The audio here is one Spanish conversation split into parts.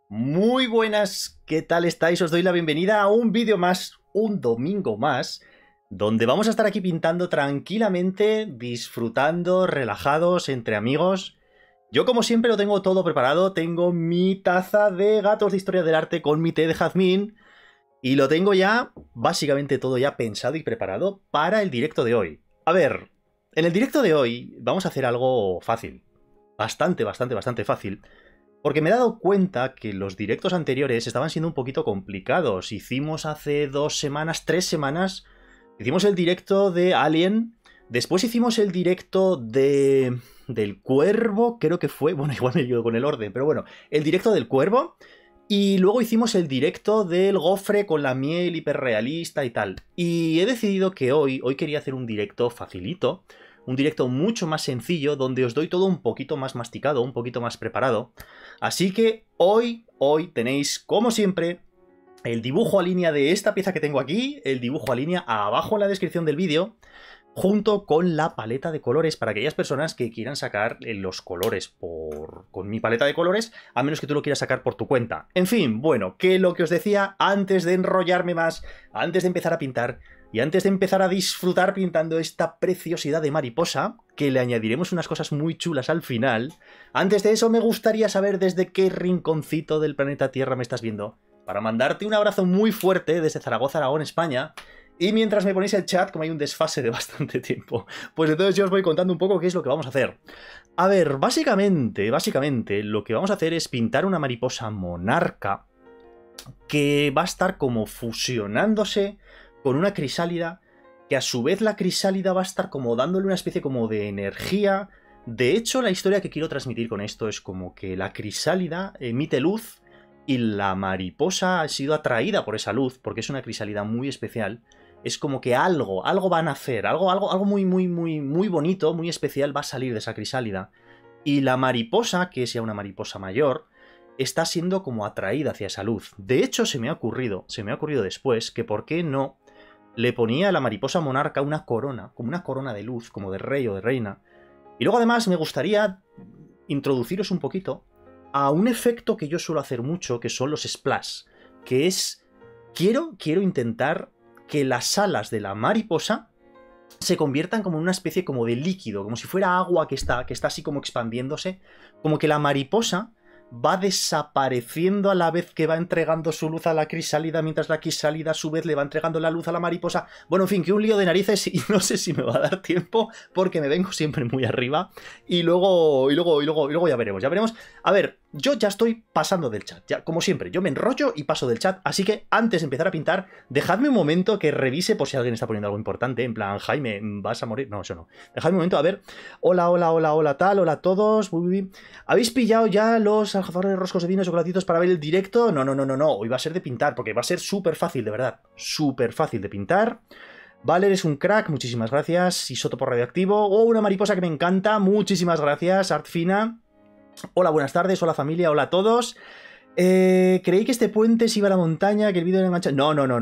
Muy buenas, ¿qué tal estáis? Os doy la bienvenida a un vídeo más, un domingo más, donde vamos a estar aquí pintando tranquilamente, disfrutando, relajados, entre amigos. Yo, como siempre, lo tengo todo preparado. Tengo mi taza de gatos de historia del arte con mi té de jazmín y lo tengo ya, básicamente todo ya pensado y preparado para el directo de hoy. A ver, en el directo de hoy vamos a hacer algo fácil. Bastante fácil. Porque me he dado cuenta que los directos anteriores estaban siendo un poquito complicados. Hicimos hace 2 semanas, 3 semanas, hicimos el directo de Alien, después hicimos el directo del Cuervo, creo que fue, bueno, igual me lío con el orden, pero bueno, el directo del Cuervo, y luego hicimos el directo del Gofre con la miel hiperrealista y tal. Y he decidido que hoy quería hacer un directo facilito, un directo mucho más sencillo, donde os doy todo un poquito más masticado, un poquito más preparado. Así que hoy tenéis, como siempre, el dibujo a línea de esta pieza que tengo aquí, el dibujo a línea abajo en la descripción del vídeo, junto con la paleta de colores para aquellas personas que quieran sacar los colores con mi paleta de colores, a menos que tú lo quieras sacar por tu cuenta. En fin, bueno, que lo que os decía, antes de enrollarme más, antes de empezar a pintar, y antes de empezar a disfrutar pintando esta preciosidad de mariposa, que le añadiremos unas cosas muy chulas al final, antes de eso me gustaría saber desde qué rinconcito del planeta Tierra me estás viendo, para mandarte un abrazo muy fuerte desde Zaragoza, Aragón, España. Y mientras me ponéis el chat, como hay un desfase de bastante tiempo, pues entonces yo os voy contando un poco qué es lo que vamos a hacer. A ver, básicamente, lo que vamos a hacer es pintar una mariposa monarca que va a estar como fusionándose con una crisálida, que a su vez la crisálida va a estar como dándole una especie como de energía. De hecho, la historia que quiero transmitir con esto es como que la crisálida emite luz y la mariposa ha sido atraída por esa luz, porque es una crisálida muy especial. Es como que algo van a hacer, algo muy bonito, muy especial va a salir de esa crisálida. Y la mariposa, que sea una mariposa mayor, está siendo como atraída hacia esa luz. De hecho, se me ha ocurrido después que por qué no le ponía a la mariposa monarca una corona, como una corona de luz, como de rey o de reina. Y luego además me gustaría introduciros un poquito a un efecto que yo suelo hacer mucho, que son los splash, que es, quiero intentar que las alas de la mariposa se conviertan como en una especie como de líquido, como si fuera agua que está así como expandiéndose, como que la mariposa va desapareciendo a la vez que va entregando su luz a la crisálida, mientras la crisálida a su vez le va entregando la luz a la mariposa. Bueno, en fin, que un lío de narices y no sé si me va a dar tiempo porque me vengo siempre muy arriba y luego ya veremos. A ver, yo ya estoy pasando del chat, ya como siempre, yo me enrollo y paso del chat, así que antes de empezar a pintar, dejadme un momento que revise por si alguien está poniendo algo importante, en plan, Jaime, ¿vas a morir? No, eso no. Dejadme un momento, a ver. Hola, tal, hola a todos. ¿Habéis pillado ya los alfajores, roscos de vino, chocolatitos para ver el directo? No. Hoy va a ser de pintar, porque va a ser súper fácil, de verdad. Súper fácil de pintar. Vale, eres un crack, muchísimas gracias. Isoto por radioactivo. Oh, una mariposa que me encanta, muchísimas gracias. Artfina. Hola, buenas tardes, hola familia, hola a todos. Creí que este puente se iba a la montaña, que el vídeo de mancha. No. No,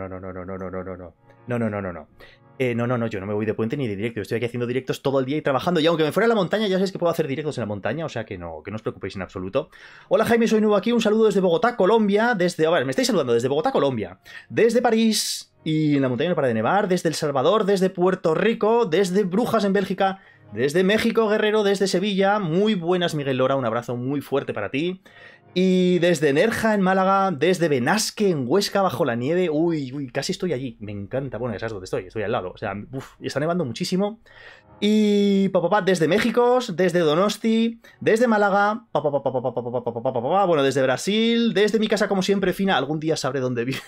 yo no me voy de puente ni de directo. Estoy aquí haciendo directos todo el día y trabajando. Y aunque me fuera a la montaña, ya sabéis que puedo hacer directos en la montaña, o sea que no os preocupéis en absoluto. Hola Jaime, soy nuevo aquí. Un saludo desde Bogotá, Colombia. A ver, me estáis saludando desde Bogotá, Colombia. Desde París y en la montaña no para de nevar. Desde El Salvador, desde Puerto Rico, desde Brujas en Bélgica. Desde México, Guerrero, desde Sevilla. Muy buenas, Miguel Lora. Un abrazo muy fuerte para ti. Y desde Nerja, en Málaga, desde Benasque, en Huesca, bajo la nieve. Uy, casi estoy allí. Me encanta. Bueno, ya sabes dónde estoy al lado. O sea, está nevando muchísimo. Y desde México, desde Donosti, desde Málaga, bueno, desde Brasil, desde mi casa como siempre, Fina, algún día sabré dónde vives.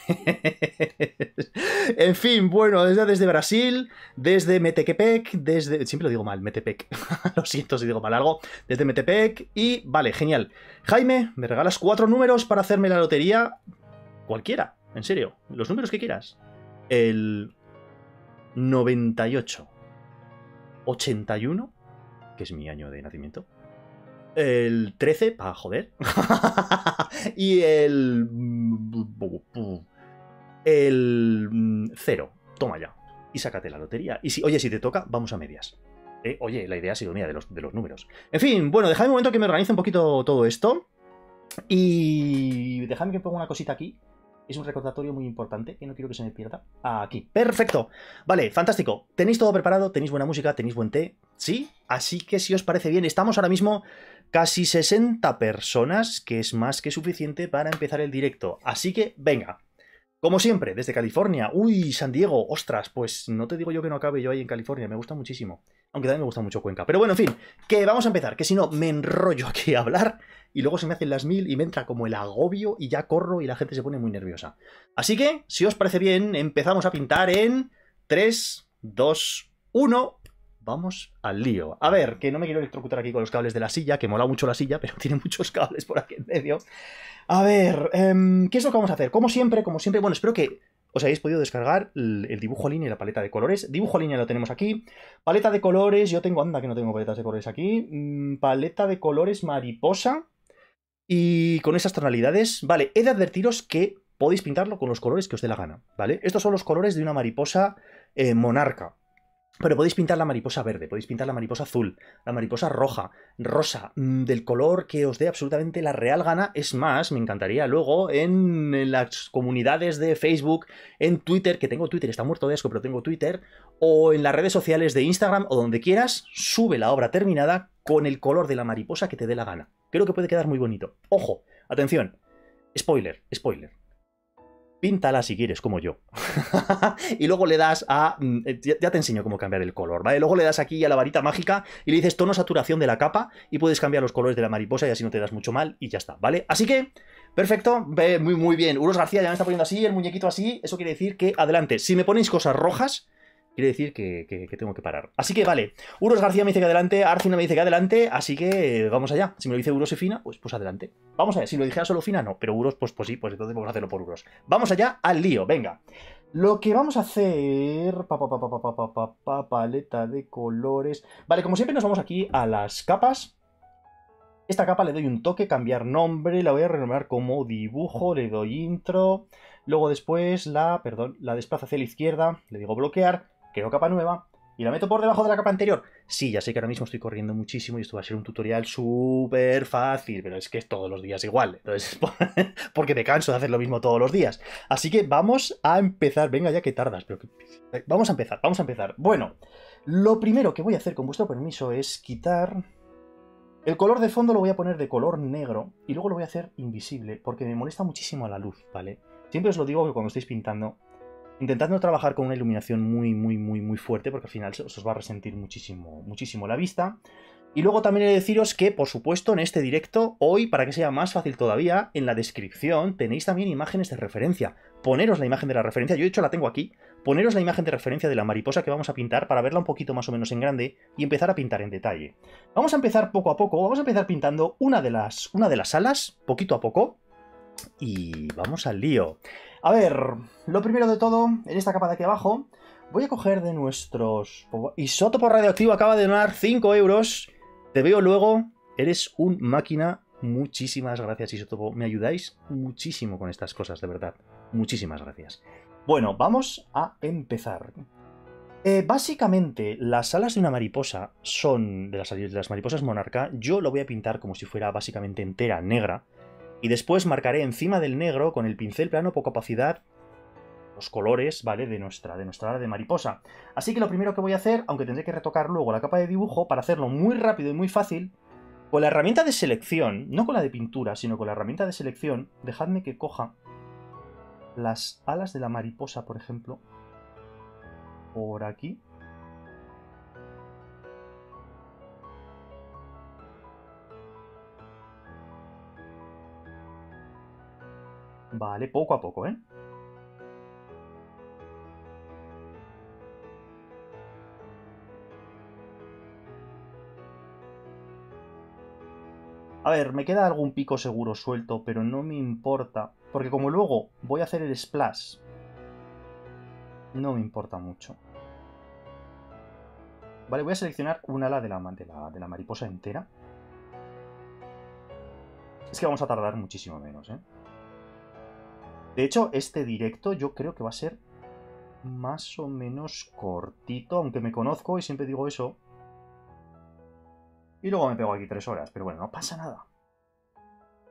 En fin, bueno, desde Brasil, desde Metepec, siempre lo digo mal, Metepec, lo siento si digo mal algo, desde Metepec y vale, genial. Jaime, ¿me regalas 4 números para hacerme la lotería? Cualquiera, en serio, los números que quieras. El 98. 81, que es mi año de nacimiento. El 13, para joder. Y el 0. Toma ya. Y sácate la lotería. Y si te toca, vamos a medias. Oye, la idea ha sido mía de los números. En fin, bueno, dejadme un momento que me organice un poquito todo esto. Y dejadme que ponga una cosita aquí. Es un recordatorio muy importante que no quiero que se me pierda. Aquí. Perfecto. Vale, fantástico. Tenéis todo preparado, tenéis buena música, tenéis buen té. ¿Sí? Así que si os parece bien, estamos ahora mismo casi 60 personas, que es más que suficiente para empezar el directo. Así que, venga. Como siempre, desde California. Uy, San Diego. Ostras, pues no te digo yo que no acabe yo ahí en California. Me gusta muchísimo. Aunque también me gusta mucho Cuenca. Pero bueno, en fin, que vamos a empezar. Que si no, me enrollo aquí a hablar y luego se me hacen las 1000 y me entra como el agobio y ya corro y la gente se pone muy nerviosa. Así que, si os parece bien, empezamos a pintar en 3, 2, 1... Vamos al lío. A ver, que no me quiero electrocutar aquí con los cables de la silla, que mola mucho la silla, pero tiene muchos cables por aquí en medio. A ver, ¿qué es lo que vamos a hacer? Como siempre, bueno, espero que os hayáis podido descargar el dibujo a línea y la paleta de colores. Dibujo a línea lo tenemos aquí. Paleta de colores, yo tengo, anda que no tengo paletas de colores aquí. Paleta de colores mariposa. Y con esas tonalidades, vale, he de advertiros que podéis pintarlo con los colores que os dé la gana, ¿vale? Estos son los colores de una mariposa monarca. Pero podéis pintar la mariposa verde, podéis pintar la mariposa azul, la mariposa roja, rosa, del color que os dé absolutamente la real gana. Es más, me encantaría luego en las comunidades de Facebook, en Twitter, que tengo Twitter, está muerto de asco, pero tengo Twitter, o en las redes sociales de Instagram o donde quieras, sube la obra terminada con el color de la mariposa que te dé la gana. Creo que puede quedar muy bonito. Ojo, atención, spoiler, spoiler. Píntala si quieres, como yo. Y luego le das a... Ya te enseño cómo cambiar el color, ¿vale? Luego le das aquí a la varita mágica y le dices tono saturación de la capa y puedes cambiar los colores de la mariposa y así no te das mucho mal y ya está, ¿vale? Así que, perfecto, muy, muy bien. Uros García ya me está poniendo así, el muñequito así. Eso quiere decir que, adelante, si me ponéis cosas rojas, quiere decir que tengo que parar. Así que, vale, Uros García me dice que adelante, Arcina me dice que adelante, así que vamos allá. Si me lo dice Uros y Fina, pues adelante. Vamos allá. Si lo dijera solo Fina, no, pero Uros, pues sí, pues entonces vamos a hacerlo por Uros. Vamos allá al lío, venga. Lo que vamos a hacer... Paleta de colores... Vale, como siempre nos vamos aquí a las capas. Esta capa le doy un toque, cambiar nombre, la voy a renombrar como dibujo, le doy intro. Luego después la desplazo hacia la izquierda, le digo bloquear, creo capa nueva y la meto por debajo de la capa anterior. Sí, ya sé que ahora mismo estoy corriendo muchísimo y esto va a ser un tutorial súper fácil, pero es que es todos los días igual. Entonces, porque me canso de hacer lo mismo todos los días. Así que vamos a empezar. Venga, ya que tardas, pero vamos a empezar, vamos a empezar. Bueno, lo primero que voy a hacer con vuestro permiso es quitar... El color de fondo lo voy a poner de color negro y luego lo voy a hacer invisible porque me molesta muchísimo la luz, ¿vale? Siempre os lo digo que cuando estéis pintando, intentad no trabajar con una iluminación muy fuerte porque al final os va a resentir muchísimo la vista. Y luego también he de deciros que, por supuesto, en este directo, hoy, para que sea más fácil todavía, en la descripción tenéis también imágenes de referencia. Poneros la imagen de la referencia, yo de hecho la tengo aquí, poneros la imagen de referencia de la mariposa que vamos a pintar para verla un poquito más o menos en grande y empezar a pintar en detalle. Vamos a empezar poco a poco, vamos a empezar pintando una de las alas, poquito a poco, y vamos al lío. A ver, lo primero de todo, en esta capa de aquí abajo, voy a coger de nuestros... Isótopo radioactivo acaba de donar 5 euros. Te veo luego, eres un máquina. Muchísimas gracias, Isótopo. Me ayudáis muchísimo con estas cosas, de verdad. Muchísimas gracias. Bueno, vamos a empezar. Básicamente, las alas de una mariposa son de las mariposas monarca. Yo lo voy a pintar como si fuera básicamente entera negra. Y después marcaré encima del negro con el pincel plano por capacidad los colores, ¿vale? De nuestra ala de mariposa. Así que lo primero que voy a hacer, aunque tendré que retocar luego la capa de dibujo, para hacerlo muy rápido y muy fácil, con la herramienta de selección, no con la de pintura, sino con la herramienta de selección, dejadme que coja las alas de la mariposa, por ejemplo, por aquí. Vale, poco a poco, ¿eh? A ver, me queda algún pico seguro suelto, pero no me importa. Porque como luego voy a hacer el splash, no me importa mucho. Vale, voy a seleccionar un ala de la mariposa entera. Es que vamos a tardar muchísimo menos, ¿eh? De hecho, este directo yo creo que va a ser más o menos cortito, aunque me conozco y siempre digo eso. Y luego me pego aquí 3 horas, pero bueno, no pasa nada.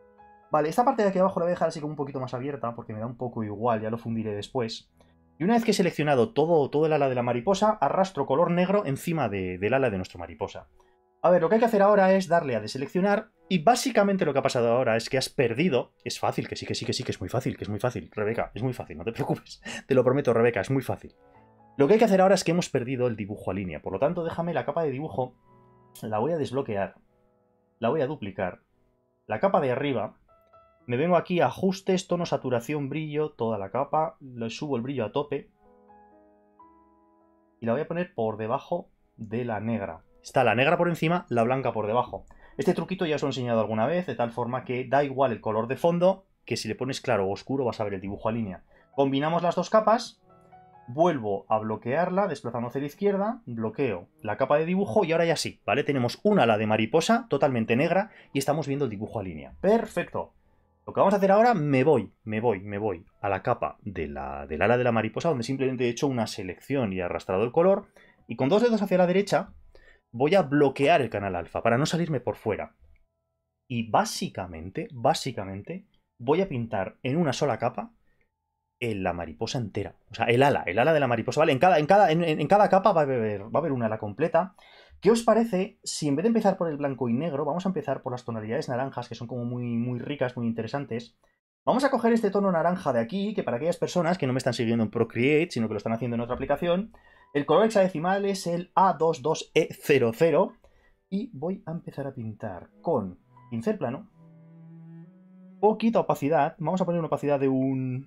Vale, esta parte de aquí abajo la voy a dejar así como un poquito más abierta porque me da un poco igual, ya lo fundiré después. Y una vez que he seleccionado todo el ala de la mariposa, arrastro color negro encima del ala de nuestra mariposa. A ver, lo que hay que hacer ahora es darle a deseleccionar y básicamente lo que ha pasado ahora es que has perdido. Es fácil, que sí, que sí, que sí, que es muy fácil, que es muy fácil. Rebeca, es muy fácil, no te preocupes. Te lo prometo, Rebeca, es muy fácil. Lo que hay que hacer ahora es que hemos perdido el dibujo a línea. Por lo tanto, déjame la capa de dibujo, la voy a desbloquear, la voy a duplicar. La capa de arriba, me vengo aquí a ajustes, tono, saturación, brillo, toda la capa, le subo el brillo a tope y la voy a poner por debajo de la negra. Está la negra por encima, la blanca por debajo. Este truquito ya os lo he enseñado alguna vez, de tal forma que da igual el color de fondo, que si le pones claro o oscuro vas a ver el dibujo a línea. Combinamos las dos capas, vuelvo a bloquearla, desplazando hacia la izquierda, bloqueo la capa de dibujo y ahora ya sí, ¿vale? Tenemos un ala de mariposa totalmente negra y estamos viendo el dibujo a línea. ¡Perfecto! Lo que vamos a hacer ahora, me voy a la capa del ala de la mariposa, donde simplemente he hecho una selección y he arrastrado el color, y con dos dedos hacia la derecha voy a bloquear el canal alfa para no salirme por fuera. Y básicamente, voy a pintar en una sola capa en la mariposa entera. O sea, el ala de la mariposa, ¿vale? En cada capa va a haber un ala completa. ¿Qué os parece si en vez de empezar por el blanco y negro, vamos a empezar por las tonalidades naranjas, que son como muy ricas, muy interesantes? Vamos a coger este tono naranja de aquí, que para aquellas personas que no me están siguiendo en Procreate, sino que lo están haciendo en otra aplicación, el color hexadecimal es el A22E00, y voy a empezar a pintar con pincel plano, poquita opacidad, vamos a poner una opacidad de un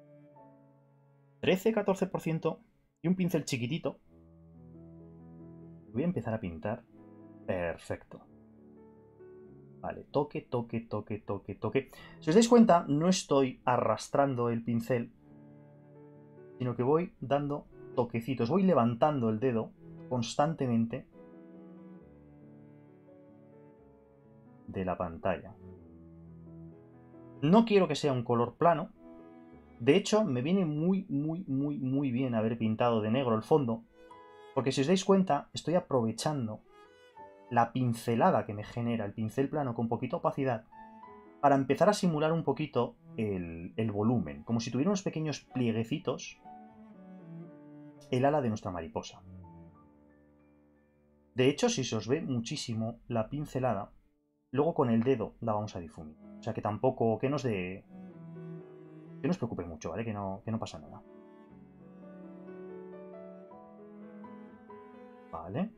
13-14% y un pincel chiquitito. Voy a empezar a pintar. Perfecto. Vale, toque, toque, toque, toque, toque. Si os dais cuenta, no estoy arrastrando el pincel, sino que voy dando toquecitos. Voy levantando el dedo constantemente de la pantalla. No quiero que sea un color plano. De hecho, me viene muy bien haber pintado de negro el fondo, porque si os dais cuenta, estoy aprovechando la pincelada que me genera el pincel plano con poquita opacidad para empezar a simular un poquito el volumen, como si tuviera unos pequeños plieguecitos el ala de nuestra mariposa. De hecho, si se os ve muchísimo la pincelada, luego con el dedo la vamos a difuminar. O sea que tampoco, que nos preocupe mucho, ¿vale? Que no pasa nada. Vale.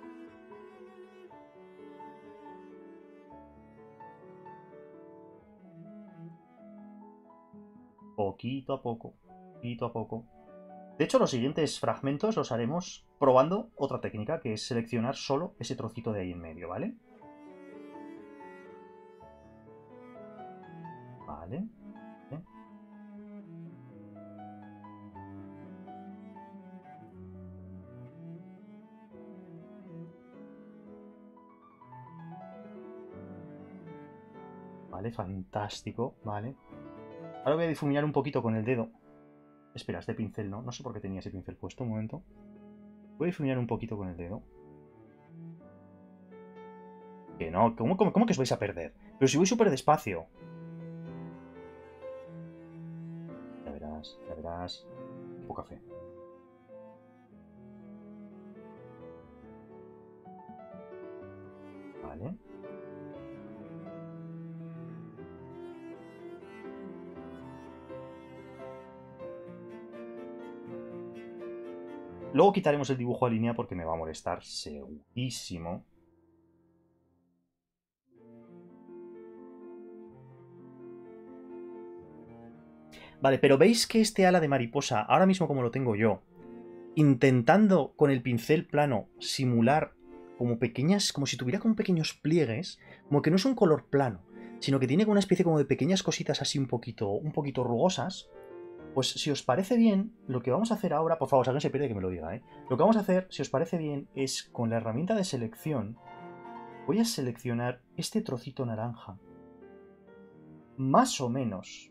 Poquito a poco, poquito a poco. De hecho, los siguientes fragmentos los haremos probando otra técnica, que es seleccionar solo ese trocito de ahí en medio, ¿vale? Vale. Vale, fantástico, vale. Ahora voy a difuminar un poquito con el dedo. Espera, este pincel no sé por qué tenía ese pincel puesto, un momento. Voy a difuminar un poquito con el dedo. Que no, ¿cómo que os vais a perder? Pero si voy súper despacio. Ya verás, ya verás. Poca fe. Vale. Luego quitaremos el dibujo a línea porque me va a molestar segurísimo. Vale, pero veis que este ala de mariposa, ahora mismo como lo tengo yo, intentando con el pincel plano simular como pequeñas, como si tuviera como pequeños pliegues, como que no es un color plano, sino que tiene como una especie como de pequeñas cositas así un poquito rugosas. Pues si os parece bien, lo que vamos a hacer ahora, por favor, si alguien se pierde que me lo diga, ¿eh? Lo que vamos a hacer, si os parece bien, es con la herramienta de selección, voy a seleccionar este trocito naranja. Más o menos.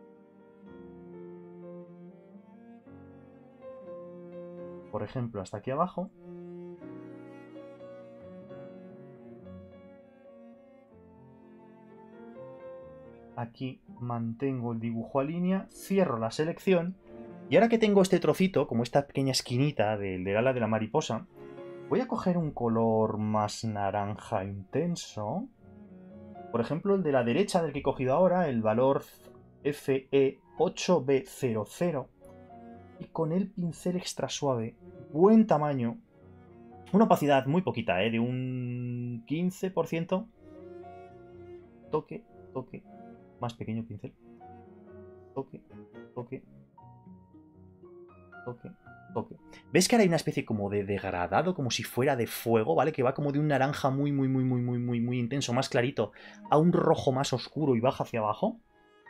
Por ejemplo, hasta aquí abajo. Aquí mantengo el dibujo a línea, cierro la selección. Y ahora que tengo este trocito, como esta pequeña esquinita del ala de la mariposa, voy a coger un color más naranja intenso. Por ejemplo, el de la derecha del que he cogido ahora, el valor FE8B00. Y con el pincel extra suave, buen tamaño, una opacidad muy poquita, de un 15%. Toque, toque, más pequeño pincel. Toque, toque, toque, toque. ¿Ves que ahora hay una especie como de degradado, como si fuera de fuego, ¿vale? Que va como de un naranja muy, muy, muy, muy, muy, muy, muy intenso, más clarito, a un rojo más oscuro y baja hacia abajo?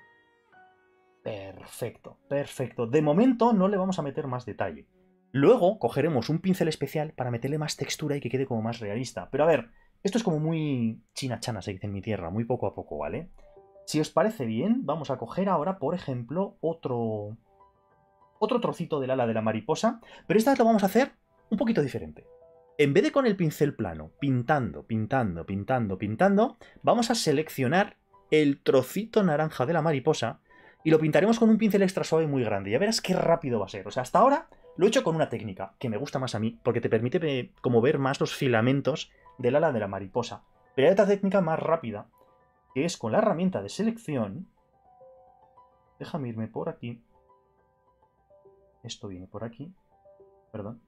Perfecto, perfecto. De momento no le vamos a meter más detalle. Luego cogeremos un pincel especial para meterle más textura y que quede como más realista. Pero a ver, esto es como muy china-chana, se dice en mi tierra, muy poco a poco, ¿vale? Si os parece bien, vamos a coger ahora, por ejemplo, otro trocito del ala de la mariposa, pero esta vez lo vamos a hacer un poquito diferente. En vez de con el pincel plano, pintando, pintando, pintando, pintando, vamos a seleccionar el trocito naranja de la mariposa y lo pintaremos con un pincel extra suave muy grande. Ya verás qué rápido va a ser. O sea, hasta ahora lo he hecho con una técnica que me gusta más a mí, porque te permite como ver más los filamentos del ala de la mariposa. Pero hay otra técnica más rápida, que es con la herramienta de selección. Déjame irme por aquí. Esto viene por aquí. Perdón.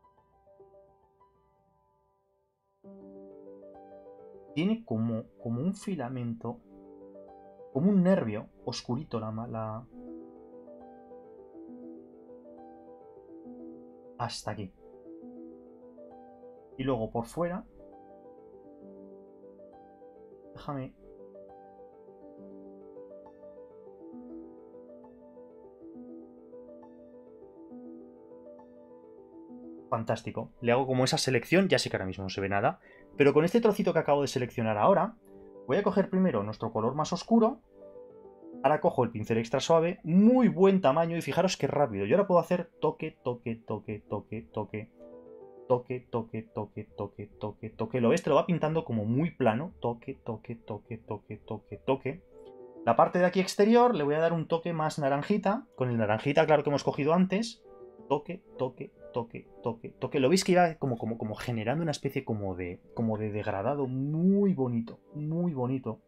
Tiene como un filamento, como un nervio oscurito hasta aquí. Y luego por fuera, déjame. Fantástico. Le hago como esa selección, ya sé que ahora mismo no se ve nada, pero con este trocito que acabo de seleccionar ahora, voy a coger primero nuestro color más oscuro. Ahora cojo el pincel extra suave, muy buen tamaño, y fijaros qué rápido. Yo ahora puedo hacer toque, toque, toque, toque, toque, toque, toque, toque, toque, toque, toque. ¿Lo ves? Te lo va pintando como muy plano. Toque, toque, toque, toque, toque, toque. La parte de aquí exterior le voy a dar un toque más naranjita, con el naranjita claro que hemos cogido antes. Toque, toque, toque, toque, toque. ¿Lo veis que iba como generando una especie como de degradado muy bonito, muy bonito?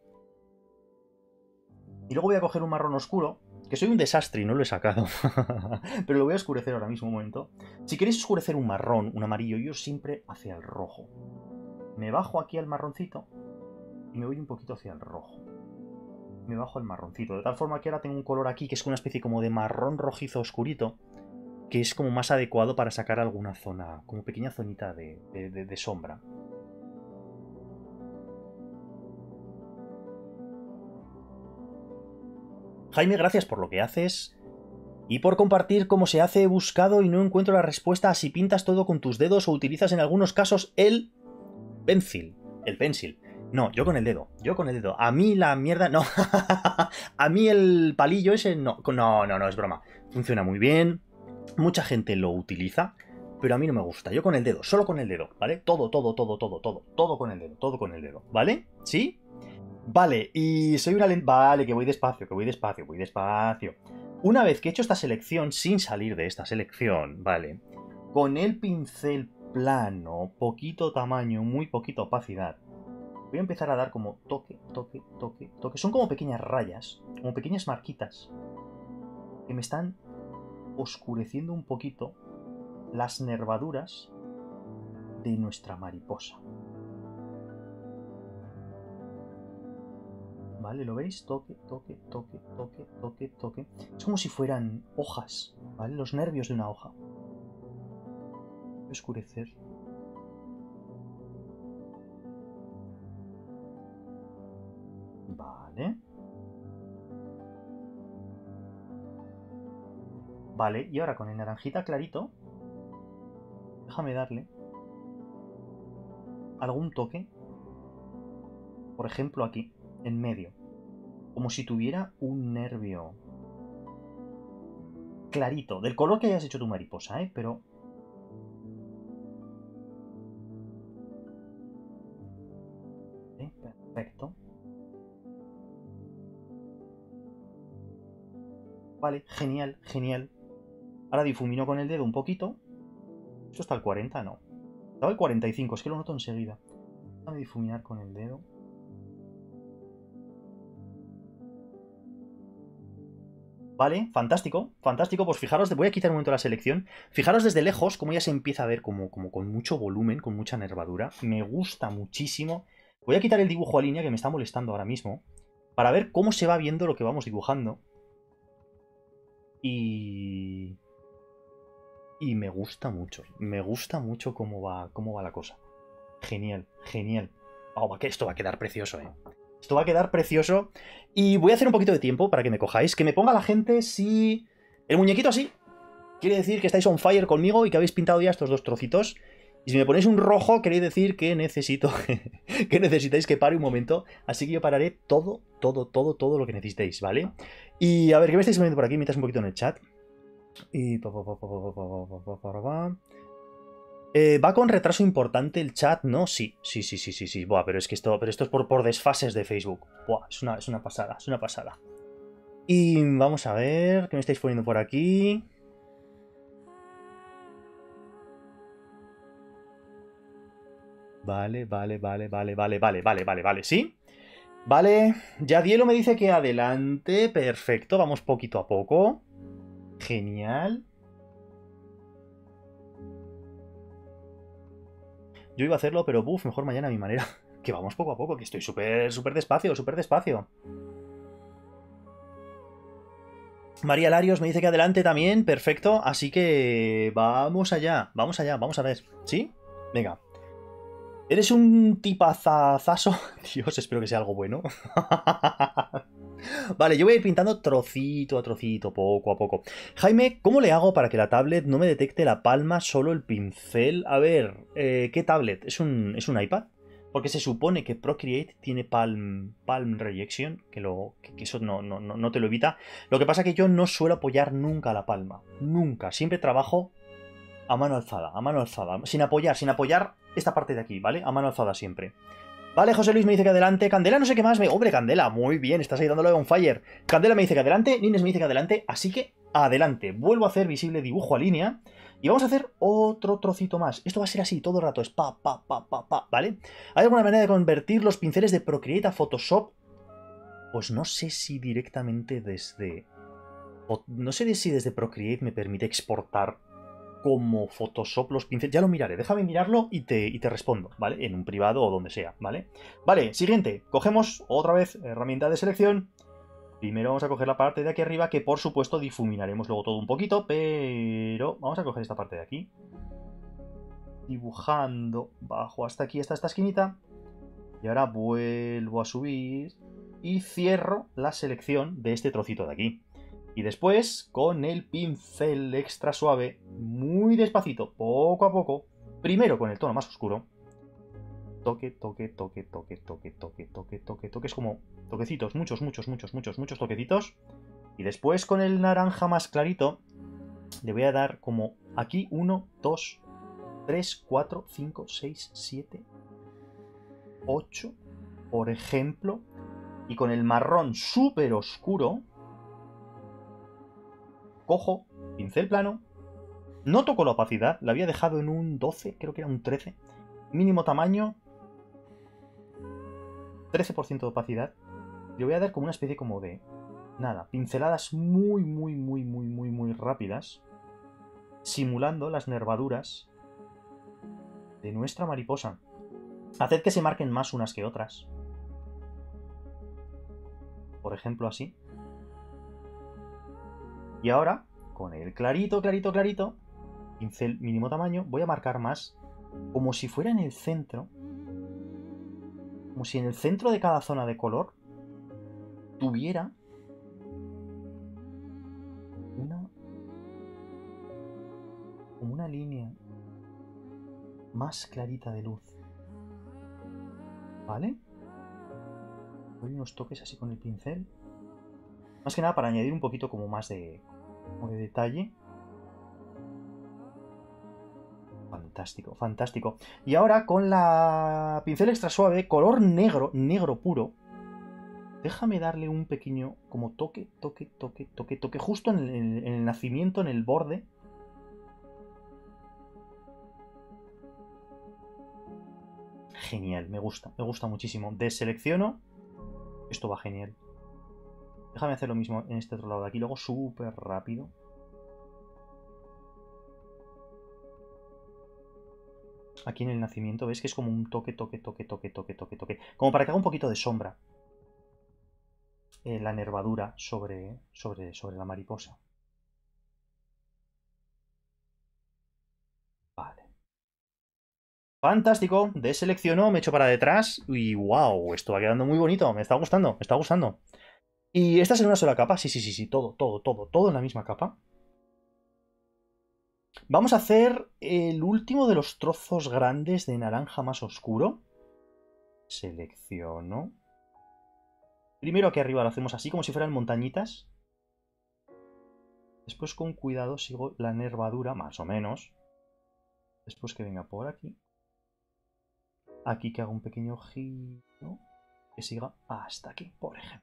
Y luego voy a coger un marrón oscuro, que soy un desastre y no lo he sacado. Pero lo voy a oscurecer ahora mismo un momento. Si queréis oscurecer un marrón, un amarillo, yo siempre hacia el rojo. Me bajo aquí al marroncito y me voy un poquito hacia el rojo. Me bajo al marroncito. De tal forma que ahora tengo un color aquí que es una especie como de marrón rojizo oscurito, que es como más adecuado para sacar alguna zona, como pequeña zonita de sombra. Jaime, gracias por lo que haces y por compartir cómo se hace. He buscado y no encuentro la respuesta a si pintas todo con tus dedos o utilizas en algunos casos el pencil. El pencil. No, yo con el dedo. Yo con el dedo. A mí la mierda. No. A mí el palillo ese no. No, no, no, es broma. Funciona muy bien. Mucha gente lo utiliza. Pero a mí no me gusta. Yo con el dedo. Solo con el dedo. ¿Vale? Todo, todo, todo, todo, todo. Todo con el dedo. Todo con el dedo. ¿Vale? ¿Sí? Vale, y soy una lenta. Vale, que voy despacio, que voy despacio, voy despacio. Una vez que he hecho esta selección, sin salir de esta selección, ¿vale? Con el pincel plano, poquito tamaño, muy poquita opacidad, voy a empezar a dar como toque, toque, toque, toque. Son como pequeñas rayas, como pequeñas marquitas, que me están oscureciendo un poquito las nervaduras de nuestra mariposa. ¿Vale? ¿Lo veis? Toque, toque, toque, toque, toque, toque. Es como si fueran hojas, ¿vale? Los nervios de una hoja. Voy a oscurecer. Vale. Vale, y ahora con el naranjita clarito, déjame darle algún toque. Por ejemplo aquí, en medio. Como si tuviera un nervio clarito, del color que hayas hecho tu mariposa, ¿eh? Pero... perfecto. Vale, genial, genial. Ahora difumino con el dedo un poquito. ¿Esto está al 40? No. Estaba al 45, es que lo noto enseguida. Déjame difuminar con el dedo. Vale, fantástico, fantástico. Pues fijaros, voy a quitar un momento la selección. Fijaros desde lejos cómo ya se empieza a ver como con mucho volumen, con mucha nervadura. Me gusta muchísimo. Voy a quitar el dibujo a línea que me está molestando ahora mismo, para ver cómo se va viendo lo que vamos dibujando. Y me gusta mucho cómo va la cosa. Genial, genial. Oh, esto va a quedar precioso, ¿eh? Esto va a quedar precioso. Y voy a hacer un poquito de tiempo para que me cojáis. Que me ponga la gente si... El muñequito así quiere decir que estáis on fire conmigo y que habéis pintado ya estos dos trocitos. Y si me ponéis un rojo, queréis decir que necesito... que necesitáis que pare un momento. Así que yo pararé todo lo que necesitéis, ¿vale? Y a ver, ¿qué me estáis poniendo por aquí? Mientras un poquito en el chat. Y... va con retraso importante el chat, ¿no? Sí. Buah, pero es que esto es por desfases de Facebook. Buah, es una pasada, es una pasada. Y vamos a ver, ¿qué me estáis poniendo por aquí? Vale, ¿sí? Vale, Yadielo me dice que adelante, perfecto, vamos poquito a poco. Genial. Yo iba a hacerlo, pero buf, mejor mañana a mi manera. Que vamos poco a poco, que estoy súper despacio, súper despacio. María Larios me dice que adelante también, perfecto. Así que vamos allá, vamos a ver. ¿Sí? Venga. ¿Eres un tipazazazo? Dios, espero que sea algo bueno. Vale, yo voy a ir pintando trocito a trocito, poco a poco. Jaime, ¿cómo le hago para que la tablet no me detecte la palma, solo el pincel? A ver, ¿qué tablet? ¿Es un iPad? Porque se supone que Procreate tiene Palm Rejection, que eso no te lo evita. Lo que pasa es que yo no suelo apoyar nunca la palma. Nunca. Siempre trabajo a mano alzada, sin apoyar esta parte de aquí, ¿vale? A mano alzada siempre. Vale, José Luis me dice que adelante. Candela no sé qué más. Hombre, Candela, muy bien, estás ahí dándole on fire. Candela me dice que adelante, Nines me dice que adelante, así que adelante. Vuelvo a hacer visible dibujo a línea. Y vamos a hacer otro trocito más. Esto va a ser así todo el rato, es pa, ¿vale? ¿Hay alguna manera de convertir los pinceles de Procreate a Photoshop? Pues no sé si directamente desde... No sé si desde Procreate me permite exportar como Photoshop los pinceles. Ya lo miraré, déjame mirarlo y te respondo, ¿vale? En un privado o donde sea, ¿vale? Vale, siguiente. Cogemos otra vez herramienta de selección. Primero vamos a coger la parte de aquí arriba, que por supuesto difuminaremos luego todo un poquito, pero vamos a coger esta parte de aquí. Dibujando, bajo hasta aquí, hasta esta esquinita. Y ahora vuelvo a subir y cierro la selección de este trocito de aquí. Y después, con el pincel extra suave, muy despacito, poco a poco, primero con el tono más oscuro, toque, es como toquecitos, muchos toquecitos. Y después con el naranja más clarito, le voy a dar como aquí 1, 2, 3, 4, 5, 6, 7, 8, por ejemplo. Y con el marrón súper oscuro, cojo pincel plano, no toco la opacidad, la había dejado en un 12, creo que era un 13, mínimo tamaño, 13% de opacidad. Le voy a dar como una especie como de... Nada, pinceladas muy rápidas, simulando las nervaduras de nuestra mariposa. Haced que se marquen más unas que otras. Por ejemplo, así. Y ahora, con el clarito, pincel mínimo tamaño, voy a marcar más, como si fuera en el centro. Como si en el centro de cada zona de color tuviera como una línea más clarita de luz. ¿Vale? Doy unos toques así con el pincel. Más que nada para añadir un poquito como más de detalle. Fantástico. Y ahora con la pincel extra suave, color negro puro. Déjame darle un pequeño como toque, justo en el nacimiento, en el borde. Genial, me gusta muchísimo. Deselecciono. Esto va genial. Déjame hacer lo mismo en este otro lado de aquí, luego súper rápido. Aquí en el nacimiento, ¿ves? Que es como un toque. Como para que haga un poquito de sombra. La nervadura sobre la mariposa. Vale. Fantástico. Deselecciono, me echo para detrás. Y wow, esto va quedando muy bonito. Me está gustando, me está gustando. Y esta es en una sola capa. Sí. Todo en la misma capa. Vamos a hacer el último de los trozos grandes de naranja más oscuro. Selecciono. Primero aquí arriba lo hacemos así, como si fueran montañitas. Después con cuidado sigo la nervadura, más o menos. Después que venga por aquí. Aquí que haga un pequeño giro. Que siga hasta aquí, por ejemplo.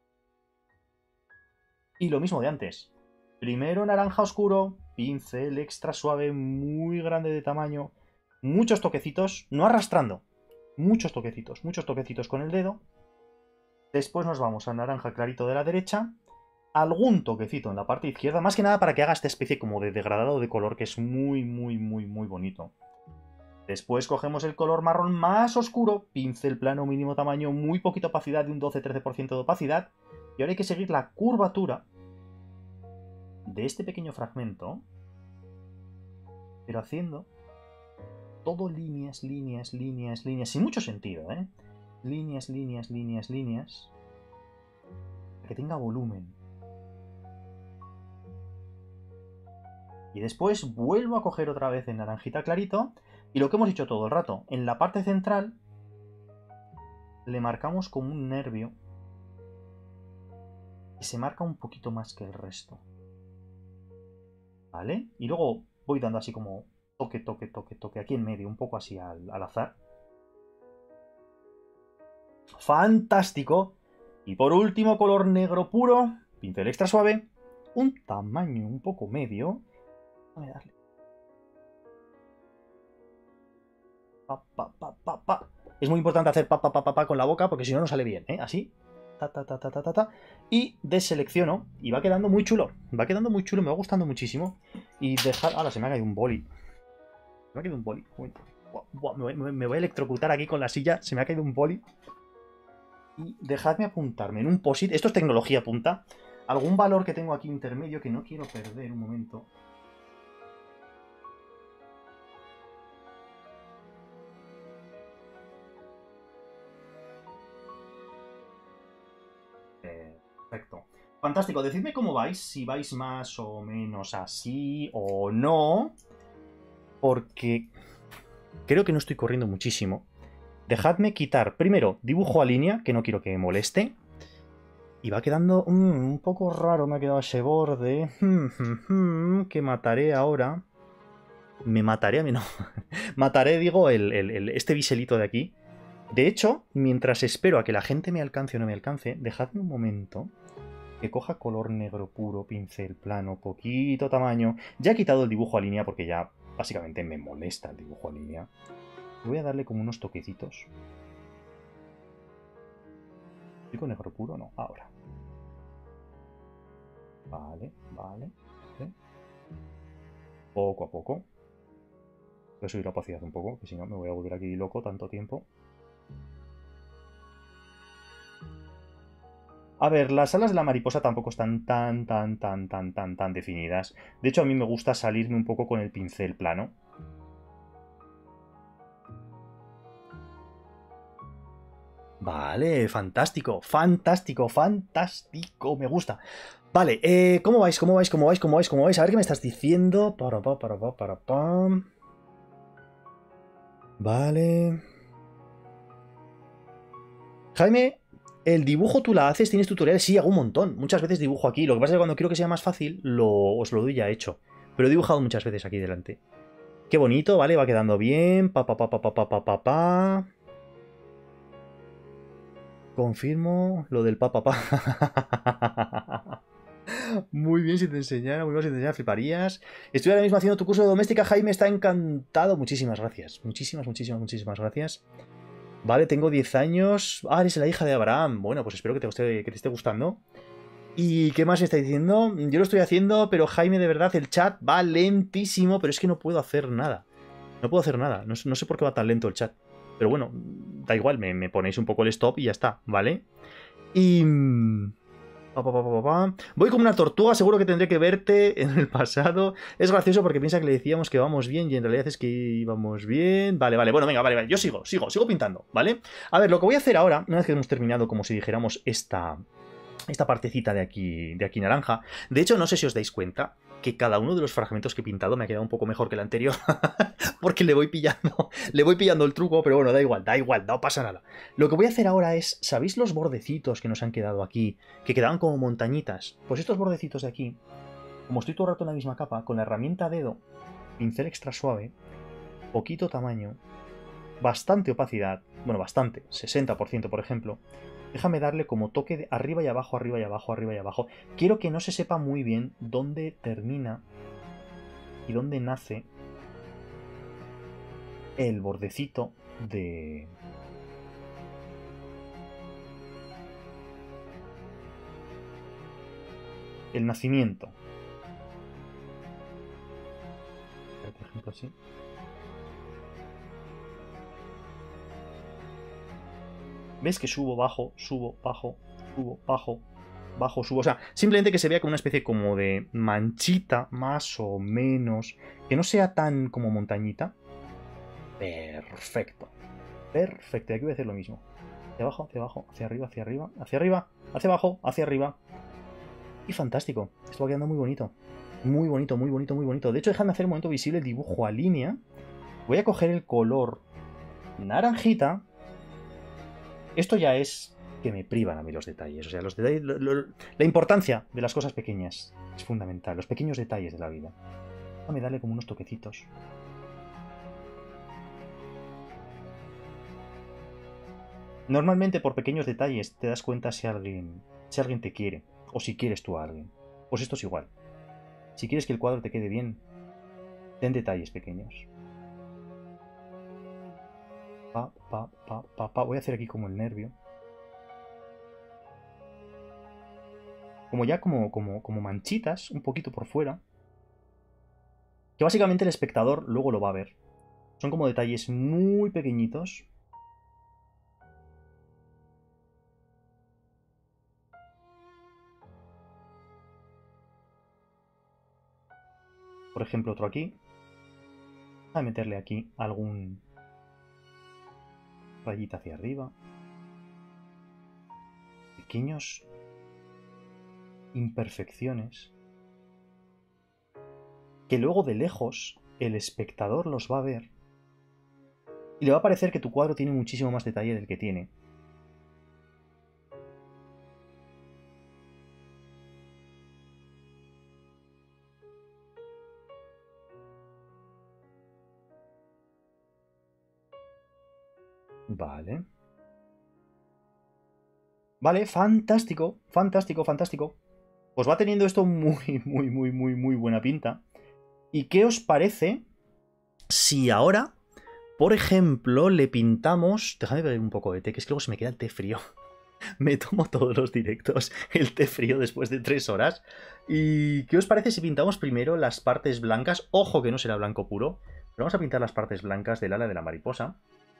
Y lo mismo de antes. Primero naranja oscuro, pincel extra suave, muy grande de tamaño. Muchos toquecitos, no arrastrando. Muchos toquecitos con el dedo. Después nos vamos al naranja clarito de la derecha. Algún toquecito en la parte izquierda, más que nada para que haga esta especie como de degradado de color que es muy bonito. Después cogemos el color marrón más oscuro, pincel plano mínimo tamaño, muy poquita opacidad, de un 12-13% de opacidad. Y ahora hay que seguir la curvatura de este pequeño fragmento, pero haciendo todo líneas, sin mucho sentido, ¿eh? Líneas, para que tenga volumen. Y después vuelvo a coger otra vez el naranjita clarito. Y lo que hemos hecho todo el rato, en la parte central le marcamos como un nervio que se marca un poquito más que el resto. ¿Vale? Y luego voy dando así como toque aquí en medio, un poco así al azar. ¡Fantástico! Y por último, color negro puro, pincel extra suave, un tamaño un poco medio. Déjame darle. Es muy importante hacer con la boca porque si no, no sale bien, ¿eh? Así. Y deselecciono y va quedando muy chulo. Va quedando muy chulo, me va gustando muchísimo. Y dejar... Ahora se me ha caído un boli. Se me ha caído un boli. Me voy a electrocutar aquí con la silla. Se me ha caído un boli. Y dejadme apuntarme en un POSIT. Esto es tecnología punta. Algún valor que tengo aquí intermedio que no quiero perder un momento. Perfecto. Fantástico. Decidme cómo vais. Si vais más o menos así o no. Porque creo que no estoy corriendo muchísimo. Dejadme quitar, primero, dibujo a línea, que no quiero que me moleste. Y va quedando un poco raro, me ha quedado ese borde. Que mataré ahora. Me mataré a mí, no. Mataré, digo, este biselito de aquí. De hecho, mientras espero a que la gente me alcance o no me alcance, dejadme un momento que coja color negro puro, pincel plano, poquito tamaño. Ya he quitado el dibujo a línea porque ya básicamente me molesta el dibujo a línea. Voy a darle como unos toquecitos. ¿Estoy con negro puro? No, ahora. Vale. Poco a poco. Voy a subir la opacidad un poco, que si no me voy a volver aquí loco tanto tiempo. A ver, las alas de la mariposa tampoco están tan definidas. De hecho, a mí me gusta salirme un poco con el pincel plano. Vale, fantástico. Me gusta. Vale, ¿cómo vais? A ver qué me estás diciendo. Vale. Jaime, el dibujo tú la haces, tienes tutoriales, sí, hago un montón. Muchas veces dibujo aquí. Lo que pasa es que cuando quiero que sea más fácil, os lo doy ya hecho. Pero he dibujado muchas veces aquí delante. Qué bonito, vale, va quedando bien. Confirmo lo del papá. Muy bien, si te enseñara, muy bien, si te enseñara, fliparías. Estoy ahora mismo haciendo tu curso de doméstica, Jaime, está encantado. Muchísimas gracias. Muchísimas gracias. Vale, tengo 10 años. Ah, eres la hija de Abraham. Bueno, pues espero que te esté gustando. ¿Y qué más me está diciendo? Yo lo estoy haciendo, pero Jaime, de verdad, el chat va lentísimo, pero es que no puedo hacer nada. No puedo hacer nada. No sé por qué va tan lento el chat. Pero bueno, da igual, me ponéis un poco el stop y ya está, ¿vale? Y... Voy como una tortuga, seguro que tendré que verte en el pasado. Es gracioso porque piensa que le decíamos que vamos bien y en realidad es que íbamos bien. Vale, bueno, venga, vale. Yo sigo pintando, ¿vale? A ver, lo que voy a hacer ahora, una vez que hemos terminado, como si dijéramos, esta partecita de aquí naranja. De hecho, no sé si os dais cuenta que cada uno de los fragmentos que he pintado me ha quedado un poco mejor que el anterior. Porque le voy pillando el truco, pero bueno, da igual, no pasa nada. Lo que voy a hacer ahora es, ¿sabéis los bordecitos que nos han quedado aquí? Que quedaban como montañitas. Pues estos bordecitos de aquí, como estoy todo el rato en la misma capa, con la herramienta dedo, pincel extra suave, poquito tamaño, bastante opacidad, bueno, bastante, 60% por ejemplo, déjame darle como toque de arriba y abajo, arriba y abajo, arriba y abajo. Quiero que no se sepa muy bien dónde termina y dónde nace el bordecito de... el nacimiento. Por ejemplo, así. ¿Ves que subo, bajo, bajo, bajo, subo? O sea, simplemente que se vea como una especie como de manchita, más o menos. Que no sea tan como montañita. Perfecto. Perfecto. Y aquí voy a hacer lo mismo. Hacia abajo, hacia arriba, hacia arriba, hacia arriba, hacia abajo, hacia arriba. Y fantástico. Esto va quedando muy bonito. Muy bonito, muy bonito, muy bonito. De hecho, déjame hacer un momento visible el dibujo a línea. Voy a coger el color naranjita. Esto ya es que me privan a mí los detalles. O sea, los detalles, la importancia de las cosas pequeñas es fundamental. Los pequeños detalles de la vida. Déjame darle como unos toquecitos. Normalmente por pequeños detalles te das cuenta si alguien te quiere o si quieres tú a alguien. Pues esto es igual. Si quieres que el cuadro te quede bien, ten detalles pequeños. Voy a hacer aquí como el nervio. Como ya como manchitas, un poquito por fuera. Que básicamente el espectador luego lo va a ver. Son como detalles muy pequeñitos. Por ejemplo, otro aquí. Voy a meterle aquí algún rayita hacia arriba. Pequeños imperfecciones que luego de lejos el espectador los va a ver y le va a parecer que tu cuadro tiene muchísimo más detalle del que tiene. Vale. Vale, fantástico, fantástico, fantástico. Pues va teniendo esto muy buena pinta. ¿Y qué os parece si ahora, por ejemplo, le pintamos... Déjame beber un poco de té, que es que luego se me queda el té frío. Me tomo todos los directos el té frío después de 3 horas. ¿Y qué os parece si pintamos primero las partes blancas? Ojo que no será blanco puro, pero vamos a pintar las partes blancas del ala de la mariposa.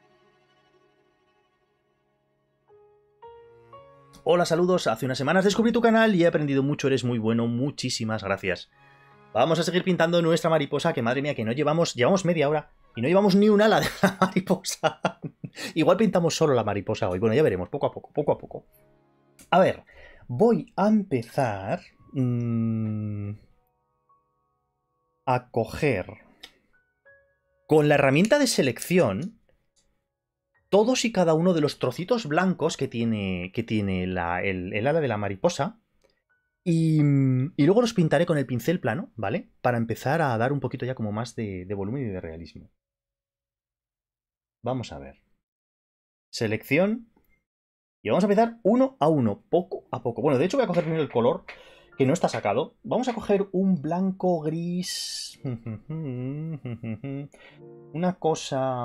Hola, saludos. Hace unas semanas descubrí tu canal y he aprendido mucho. Eres muy bueno. Muchísimas gracias. Vamos a seguir pintando nuestra mariposa, que madre mía, que no llevamos media hora y no llevamos ni un ala de la mariposa. Igual pintamos solo la mariposa hoy. Bueno, ya veremos, poco a poco. A ver, voy a empezar a coger con la herramienta de selección todos y cada uno de los trocitos blancos que tiene el ala de la mariposa. Y luego los pintaré con el pincel plano, ¿vale? Para empezar a dar un poquito ya como más de volumen y de realismo. Vamos a ver. Selección. Y vamos a empezar uno a uno, poco a poco. Bueno, de hecho voy a coger primero el color, que no está sacado. Vamos a coger un blanco gris. Una cosa...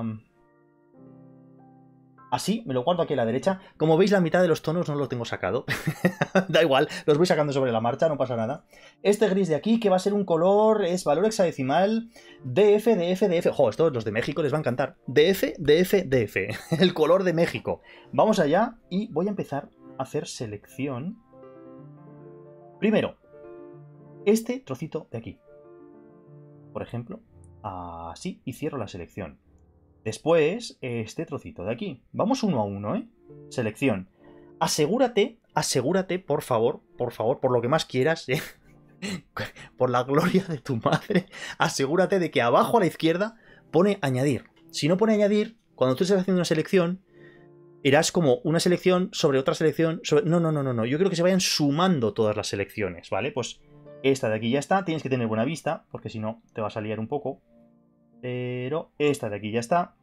Así, me lo guardo aquí a la derecha. Como veis, la mitad de los tonos no los tengo sacado. Da igual, los voy sacando sobre la marcha, no pasa nada. Este gris de aquí, que va a ser un color, es valor hexadecimal DF, DF, DF. Jo, estos los de México les va a encantar. DF, DF, DF. El color de México. Vamos allá y voy a empezar a hacer selección. Primero, este trocito de aquí. Por ejemplo, así, y cierro la selección. Después, este trocito de aquí. Vamos uno a uno, ¿eh? Selección. Asegúrate, por favor, por lo que más quieras, ¿eh? Por la gloria de tu madre, asegúrate de que abajo a la izquierda pone añadir. Si no pone añadir, cuando tú estés haciendo una selección, irás como una selección sobre otra selección. No. Yo creo que se vayan sumando todas las selecciones, ¿vale? Pues esta de aquí ya está. Tienes que tener buena vista, porque si no, te vas a liar un poco. Pero esta de aquí ya está.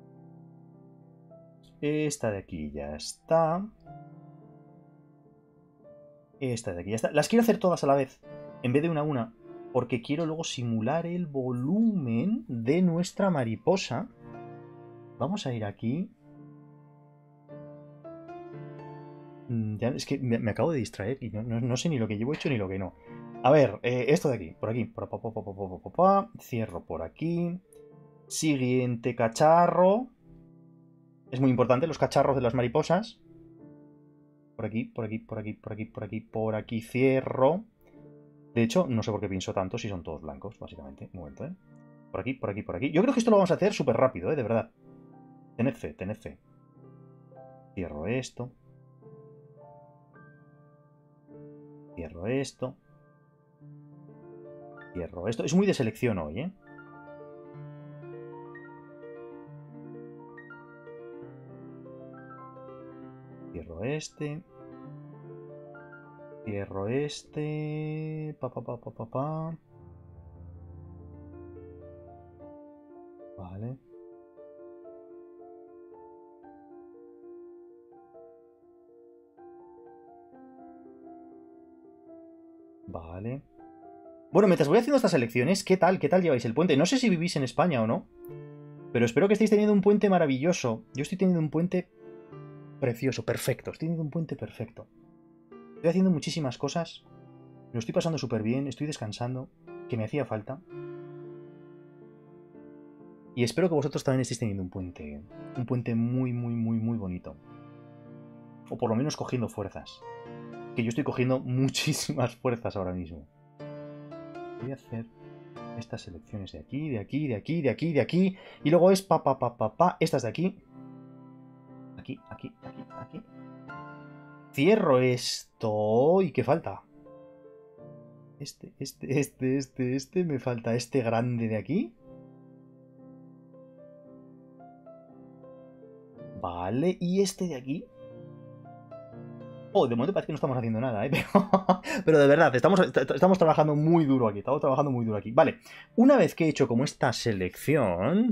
Esta de aquí ya está. Esta de aquí ya está. Las quiero hacer todas a la vez, en vez de una a una, porque quiero luego simular el volumen de nuestra mariposa. Vamos a ir aquí. Ya, es que me acabo de distraer y no sé ni lo que llevo hecho ni lo que no. A ver, esto de aquí, por aquí. Cierro por aquí. Siguiente cacharro. Es muy importante los cacharros de las mariposas. Por aquí, por aquí cierro. De hecho, no sé por qué pienso tanto si son todos blancos, básicamente. Un momento, ¿eh? Por aquí. Yo creo que esto lo vamos a hacer súper rápido, ¿eh? De verdad. Tened fe. Cierro esto. Cierro esto. Cierro esto. Es muy de selección hoy, ¿eh? Cierro este. Cierro este. Vale. Vale. Bueno, mientras voy haciendo estas elecciones, ¿qué tal? ¿Qué tal lleváis el puente? No sé si vivís en España o no, pero espero que estéis teniendo un puente maravilloso. Yo estoy teniendo un puente precioso, perfecto. Estoy teniendo un puente perfecto. Estoy haciendo muchísimas cosas. Lo estoy pasando súper bien. Estoy descansando, que me hacía falta. Y espero que vosotros también estéis teniendo un puente muy bonito. O por lo menos cogiendo fuerzas. Que yo estoy cogiendo muchísimas fuerzas ahora mismo. Voy a hacer estas selecciones de aquí, de aquí. Y luego es estas de aquí. Aquí. Cierro esto. ¿Y qué falta? Este. Me falta este grande de aquí. Vale, y este de aquí. Oh, de momento parece que no estamos haciendo nada, ¿eh? Pero de verdad, estamos trabajando muy duro aquí. Vale, una vez que he hecho como esta selección...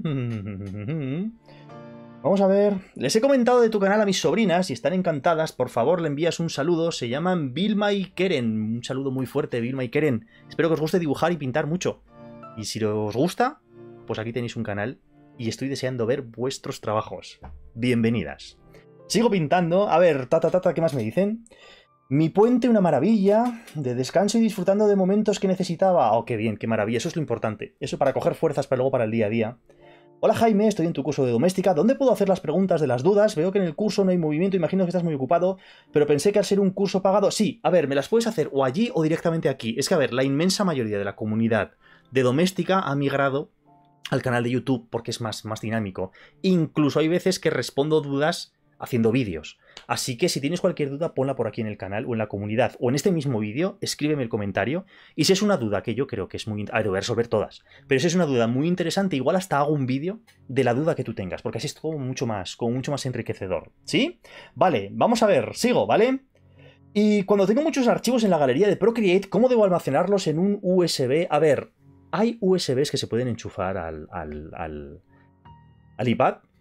Vamos a ver... Les he comentado de tu canal a mis sobrinas y están encantadas. Por favor, le envías un saludo. Se llaman Vilma y Keren. Un saludo muy fuerte, Vilma y Keren. Espero que os guste dibujar y pintar mucho. Y si os gusta, pues aquí tenéis un canal. Y estoy deseando ver vuestros trabajos. Bienvenidas. Sigo pintando. A ver, ¿qué más me dicen? Mi puente, una maravilla. De descanso y disfrutando de momentos que necesitaba. Oh, qué bien, qué maravilla. Eso es lo importante. Eso para coger fuerzas para luego para el día a día. Hola Jaime, estoy en tu curso de doméstica. ¿Dónde puedo hacer las preguntas de las dudas? Veo que en el curso no hay movimiento, imagino que estás muy ocupado, pero pensé que al ser un curso pagado... Sí, a ver, me las puedes hacer o allí o directamente aquí. Es que, a ver, la inmensa mayoría de la comunidad de doméstica ha migrado al canal de YouTube porque es más dinámico. Incluso hay veces que respondo dudas haciendo vídeos. Así que si tienes cualquier duda, ponla por aquí en el canal o en la comunidad o en este mismo vídeo, escríbeme el comentario. Y si es una duda que yo creo que es muy... A ver, voy a resolver todas. Pero si es una duda muy interesante, igual hasta hago un vídeo de la duda que tú tengas, porque así es todo mucho más enriquecedor. ¿Sí? Vale, vamos a ver, sigo, ¿vale? Y cuando tengo muchos archivos en la galería de Procreate, ¿cómo debo almacenarlos en un USB? A ver, hay USBs que se pueden enchufar al iPad.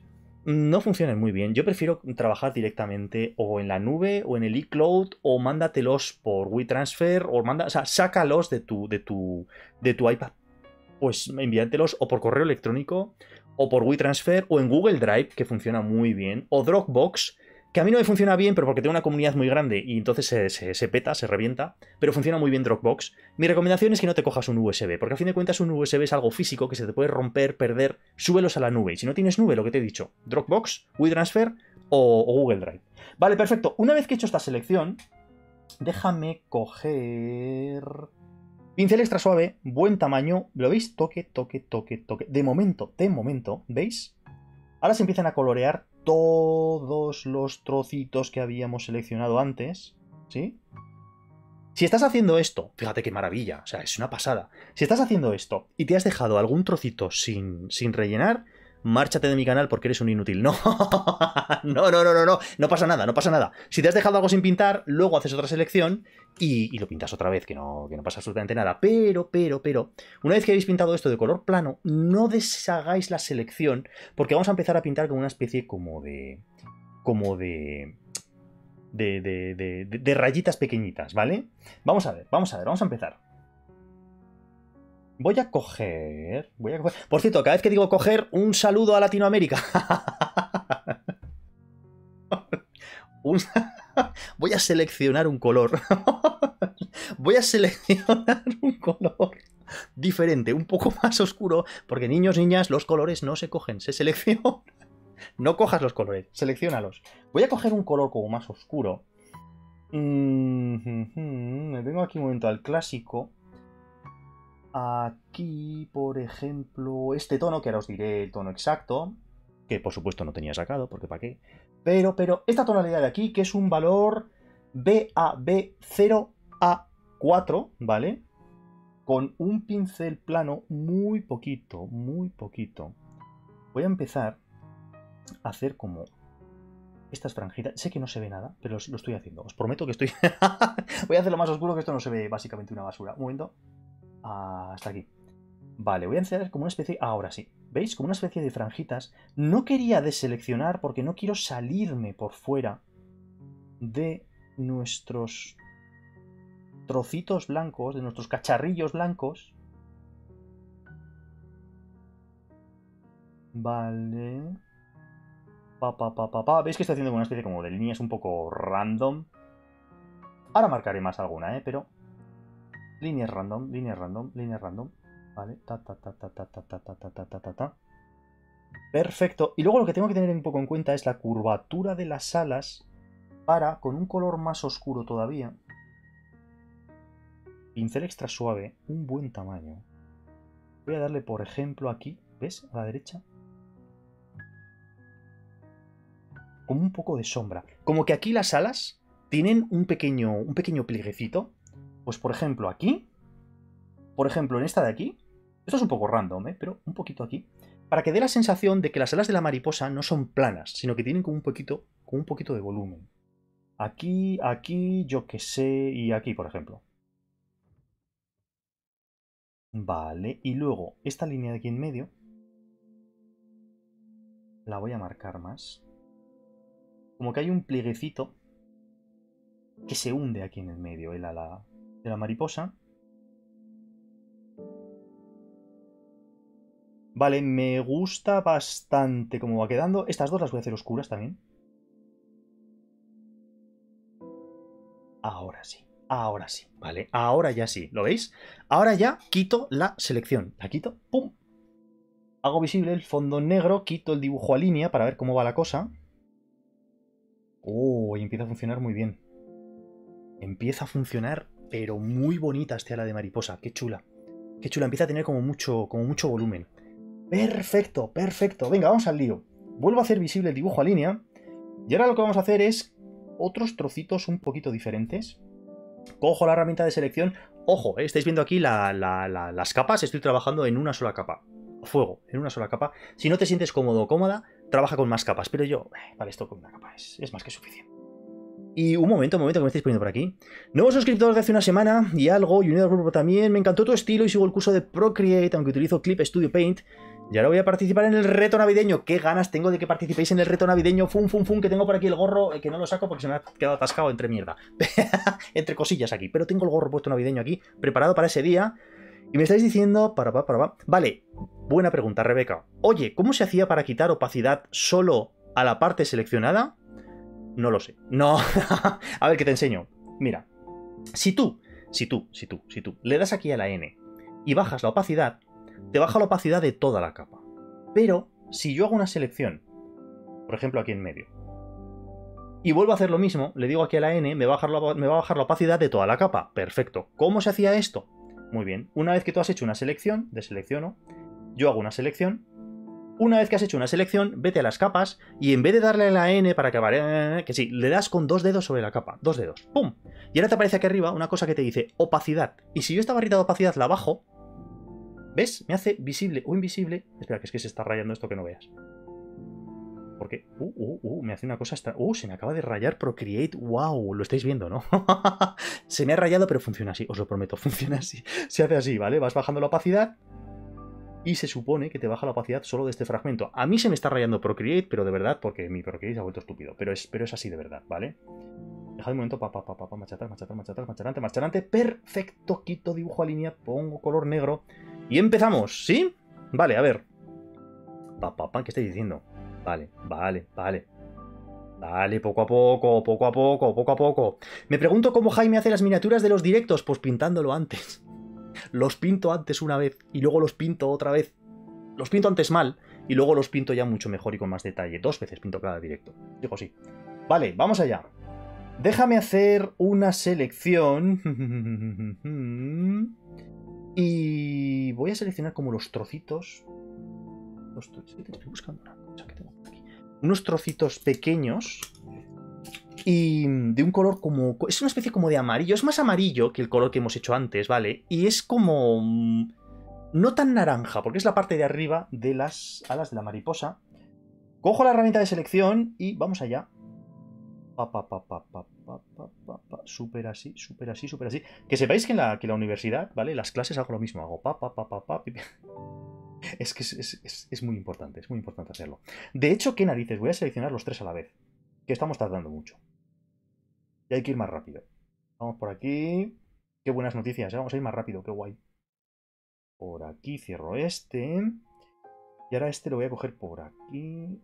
no funcionan muy bien. Yo prefiero trabajar directamente o en la nube o en el iCloud o mándatelos por WeTransfer o sea, sácalos de tu iPad. Pues envíatelos o por correo electrónico o por WeTransfer o en Google Drive, que funciona muy bien, o Dropbox, que a mí no me funciona bien, pero porque tengo una comunidad muy grande y entonces se peta, se revienta, pero funciona muy bien Dropbox. Mi recomendación es que no te cojas un USB, porque a fin de cuentas un USB es algo físico que se te puede romper, perder, súbelos a la nube. Y si no tienes nube, lo que te he dicho, Dropbox, WeTransfer o Google Drive. Vale, perfecto. Una vez que he hecho esta selección, déjame coger... Pincel extra suave, buen tamaño, ¿lo veis? Toque, toque, toque, toque. De momento, ¿veis? Ahora se empiezan a colorear todos los trocitos que habíamos seleccionado antes, ¿sí? Si estás haciendo esto, fíjate qué maravilla, o sea, es una pasada. Si estás haciendo esto y te has dejado algún trocito sin rellenar, márchate de mi canal porque eres un inútil. No, no pasa nada, no pasa nada. Si te has dejado algo sin pintar, luego haces otra selección y lo pintas otra vez, que no pasa absolutamente nada. Pero, una vez que habéis pintado esto de color plano, no deshagáis la selección porque vamos a empezar a pintar con una especie como de rayitas pequeñitas, ¿vale? Vamos a empezar. Voy a coger... Por cierto, cada vez que digo coger, un saludo a Latinoamérica. Voy a seleccionar un color. Voy a seleccionar un color diferente, un poco más oscuro, porque niños, niñas, los colores no se cogen, se seleccionan. No cojas los colores, selecciónalos. Voy a coger un color como más oscuro. Me vengo aquí un momento al clásico. Aquí, por ejemplo, este tono, que ahora os diré el tono exacto, que por supuesto no tenía sacado, porque ¿para qué? Pero esta tonalidad de aquí, que es un valor BAB0A4, ¿vale? Con un pincel plano muy poquito. Voy a empezar a hacer como estas franjitas. Sé que no se ve nada, pero lo estoy haciendo. Os prometo que estoy... Voy a hacerlo más oscuro, que esto no se ve básicamente una basura. Un momento. Hasta aquí. Vale, voy a hacer como una especie... Ahora sí. ¿Veis? Como una especie de franjitas. No quería deseleccionar porque no quiero salirme por fuera de nuestros trocitos blancos, de nuestros cacharrillos blancos. Vale. ¿Veis que estoy haciendo una especie como de líneas un poco random? Ahora marcaré más alguna, pero... Líneas random. Vale. Perfecto. Y luego lo que tengo que tener un poco en cuenta es la curvatura de las alas para, con un color más oscuro todavía, pincel extra suave, un buen tamaño. Voy a darle, por ejemplo, aquí, ¿ves? A la derecha. Como un poco de sombra. Como que aquí las alas tienen un pequeño plieguecito. Pues, por ejemplo, aquí. Por ejemplo, en esta de aquí. Esto es un poco random, pero un poquito aquí. Para que dé la sensación de que las alas de la mariposa no son planas, sino que tienen como un poquito de volumen. Aquí, yo qué sé, y aquí, por ejemplo. Vale, y luego esta línea de aquí en medio la voy a marcar más. Como que hay un plieguecito que se hunde aquí en el medio, el ala de la mariposa. Vale, me gusta bastante cómo va quedando. Estas dos las voy a hacer oscuras también. Ahora sí, vale, ahora ya sí, ¿lo veis? Ahora ya quito la selección, la quito, ¡pum! Hago visible el fondo negro, quito el dibujo a línea para ver cómo va la cosa. Oh, y empieza a funcionar muy bien. Empieza a funcionar, pero muy bonita esta ala de mariposa, qué chula. Qué chula, empieza a tener como mucho volumen. Perfecto. Venga, vamos al lío. Vuelvo a hacer visible el dibujo a línea. Y ahora lo que vamos a hacer es otros trocitos un poquito diferentes. Cojo la herramienta de selección. Ojo, estáis viendo aquí las capas. Estoy trabajando en una sola capa. Fuego, en una sola capa. Si no te sientes cómodo o cómoda, trabaja con más capas. Pero yo, para esto con una capa es más que suficiente. Y un momento que me estáis poniendo por aquí. Nuevo suscriptor de hace una semana y algo, y unido al grupo también. Me encantó tu estilo y sigo el curso de Procreate, aunque utilizo Clip Studio Paint. Y ahora voy a participar en el reto navideño. Qué ganas tengo de que participéis en el reto navideño. Fum, fum, fum, que tengo por aquí el gorro, que no lo saco porque se me ha quedado atascado entre mierda. Entre cosillas aquí. Pero tengo el gorro puesto navideño aquí, preparado para ese día. Y me estáis diciendo... Vale, buena pregunta, Rebeca. Oye, ¿cómo se hacía para quitar opacidad solo a la parte seleccionada? No lo sé. No. A ver, que te enseño. Mira. Si tú le das aquí a la N y bajas la opacidad, te baja la opacidad de toda la capa. Pero si yo hago una selección, por ejemplo aquí en medio, y vuelvo a hacer lo mismo, le digo aquí a la N, me va a bajar la opacidad de toda la capa. Perfecto. ¿Cómo se hacía esto? Muy bien. Una vez que tú has hecho una selección, deselecciono, yo hago una selección. Una vez que has hecho una selección, vete a las capas y en vez de darle a la N para que aparezca, que sí, le das con 2 dedos sobre la capa. 2 dedos. ¡Pum! Y ahora te aparece aquí arriba una cosa que te dice opacidad. Y si yo esta barrita de opacidad la bajo, ¿ves? Me hace visible o invisible. Espera, que es que se está rayando esto que no veas. Porque, me hace una cosa extra. Se me acaba de rayar Procreate. ¡Wow! Lo estáis viendo, ¿no? Se me ha rayado, pero funciona así, os lo prometo. Funciona así. Se hace así, ¿vale? Vas bajando la opacidad. Y se supone que te baja la opacidad solo de este fragmento. A mí se me está rayando Procreate, pero de verdad, porque mi Procreate se ha vuelto estúpido. Pero es así de verdad, ¿vale? Dejad un momento, macharante. Perfecto, quito dibujo a línea, pongo color negro. Y empezamos, ¿sí? Vale, a ver. ¿Qué estáis diciendo? Vale. Vale, poco a poco. Me pregunto cómo Jaime hace las miniaturas de los directos. Pues pintándolo antes. Los pinto antes una vez y luego los pinto otra vez. Los pinto antes mal y luego los pinto ya mucho mejor y con más detalle. 2 veces pinto cada directo. Digo sí. Vale, vamos allá. Déjame hacer una selección. Y voy a seleccionar como los trocitos. Estoy buscando una cosa que tengo aquí. Unos trocitos pequeños. Y de un color como... Es una especie como de amarillo. Es más amarillo que el color que hemos hecho antes, ¿vale? Y es como... No tan naranja, porque es la parte de arriba de las alas de la mariposa. Cojo la herramienta de selección y vamos allá. Súper así. Que sepáis que en la universidad, ¿vale? Las clases hago lo mismo. Hago Es que es muy importante hacerlo. De hecho, ¿qué narices? Voy a seleccionar los 3 a la vez. Que estamos tardando mucho. Y hay que ir más rápido. Vamos por aquí. Qué buenas noticias, ¿eh? Vamos a ir más rápido, qué guay. Por aquí cierro este. Y ahora este lo voy a coger por aquí.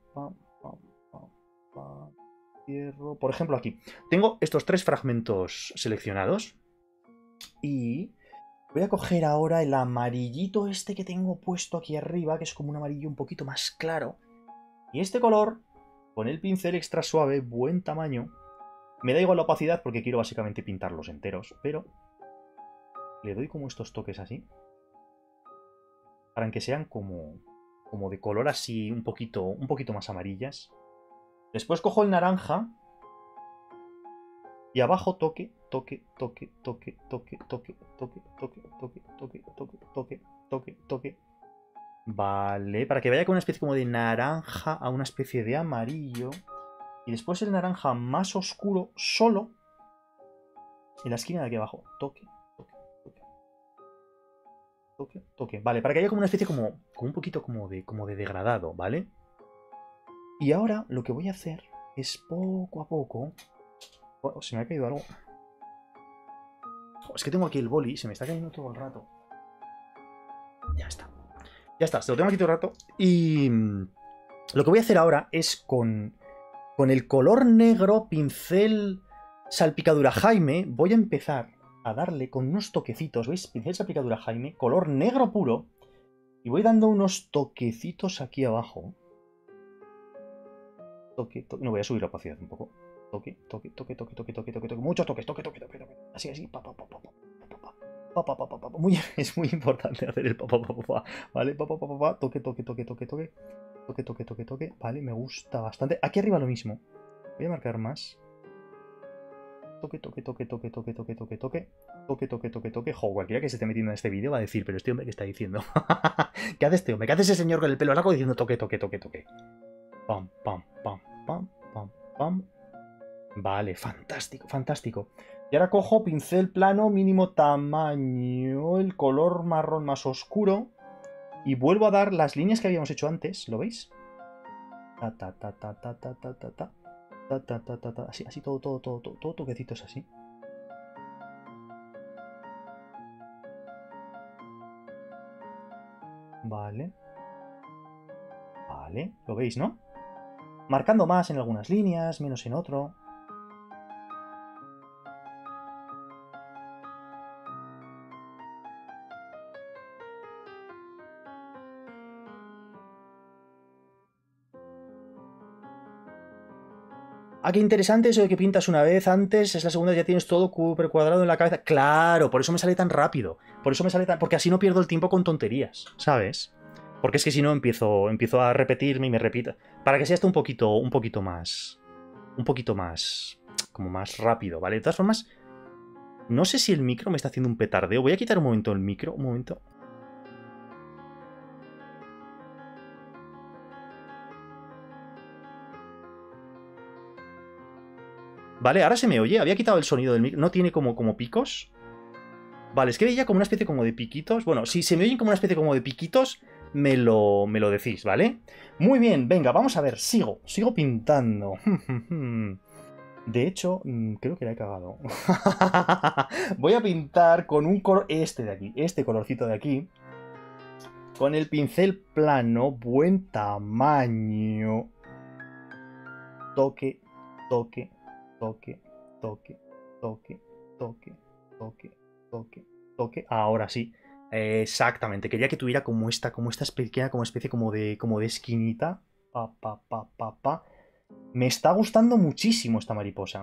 Cierro. Por ejemplo, aquí. Tengo estos 3 fragmentos seleccionados. Y voy a coger ahora el amarillito este que tengo puesto aquí arriba, que es como un amarillo un poquito más claro. Y este color, con el pincel extra suave, buen tamaño. Me da igual la opacidad porque quiero básicamente pintarlos enteros, pero le doy como estos toques así. Para que sean como de color así un poquito más amarillas. Después cojo el naranja. Y abajo toque. Vale, para que vaya con una especie como de naranja a una especie de amarillo. Y después el naranja más oscuro solo en la esquina de aquí abajo. Toque. Vale, para que haya como una especie como un poquito como de degradado, ¿vale? Y ahora lo que voy a hacer es poco a poco... Oh, se me ha caído algo. Oh, es que tengo aquí el boli, se me está cayendo todo el rato. Ya está, se lo tengo aquí todo el rato. Y lo que voy a hacer ahora es con el color negro, pincel salpicadura Jaime, voy a empezar a darle con unos toquecitos, ¿veis? Pincel salpicadura Jaime, color negro puro, y voy dando unos toquecitos aquí abajo. No, voy a subir la opacidad un poco. Toque, muchos toques, toque. Así, es muy importante hacer el ¿vale? Toque. Vale, me gusta bastante. Aquí arriba lo mismo. Voy a marcar más. Toque. Jo, cualquiera que se esté metiendo en este vídeo va a decir, pero este hombre, ¿qué está diciendo? ¿Qué hace este hombre? ¿Qué hace ese señor con el pelo largo diciendo toque? Pam. Vale, fantástico. Y ahora cojo pincel plano, mínimo tamaño, el color marrón más oscuro. Y vuelvo a dar las líneas que habíamos hecho antes, ¿lo veis? Ta, ta, ta, ta, ta, ta, ta, ta, ta, ta, ta, ta, ta, ta. Así, así, todo toquecitos así. Vale. Vale, lo veis, ¿no? Marcando más en algunas líneas, menos en otro. Ah, qué interesante eso de que pintas una vez antes, es la segunda, ya tienes todo cuadrado en la cabeza. Claro, por eso me sale tan rápido. Por eso me sale tan... Porque así no pierdo el tiempo con tonterías, ¿sabes? Porque es que si no empiezo a repetirme y me repito. Para que sea esto un poquito más... Un poquito más... Como más rápido, ¿vale? De todas formas, no sé si el micro me está haciendo un petardeo. Voy a quitar un momento el micro, un momento. Vale, ahora se me oye. Había quitado el sonido del micro. ¿No tiene como picos? Vale, es que veía como una especie como de piquitos. Bueno, si se me oyen como una especie como de piquitos, me lo decís, ¿vale? Muy bien, venga, vamos a ver. Sigo pintando. De hecho, creo que la he cagado. Voy a pintar con un color... Este de aquí, este colorcito de aquí. Con el pincel plano, buen tamaño. Toque, toque, toque, toque, toque, toque, toque, toque, toque. Ahora sí. Exactamente. Quería que tuviera como esta pequeña como especie como de esquinita. Pa, pa, pa, pa, pa. Me está gustando muchísimo esta mariposa.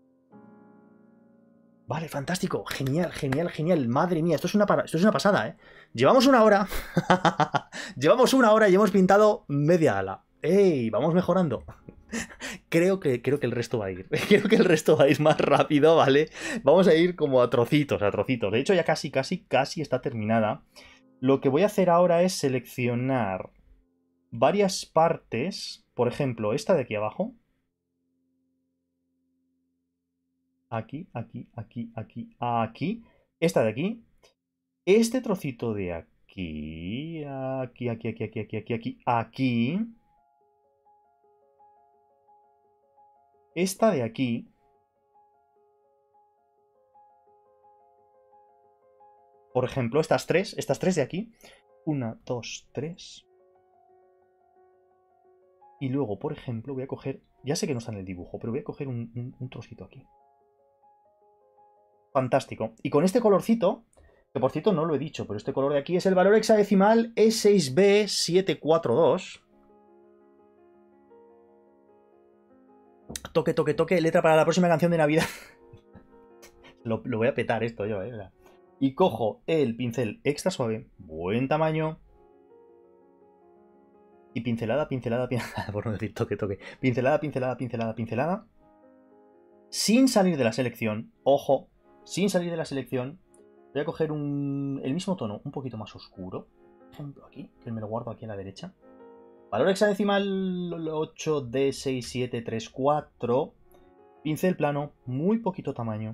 Vale, fantástico. Genial, genial, genial. Madre mía, esto es una pasada, ¿eh? Llevamos una hora. Llevamos una hora y hemos pintado media ala. ¡Ey! Vamos mejorando. Creo que el resto va a ir. Creo que el resto va a ir más rápido, ¿vale? Vamos a ir como a trocitos, a trocitos. De hecho, ya casi está terminada. Lo que voy a hacer ahora es seleccionar varias partes. Por ejemplo, esta de aquí abajo. Aquí, aquí, aquí, aquí, aquí. Esta de aquí. Este trocito de aquí. Aquí, aquí, aquí, aquí, aquí, aquí, aquí. Aquí. Esta de aquí. Por ejemplo, estas tres de aquí. Una, dos, tres. Y luego, por ejemplo, voy a coger... Ya sé que no está en el dibujo, pero voy a coger un trocito aquí. Fantástico. Y con este colorcito, que por cierto no lo he dicho, pero este color de aquí es el valor hexadecimal E6B742. Toque, toque, toque, letra para la próxima canción de Navidad. lo voy a petar esto yo, Y cojo el pincel extra suave, buen tamaño. Y pincelada, pincelada, pincelada, por no decir toque, toque. Pincelada, pincelada, pincelada, pincelada. Sin salir de la selección, ojo, sin salir de la selección, voy a coger el mismo tono, un poquito más oscuro. Por ejemplo, aquí, que me lo guardo aquí a la derecha. Valor hexadecimal 8D6734. Pincel plano, muy poquito tamaño.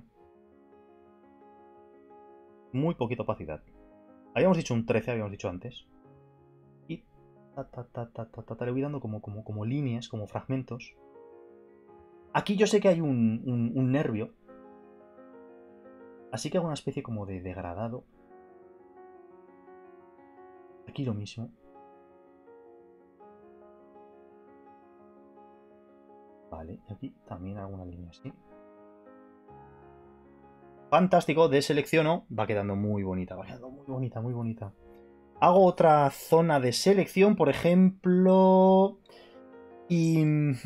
Muy poquita opacidad. Habíamos dicho un 13, habíamos dicho antes. Y le voy dando como líneas, como fragmentos. Aquí yo sé que hay un nervio. Así que hago una especie como de degradado. Aquí lo mismo. Vale, y aquí también hago una línea así. Fantástico, deselecciono. Va quedando muy bonita, va quedando muy bonita, muy bonita. Hago otra zona de selección, por ejemplo... Y...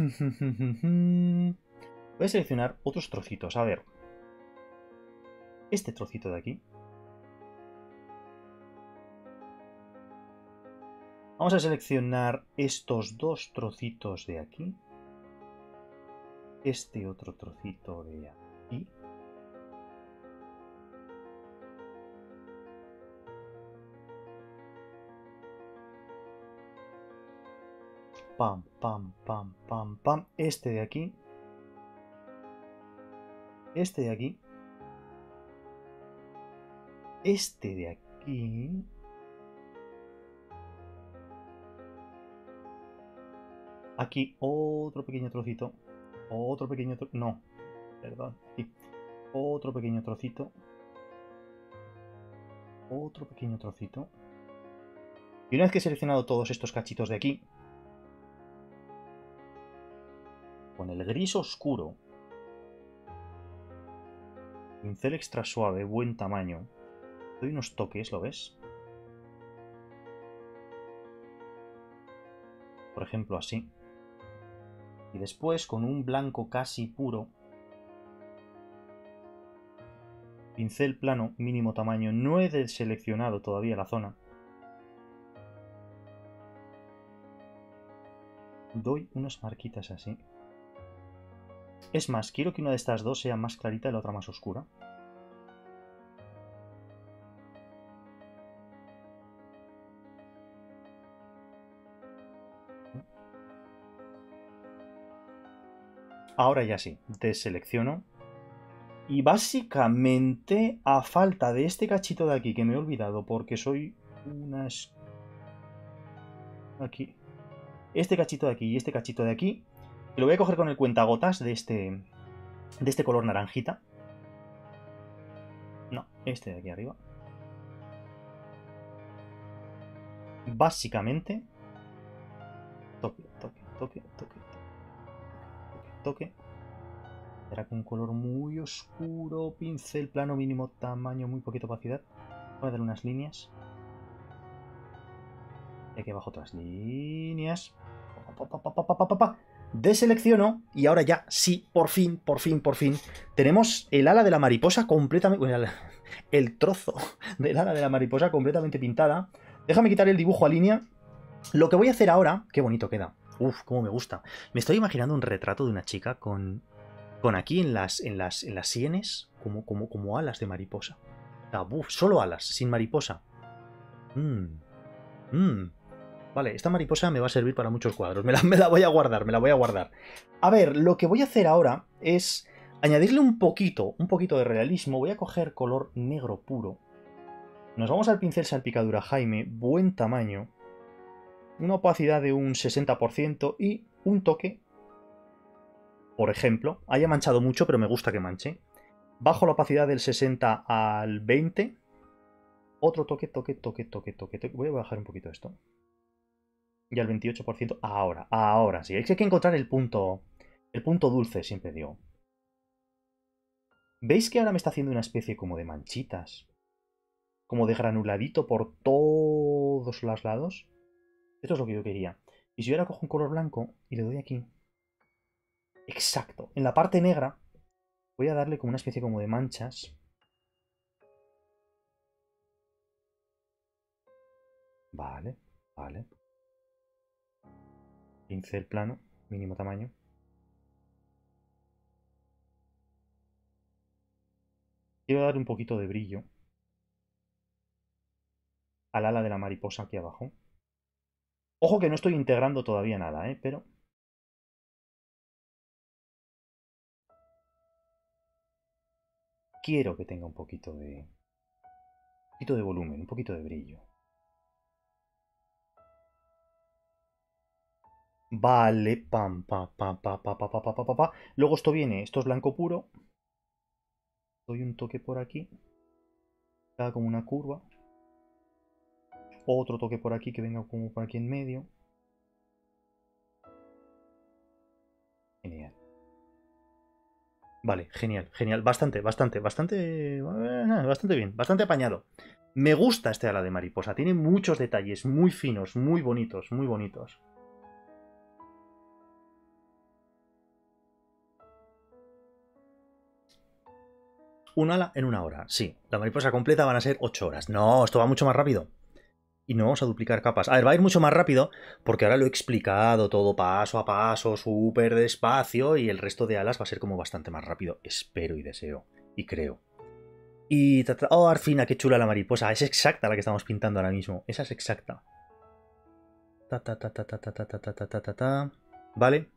voy a seleccionar otros trocitos. A ver. Este trocito de aquí. Vamos a seleccionar estos dos trocitos de aquí. Este otro trocito de aquí. Pam, pam, pam, pam, pam. Este de aquí. Este de aquí. Este de aquí. Aquí otro pequeño trocito. Otro pequeño trocito. No, perdón. Aquí. Otro pequeño trocito. Otro pequeño trocito. Y una vez que he seleccionado todos estos cachitos de aquí, con el gris oscuro, pincel extra suave, buen tamaño, doy unos toques, ¿lo ves? Por ejemplo, así. Y después, con un blanco casi puro, pincel plano, mínimo tamaño, no he deseleccionado todavía la zona. Doy unas marquitas así. Es más, quiero que una de estas dos sea más clarita y la otra más oscura. Ahora ya sí, deselecciono. Y básicamente, a falta de este cachito de aquí, que me he olvidado porque soy unas... Aquí. Este cachito de aquí y este cachito de aquí, lo voy a coger con el cuentagotas de este color naranjita. No, este de aquí arriba. Básicamente, toque, toque, toque, toque, toque, toque. Será con un color muy oscuro, pincel plano, mínimo tamaño, muy poquita opacidad. Voy a dar unas líneas. Y aquí abajo otras líneas. Deselecciono y ahora ya, sí, por fin, tenemos el ala de la mariposa completamente... Bueno, el trozo del ala de la mariposa completamente pintada. Déjame quitar el dibujo a línea. Lo que voy a hacer ahora... Qué bonito queda. Uf, cómo me gusta. Me estoy imaginando un retrato de una chica con aquí en las sienes como alas de mariposa. O sea, uf, solo alas, sin mariposa. Vale, esta mariposa me va a servir para muchos cuadros. Me la voy a guardar, me la voy a guardar. A ver, lo que voy a hacer ahora es añadirle un poquito de realismo. Voy a coger color negro puro. Nos vamos al pincel salpicadura Jaime, buen tamaño. Una opacidad de un 60% y un toque. Por ejemplo, haya manchado mucho, pero me gusta que manche. Bajo la opacidad del 60 al 20. Otro toque. Voy a bajar un poquito esto. Y al 28%, ahora sí. Es que hay que encontrar el punto dulce, siempre digo. ¿Veis que ahora me está haciendo una especie como de manchitas? Como de granuladito por todos los lados. Esto es lo que yo quería. Y si yo ahora cojo un color blanco y le doy aquí. Exacto. En la parte negra voy a darle como una especie como de manchas. Vale. Pincel plano, mínimo tamaño. Quiero darle un poquito de brillo al ala de la mariposa aquí abajo. Ojo que no estoy integrando todavía nada, pero... Quiero que tenga un poquito de volumen, un poquito de brillo. Vale, pam, pa, pa, pa, pa, pa, pa, pa, pa, pa. Luego esto viene, esto es blanco puro. Doy un toque por aquí. Haga como una curva. Otro toque por aquí que venga como por aquí en medio. Genial. Vale, genial. Bastante bien, bastante apañado. Me gusta este ala de mariposa. Tiene muchos detalles muy finos, muy bonitos. Un ala en 1 hora. Sí, la mariposa completa van a ser 8 horas. No, esto va mucho más rápido. Y no vamos a duplicar capas. A ver, va a ir mucho más rápido porque ahora lo he explicado todo paso a paso, súper despacio, y el resto de alas va a ser como bastante más rápido. Espero y deseo. Y creo. Y... Oh, Arfina, qué chula la mariposa. Es exacta la que estamos pintando ahora mismo. Esa es exacta. Vale.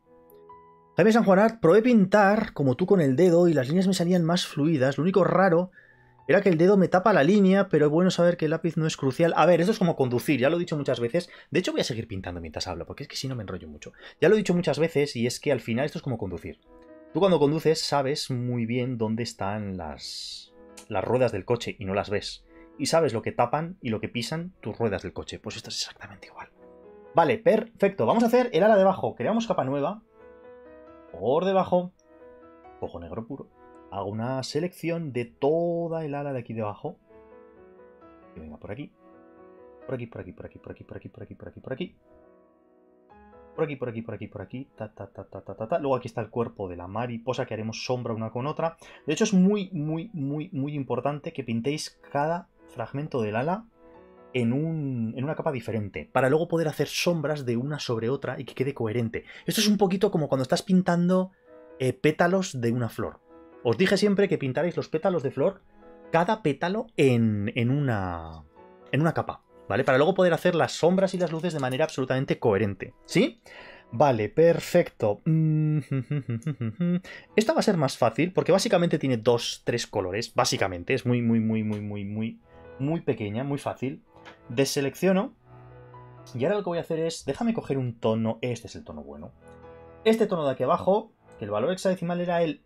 Jaime San Juanat, probé pintar como tú con el dedo y las líneas me salían más fluidas. Lo único raro Era que el dedo me tapa la línea, pero es bueno saber que el lápiz no es crucial. A ver, esto es como conducir, ya lo he dicho muchas veces. De hecho, voy a seguir pintando mientras hablo, porque es que si no me enrollo mucho. Ya lo he dicho muchas veces y es que al final esto es como conducir. Tú cuando conduces sabes muy bien dónde están las ruedas del coche y no las ves. Y sabes lo que tapan y lo que pisan tus ruedas del coche. Pues esto es exactamente igual. Vale, perfecto. Vamos a hacer el ala de abajo. Creamos capa nueva. Por debajo. Cojo negro puro. Hago una selección de toda el ala de aquí debajo. Y venga por aquí. Por aquí, por aquí, por aquí, por aquí, por aquí, por aquí, por aquí, por aquí. Por aquí, por aquí, por aquí, por aquí. Ta, ta, ta, ta, ta, ta, ta. Luego aquí está el cuerpo de la mariposa que haremos sombra una con otra. De hecho es muy, muy, muy, muy importante que pintéis cada fragmento del ala en una capa diferente, para luego poder hacer sombras de una sobre otra y que quede coherente. Esto es un poquito como cuando estás pintando pétalos de una flor. Os dije siempre que pintarais los pétalos de flor, cada pétalo en una capa, ¿vale? Para luego poder hacer las sombras y las luces de manera absolutamente coherente, ¿sí? Vale, perfecto. Esta va a ser más fácil porque básicamente tiene 2-3 colores, básicamente. Es muy, muy, muy, muy, muy, muy, muy pequeña, muy fácil. Deselecciono. Y ahora lo que voy a hacer es, déjame coger un tono, este es el tono bueno. Este tono de aquí abajo, que el valor hexadecimal era el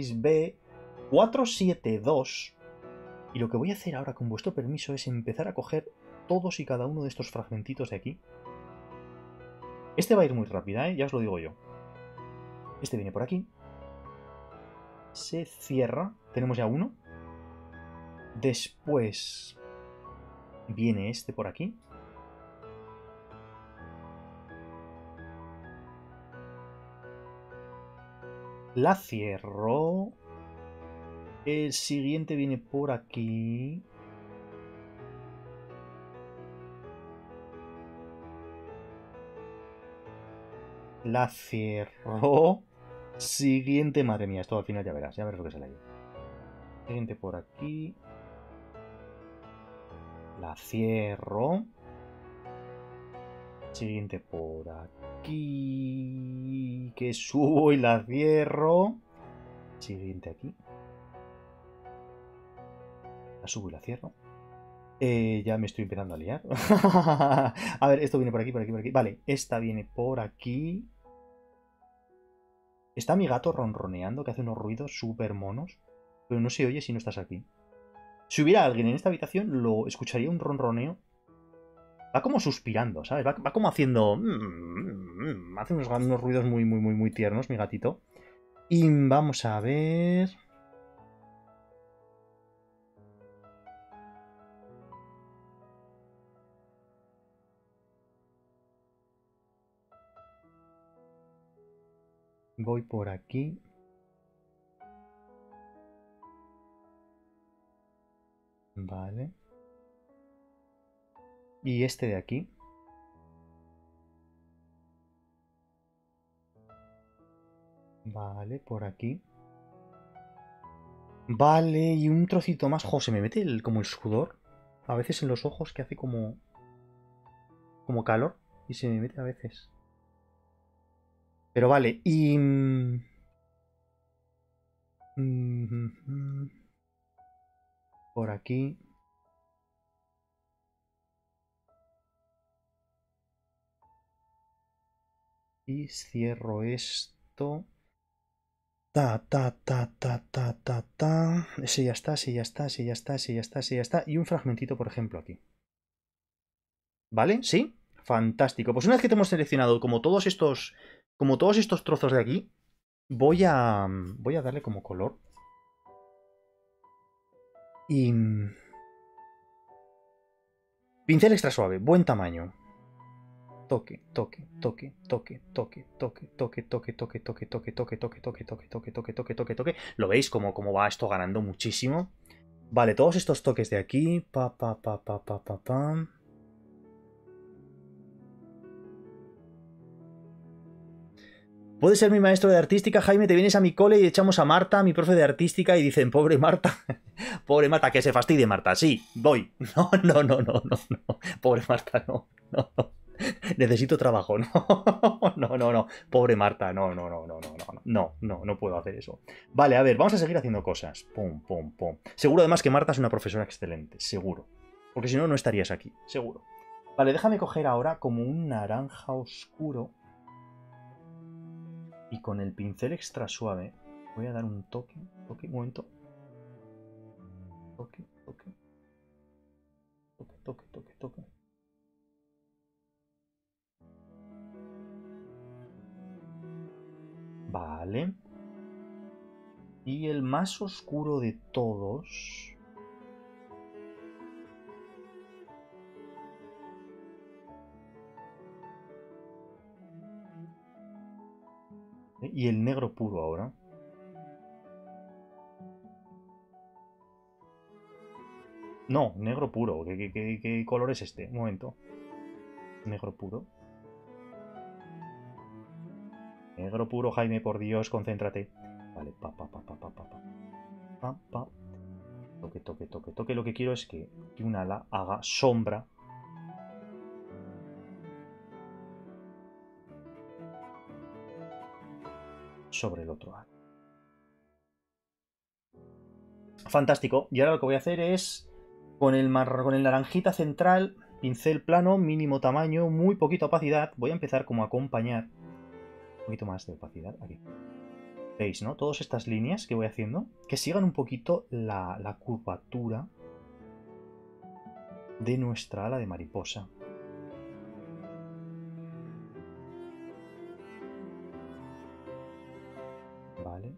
E6B472. Y lo que voy a hacer ahora, con vuestro permiso, es empezar a coger todos y cada uno de estos fragmentitos de aquí. Este va a ir muy rápida, ya os lo digo yo. Este viene por aquí. Se cierra. Tenemos ya uno. Después viene este por aquí. La cierro. El siguiente viene por aquí. La cierro. Siguiente, madre mía, esto al final ya verás lo que sale ahí. Siguiente por aquí. La cierro. Siguiente por aquí. Que subo y la cierro. Siguiente aquí. La subo y la cierro. Ya me estoy empezando a liar. A ver, esto viene por aquí, por aquí, por aquí. Vale, esta viene por aquí. Está mi gato ronroneando, que hace unos ruidos súper monos. Pero no se oye si no estás aquí. Si hubiera alguien en esta habitación, lo escucharía un ronroneo. Va como suspirando, ¿sabes? Va como haciendo... hace unos ruidos muy, muy, muy, muy tiernos, mi gatito. Y vamos a ver... Voy por aquí. Vale. Y este de aquí. Vale, por aquí. Vale, y un trocito más. Jo, se me mete como el sudor. A veces en los ojos que hace como calor. Y se me mete a veces. Pero vale, y... por aquí. Y cierro esto. Ta, ta, ta, ta, ta, ta, ta. Ese ya está, ese ya está, ese ya está, ese ya está, ese ya está. Y un fragmentito, por ejemplo, aquí. ¿Vale? ¿Sí? Fantástico. Pues una vez que te hemos seleccionado como todos estos trozos de aquí, voy a darle como color. Y... pincel extra suave, buen tamaño. Toque, toque, toque, toque, toque, toque, toque, toque, toque, toque, toque, toque, toque, toque, toque, toque, toque, toque, toque, toque. ¿Lo veis cómo va esto ganando muchísimo? Vale, todos estos toques de aquí. Pa, pa, pa, pa, pa, pa, pa. Puedes ser mi maestro de artística, Jaime, te vienes a mi cole y echamos a Marta, mi profe de artística, y dicen, pobre Marta, pobre Marta, que se fastidie Marta, sí, voy. No, no, no, no, no, no, pobre Marta, no, no, no. Necesito trabajo. No. Pobre Marta. No puedo hacer eso. Vale, a ver, vamos a seguir haciendo cosas. Pum, pum, pum. Seguro además que Marta es una profesora excelente. Seguro. Porque si no, no estarías aquí. Seguro. Vale, déjame coger ahora como un naranja oscuro. Y con el pincel extra suave voy a dar un toque. Un momento. Toque. Vale. Y el más oscuro de todos. Y el negro puro ahora. No, negro puro. ¿Qué color es este? Un momento. Negro puro. Negro puro, Jaime, por Dios, concéntrate. Vale, Toque. Lo que quiero es que un ala haga sombra. Sobre el otro ala. Fantástico. Y ahora lo que voy a hacer es, con el naranjita central, pincel plano, mínimo tamaño, muy poquita opacidad, voy a empezar como a acompañar. Un poquito más de opacidad. Aquí. ¿Veis, no? Todas estas líneas que voy haciendo, que sigan un poquito la curvatura de nuestra ala de mariposa. Vale.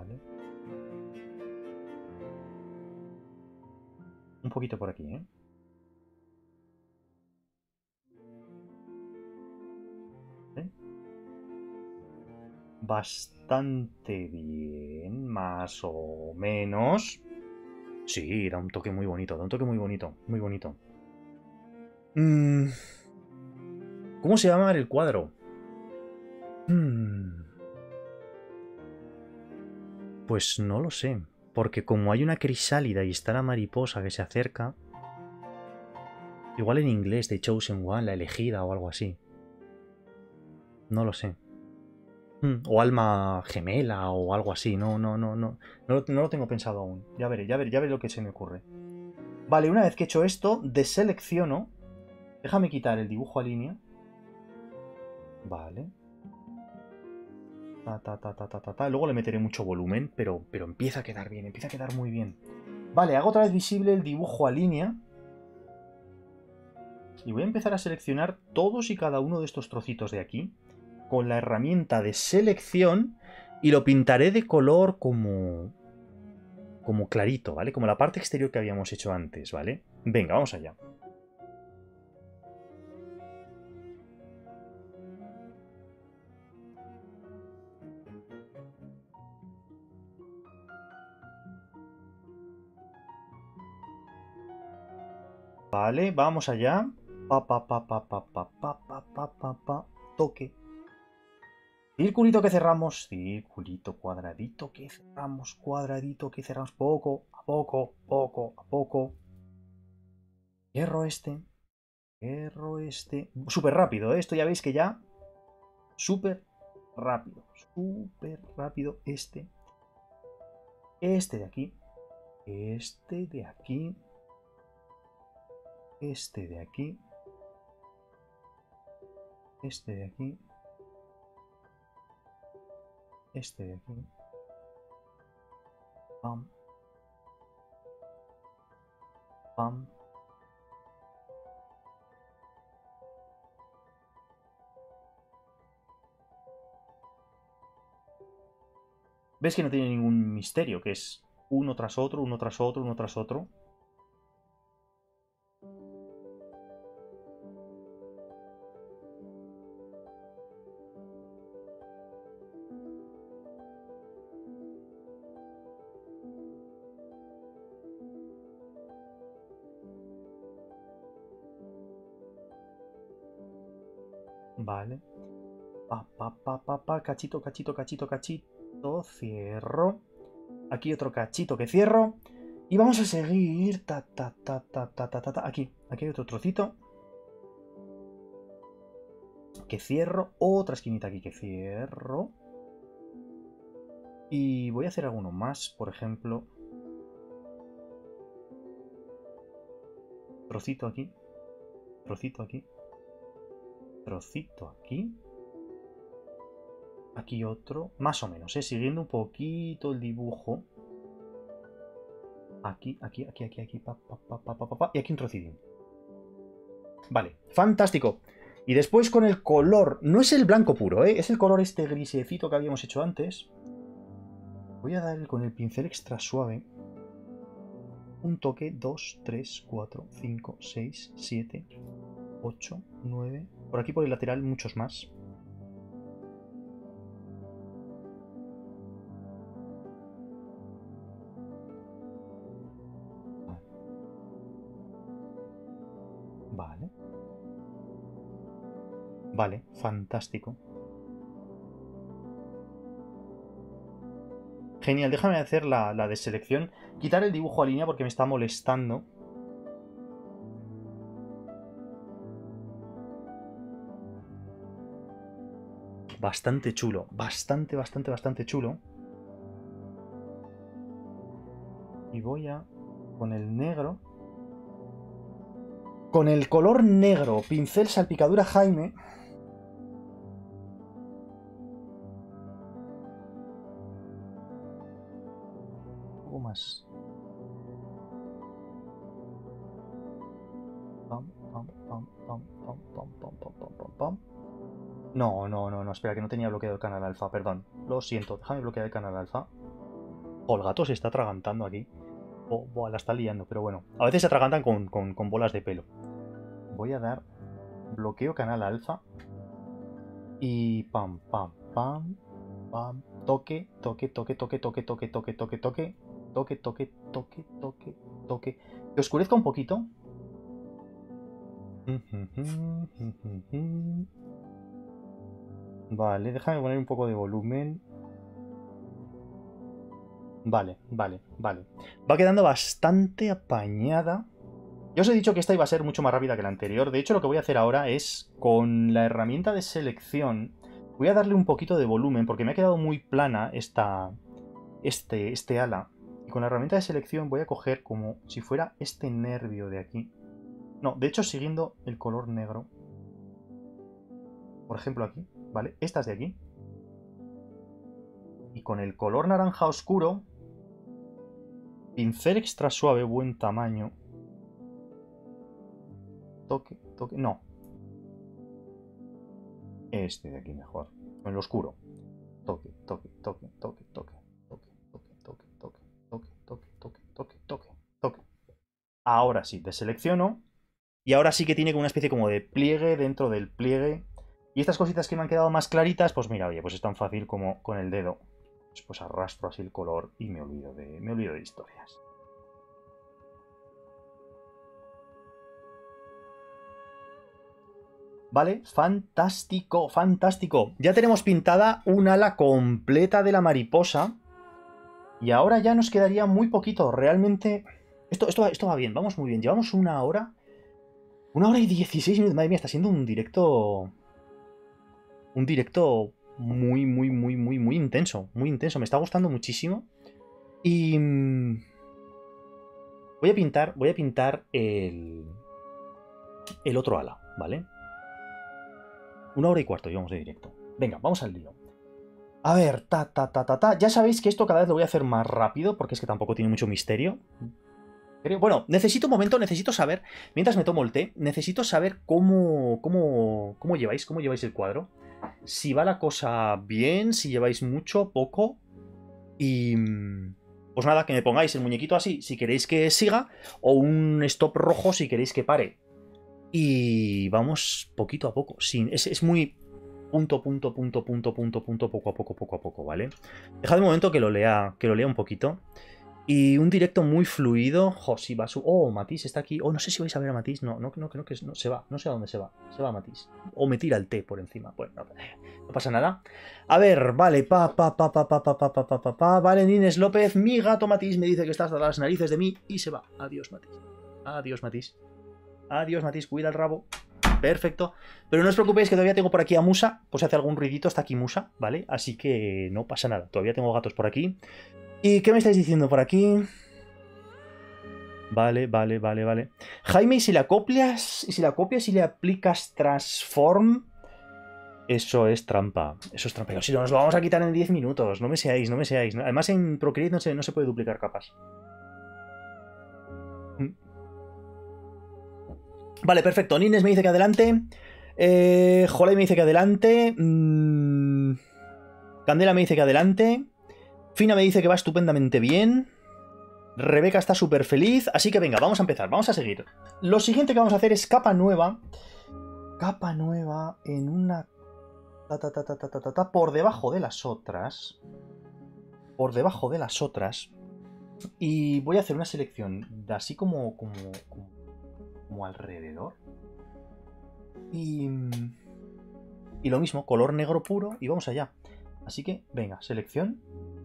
Un poquito por aquí, ¿eh? Bastante bien, más o menos. Sí, da un toque muy bonito, muy bonito. ¿Cómo se llama el cuadro? Pues no lo sé, porque como hay una crisálida y está la mariposa que se acerca, igual en inglés, The Chosen One, la elegida o algo así. No lo sé. O alma gemela o algo así. No lo tengo pensado aún. Ya veré lo que se me ocurre. Vale, una vez que he hecho esto, deselecciono. Déjame quitar el dibujo a línea. Vale. Luego le meteré mucho volumen, pero empieza a quedar bien, empieza a quedar muy bien. Vale, hago otra vez visible el dibujo a línea. Y voy a empezar a seleccionar todos y cada uno de estos trocitos de aquí con la herramienta de selección y lo pintaré de color como clarito, ¿vale? Como la parte exterior que habíamos hecho antes, ¿vale? Venga, vamos allá. Vale, vamos allá. Toque. Circulito que cerramos. Circulito, cuadradito que cerramos. Cuadradito que cerramos. Poco a poco. Hierro este. Súper rápido, ¿eh? Esto ya veis que ya. Súper rápido. Este. Este de aquí. Este de aquí. Este de aquí. Este de aquí. Este de aquí. Pam. Pam. ¿Ves que no tiene ningún misterio? Que es uno tras otro, uno tras otro, uno tras otro. Vale. Cachito. Cierro. Aquí otro cachito que cierro. Y vamos a seguir. Aquí hay otro trocito. que cierro. Otra esquinita aquí que cierro. Y voy a hacer alguno más, por ejemplo. Trocito aquí. Trocito aquí. Trocito aquí. Aquí otro. Más o menos, siguiendo un poquito el dibujo. Aquí, aquí, aquí, aquí, aquí. Y aquí un trocitín. Vale, fantástico. Y después con el color, no es el blanco puro, es el color este grisecito que habíamos hecho antes. Voy a dar con el pincel extra suave un toque, 2, 3, 4, 5, 6, 7, 8, 9. Por aquí por el lateral muchos más. Vale. Vale, fantástico. Genial, déjame hacer la de selección. Quitar el dibujo a línea porque me está molestando. Bastante chulo. Bastante, bastante, bastante chulo. Y voy a... con el negro... Con el color negro, pincel salpicadura Jaime... más. No, espera, que no tenía bloqueado el canal alfa, perdón. Lo siento, déjame bloquear el canal alfa. Oh, el gato se está atragantando aquí. Oh, la está liando, pero bueno. A veces se atragantan con bolas de pelo. Voy a dar bloqueo canal alfa. Y pam, pam, pam, pam. Toque, toque, toque, toque, toque, toque, toque, toque, toque. Toque, toque, toque, toque, toque. Que oscurezca un poquito. Vale, déjame poner un poco de volumen. Vale, vale, vale. Va quedando bastante apañada. Ya os he dicho que esta iba a ser mucho más rápida que la anterior. De hecho, lo que voy a hacer ahora es, con la herramienta de selección, voy a darle un poquito de volumen, porque me ha quedado muy plana este ala. Y con la herramienta de selección voy a coger como si fuera este nervio de aquí. No, de hecho siguiendo el color negro. Por ejemplo aquí, ¿vale? Estas de aquí. Y con el color naranja oscuro, pincel extra suave, buen tamaño. Toque, toque, no. Este de aquí mejor. Con el oscuro. Toque, toque, toque, toque, toque. Toque. Ahora sí, deselecciono. Y ahora sí que tiene como una especie como de pliegue dentro del pliegue. Y estas cositas que me han quedado más claritas, pues mira, oye, pues es tan fácil como con el dedo. Pues arrastro así el color y me olvido de historias. Vale, fantástico, fantástico. Ya tenemos pintada un ala completa de la mariposa. Y ahora ya nos quedaría muy poquito. Realmente... Esto va bien, vamos muy bien. Llevamos una hora... 1 hora y 16 minutos. Madre mía, está siendo un directo... Un directo muy, muy, muy, muy, muy intenso. Muy intenso. Me está gustando muchísimo. Y... Voy a pintar el otro ala, ¿vale? 1 hora y cuarto llevamos de directo. Venga, vamos al lío. A ver, Ya sabéis que esto cada vez lo voy a hacer más rápido, porque es que tampoco tiene mucho misterio. Bueno, necesito un momento, necesito saber, mientras me tomo el té, necesito saber cómo lleváis el cuadro. Si va la cosa bien, si lleváis mucho, poco. Y... pues nada, que me pongáis el muñequito así si queréis que siga, o un stop rojo si queréis que pare. Y vamos poquito a poco. Es muy... punto, poco a poco, ¿vale? Dejad un momento que lo lea un poquito. Y un directo muy fluido. Jo, si va su... Oh, Matisse está aquí. Oh, no sé si vais a ver a Matisse. No, creo que no se va. No sé a dónde se va. Se va Matisse. O me tira el té por encima. Bueno, no pasa nada. A ver, vale. Vale, Nines López. Mi gato Matisse me dice que está hasta las narices de mí y se va. Adiós, Matisse. Adiós, Matisse. Adiós, Matisse. Cuida el rabo. Perfecto. Pero no os preocupéis que todavía tengo por aquí a Musa. Pues si hace algún ruidito, está aquí Musa, ¿vale? Así que no pasa nada. Todavía tengo gatos por aquí. ¿Y qué me estáis diciendo por aquí? Vale. Jaime, ¿y si la copias y le aplicas transform? Eso es trampa. Eso es trampa. Pero si nos lo vamos a quitar en 10 minutos. No me seáis. Además en Procreate no se puede duplicar capas. Vale, perfecto. Nines me dice que adelante. Jolai me dice que adelante. Candela me dice que adelante. Fina me dice que va estupendamente bien. Rebeca está súper feliz. Así que venga, vamos a empezar. Vamos a seguir. Lo siguiente que vamos a hacer es capa nueva. Capa nueva en una... por debajo de las otras. Por debajo de las otras. Y voy a hacer una selección de así como alrededor. Y lo mismo, color negro puro y vamos allá. Así que, venga, selección.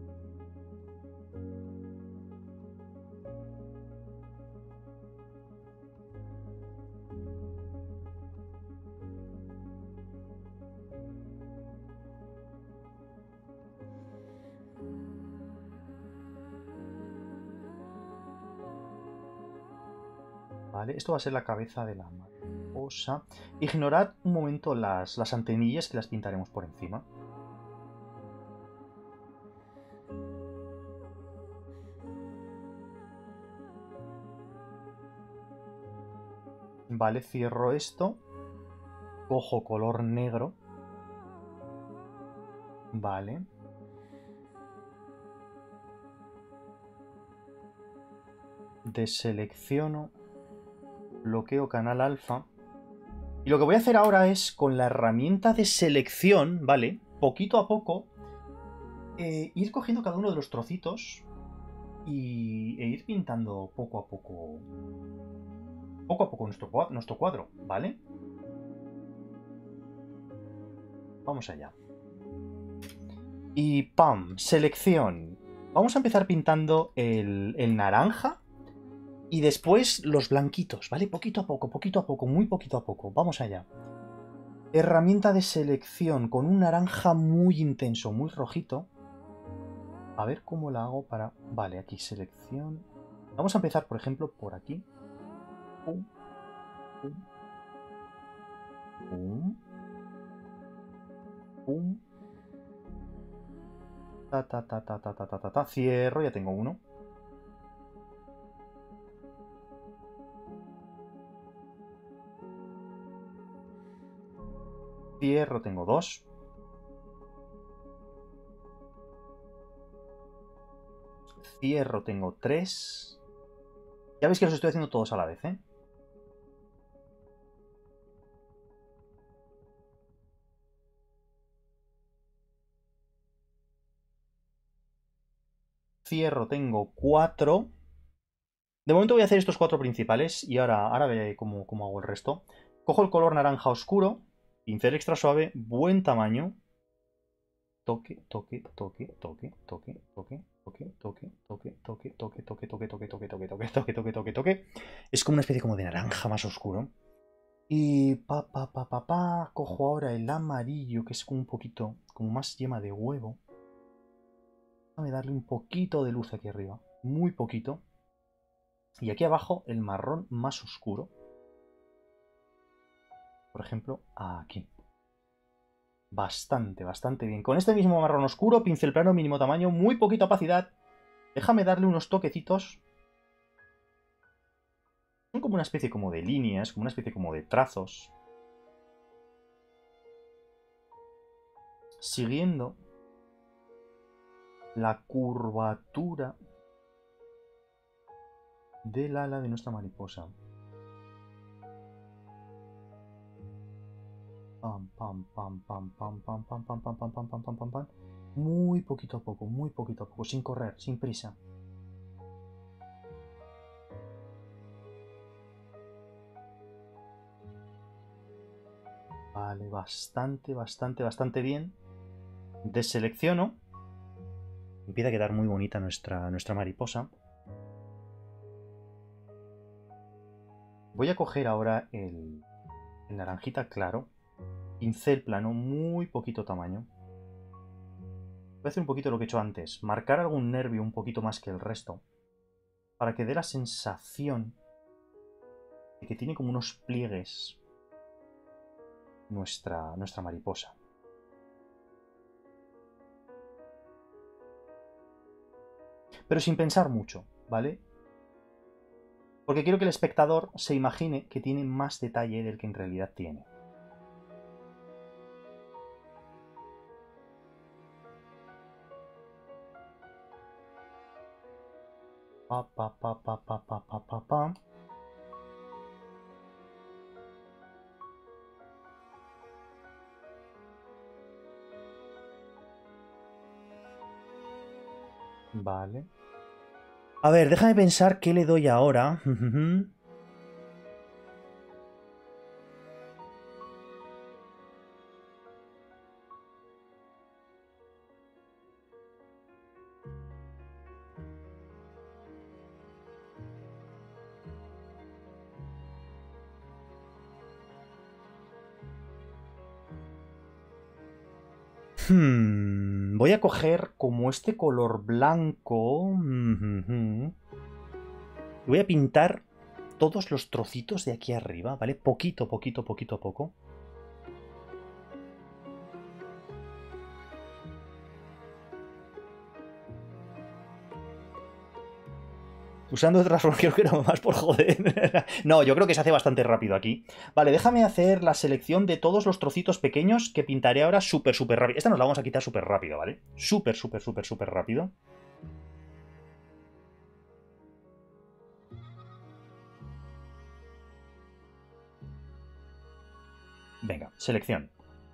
Vale, esto va a ser la cabeza de la mariposa. Ignorad un momento las antenillas que las pintaremos por encima. Vale, cierro esto. Cojo color negro. Vale. Deselecciono. Bloqueo canal alfa. Y lo que voy a hacer ahora es, con la herramienta de selección, ¿vale? Poquito a poco, ir cogiendo cada uno de los trocitos e ir pintando poco a poco nuestro cuadro, ¿vale? Vamos allá. Y ¡pam! Selección. Vamos a empezar pintando el naranja. Y después los blanquitos, ¿vale? Poquito a poco, muy poquito a poco. Vamos allá. Herramienta de selección con un naranja muy intenso, muy rojito. A ver cómo la hago para... Vale, aquí selección. Vamos a empezar, por ejemplo, por aquí. Pum, pum, pum, pum. Cierro, ya tengo uno. Cierro, tengo dos. Cierro, tengo tres. Ya veis que los estoy haciendo todos a la vez, ¿eh? Cierro, tengo cuatro. De momento voy a hacer estos cuatro principales y ahora veré cómo hago el resto. Cojo el color naranja oscuro, pincel extra suave, buen tamaño. Toque. Es como una especie como de naranja más oscuro. Y cojo ahora el amarillo, que es como un poquito, como más yema de huevo. Déjame darle un poquito de luz aquí arriba, muy poquito. Y aquí abajo el marrón más oscuro. Por ejemplo, aquí. Bastante bien. Con este mismo marrón oscuro, pincel plano, mínimo tamaño, muy poquita opacidad. Déjame darle unos toquecitos. Son como una especie como de líneas, como una especie como de trazos. Siguiendo la curvatura del ala de nuestra mariposa. Muy poquito a poco, sin correr, sin prisa. Vale, bastante bien. Deselecciono. Empieza a quedar muy bonita nuestra mariposa. Voy a coger ahora el El naranjita claro. Pincel plano, muy poquito tamaño. Voy a hacer un poquito lo que he hecho antes. Marcar algún nervio un poquito más que el resto. Para que dé la sensación de que tiene como unos pliegues nuestra mariposa. Pero sin pensar mucho, ¿vale? Porque quiero que el espectador se imagine que tiene más detalle del que en realidad tiene. Pa, pa, pa, pa, pa, pa, pa, pa, pa. Vale. A ver, déjame pensar qué le doy ahora. Voy a coger como este color blanco. Voy a pintar todos los trocitos de aquí arriba, ¿vale? Poquito, poquito, poquito a poco. Usando otras formas, creo que era más por joder. No, yo creo que se hace bastante rápido aquí. Vale, déjame hacer la selección de todos los trocitos pequeños que pintaré ahora súper, súper rápido. Esta nos la vamos a quitar súper rápido, ¿vale? Súper, súper, súper, súper rápido. Venga, selección.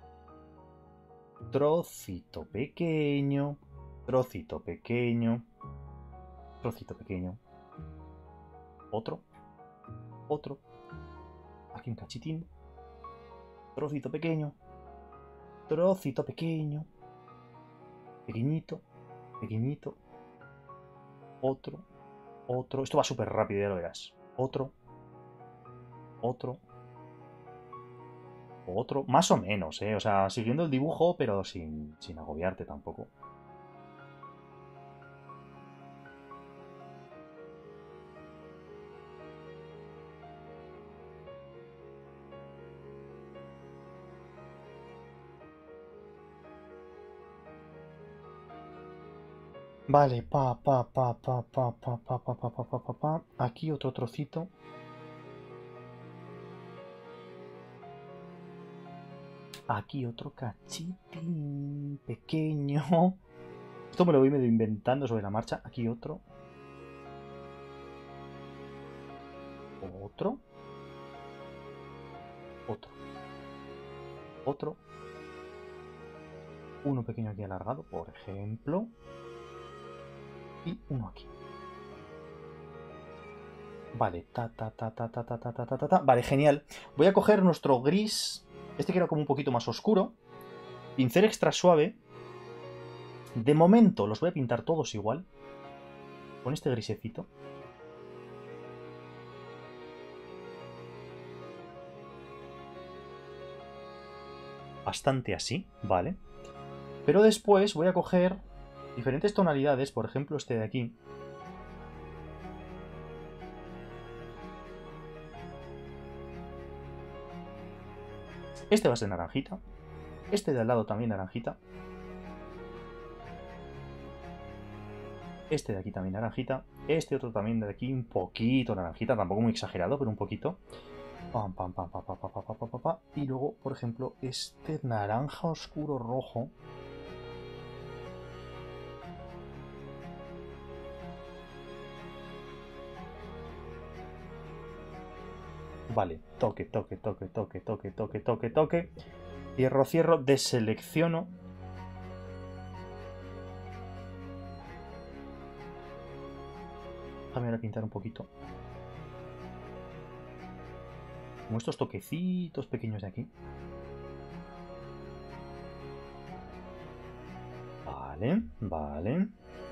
Trocito pequeño, trocito pequeño, trocito pequeño. Otro, otro. Aquí un cachitín. Trocito pequeño, trocito pequeño. Pequeñito, pequeñito. Otro, otro. Esto va súper rápido, ya lo verás. Otro, otro. Otro, más o menos, ¿eh? O sea, siguiendo el dibujo, pero sin agobiarte tampoco. Vale, pa, pa, pa, pa, pa, pa, pa, pa, pa, pa, pa, pa, pa. Aquí otro trocito. Aquí otro cachitín pequeño. Esto me lo voy medio inventando sobre la marcha. Aquí otro. Otro. Otro. Otro. Uno pequeño aquí alargado, por ejemplo. Y uno aquí. Vale, ta, ta, ta, ta, ta, ta, ta, ta, ta, ta. Vale, genial. Voy a coger nuestro gris. Este que era como un poquito más oscuro. Pincel extra suave. De momento los voy a pintar todos igual. Con este grisecito. Bastante así, vale. Pero después voy a coger diferentes tonalidades. Por ejemplo, este de aquí. Este va a ser naranjita. Este de al lado también naranjita. Este de aquí también naranjita. Este otro también de aquí un poquito naranjita. Tampoco muy exagerado, pero un poquito. Pam, pam, pam, pam, pam, pam, pam, pam, pam, pam. Y luego, por ejemplo, este naranja oscuro rojo. Vale, toque, toque, toque, toque, toque, toque, toque, toque. Cierro, cierro, deselecciono. Déjame ahora pintar un poquito. Como estos toquecitos pequeños de aquí. Vale, vale.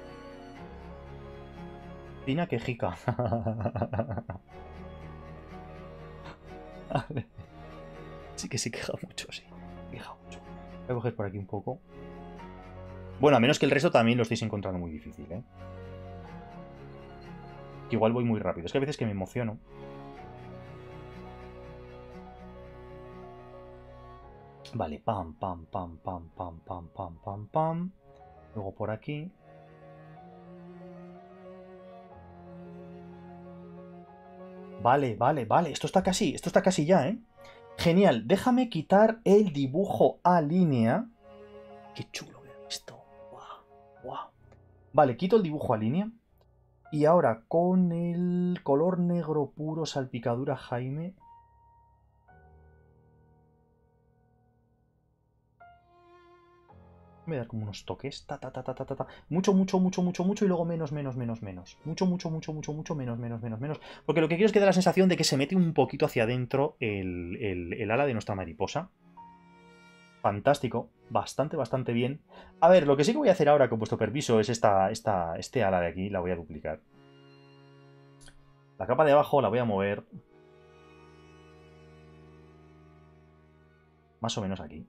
Tina quejica. Vale. Sí que se queja mucho, sí. Queja mucho. Voy a coger por aquí un poco. Bueno, a menos que el resto también lo estéis encontrando muy difícil, ¿eh? Igual voy muy rápido. Es que a veces que me emociono. Vale, pam, pam, pam, pam, pam, pam, pam, pam, pam. Luego por aquí. Vale, vale, vale. Esto está casi ya, ¿eh? Genial. Déjame quitar el dibujo a línea. Qué chulo ver esto. Wow, wow. Vale, quito el dibujo a línea. Y ahora con el color negro puro salpicadura Jaime. Me da como unos toques. Ta, ta, ta, ta, ta, ta. Mucho, mucho, mucho, mucho, mucho. Y luego menos, menos, menos, menos. Mucho, mucho, mucho, mucho, mucho, menos, menos, menos, menos. Porque lo que quiero es que dé la sensación de que se mete un poquito hacia adentro el ala de nuestra mariposa. Fantástico. Bastante, bastante bien. A ver, lo que sí que voy a hacer ahora, con vuestro permiso, es este ala de aquí. La voy a duplicar. La capa de abajo la voy a mover. Más o menos aquí.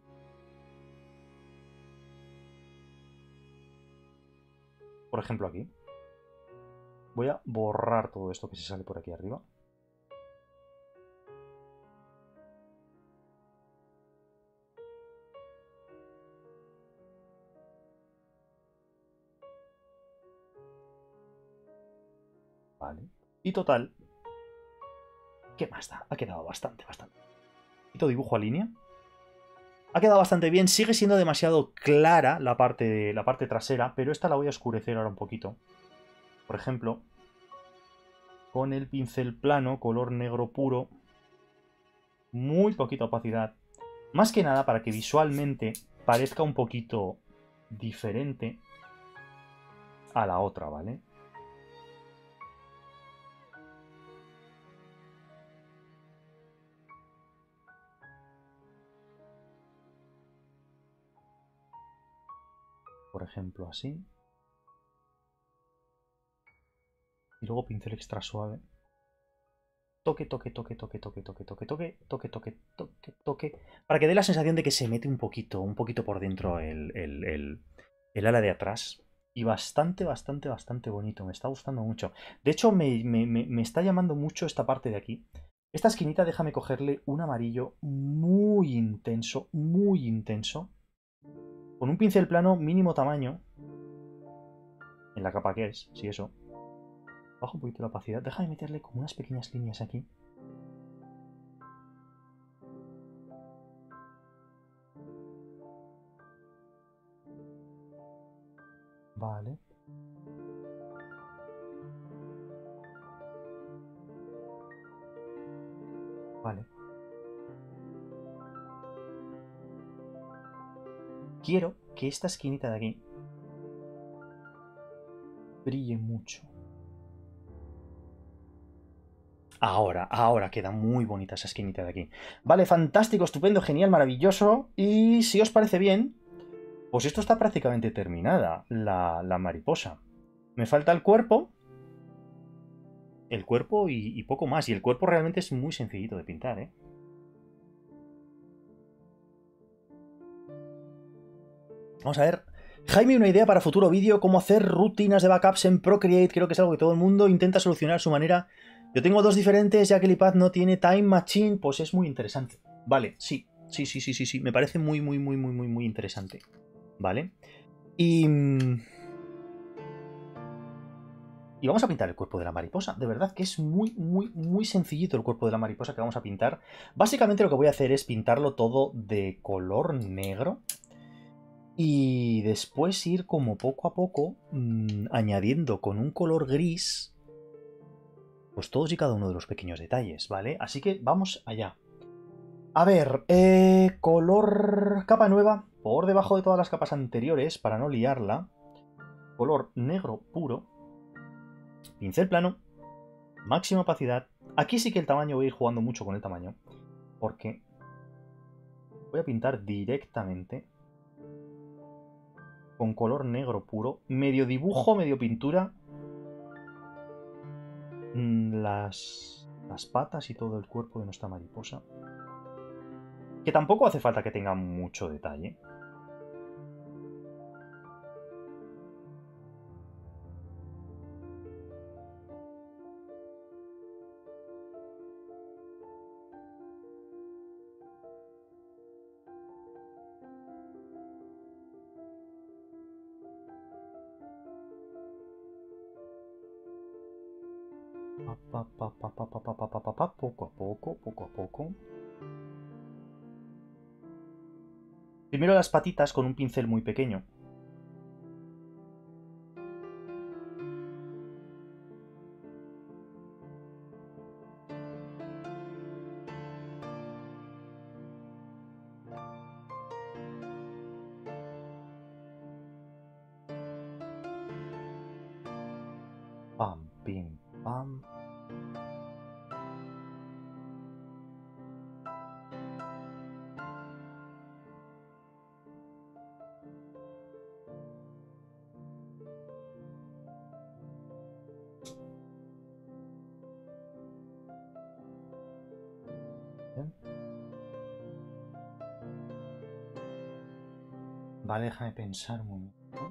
Por ejemplo, aquí. Voy a borrar todo esto que se sale por aquí arriba. Vale. Y total. ¿Qué más da? Ha quedado bastante, bastante. Quito dibujo a línea. Ha quedado bastante bien. Sigue siendo demasiado clara la parte trasera, pero esta la voy a oscurecer ahora un poquito. Por ejemplo, con el pincel plano, color negro puro. Muy poquita opacidad. Más que nada para que visualmente parezca un poquito diferente a la otra, ¿vale? Por ejemplo, así. Y luego pincel extra suave. Toque, toque, toque, toque, toque, toque, toque, toque, toque, toque, toque, toque. Para que dé la sensación de que se mete un poquito por dentro el ala de atrás. Y bastante, bastante, bastante bonito. Me está gustando mucho. De hecho, me está llamando mucho esta parte de aquí. Esta esquinita déjame cogerle un amarillo muy intenso, muy intenso. Con un pincel plano mínimo tamaño. En la capa que es, sí, eso. Bajo un poquito la opacidad. Déjame meterle como unas pequeñas líneas aquí. Vale. Vale. Quiero que esta esquinita de aquí brille mucho. Ahora queda muy bonita esa esquinita de aquí. Vale, fantástico, estupendo, genial, maravilloso. Y si os parece bien, pues esto está prácticamente terminada, la mariposa. Me falta el cuerpo. El cuerpo y poco más. Y el cuerpo realmente es muy sencillito de pintar, ¿eh? Vamos a ver. Jaime, una idea para futuro vídeo, cómo hacer rutinas de backups en Procreate. Creo que es algo que todo el mundo intenta solucionar a su manera. Yo tengo dos diferentes, ya que el iPad no tiene Time Machine, pues es muy interesante. Vale, sí. Sí. Me parece muy interesante. Vale. Y vamos a pintar el cuerpo de la mariposa. De verdad que es muy sencillito el cuerpo de la mariposa que vamos a pintar. Básicamente lo que voy a hacer es pintarlo todo de color negro. Y después ir como poco a poco añadiendo con un color gris pues todos y cada uno de los pequeños detalles, ¿vale? Así que vamos allá. A ver, color capa nueva por debajo de todas las capas anteriores para no liarla. Color negro puro. Pincel plano. Máxima opacidad. Aquí sí que el tamaño voy a ir jugando mucho con el tamaño. Porque voy a pintar directamente con color negro puro. Medio dibujo, medio pintura. Las patas y todo el cuerpo de nuestra mariposa. Que tampoco hace falta que tenga mucho detalle. Poco a poco, poco a poco. Primero las patitas con un pincel muy pequeño. Pam, pim, pam. Bien. Vale, déjame pensar un momento.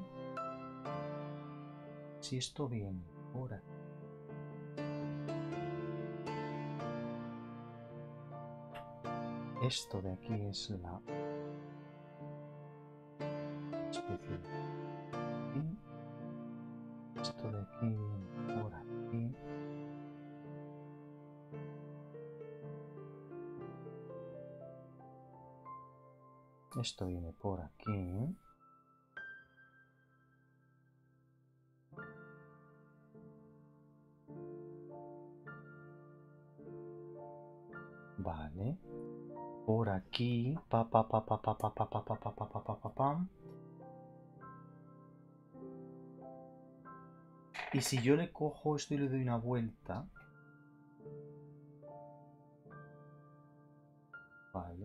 Si esto viene por aquí. Esto de aquí es la especie de aquí. Esto de aquí viene por aquí. Esto viene por aquí. Vale. Por aquí. Pa, pa, pa, pa, pa, pa, pa, pa, pa, pa, pa, pa, pa, pa, pam. Y si yo le cojo esto y le doy una vuelta. Vale.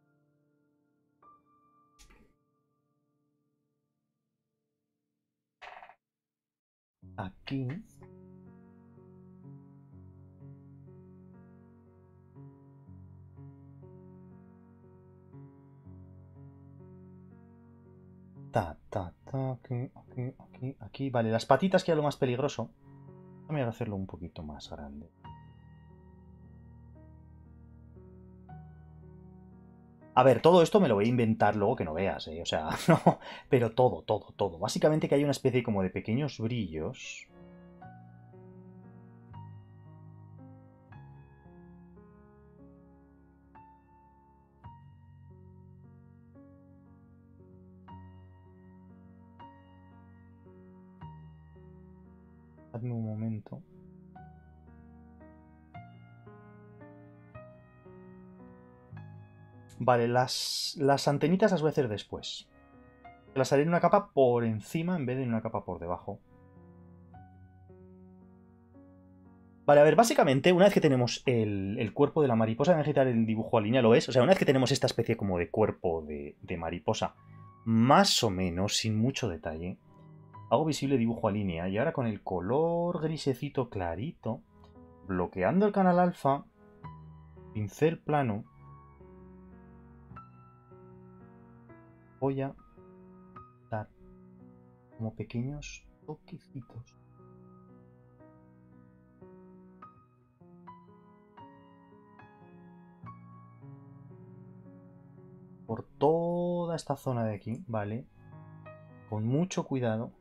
Aquí. Ta, ta, ta, aquí, aquí, aquí, aquí. Vale, las patitas que es lo más peligroso. Voy a hacerlo un poquito más grande. A ver, todo esto me lo voy a inventar luego que no veas, ¿eh? O sea, no. Pero todo, todo, todo. Básicamente que hay una especie como de pequeños brillos. Hazme un momento. Vale, las antenitas las voy a hacer después. Las haré en una capa por encima en vez de en una capa por debajo. Vale, a ver, básicamente, una vez que tenemos el cuerpo de la mariposa, voy a quitar el dibujo a línea, ¿lo ves? O sea, una vez que tenemos esta especie como de cuerpo de mariposa, más o menos, sin mucho detalle, hago visible dibujo a línea y ahora con el color grisecito clarito, bloqueando el canal alfa, pincel plano, voy a dar como pequeños toquecitos. Por toda esta zona de aquí, ¿vale? Con mucho cuidado.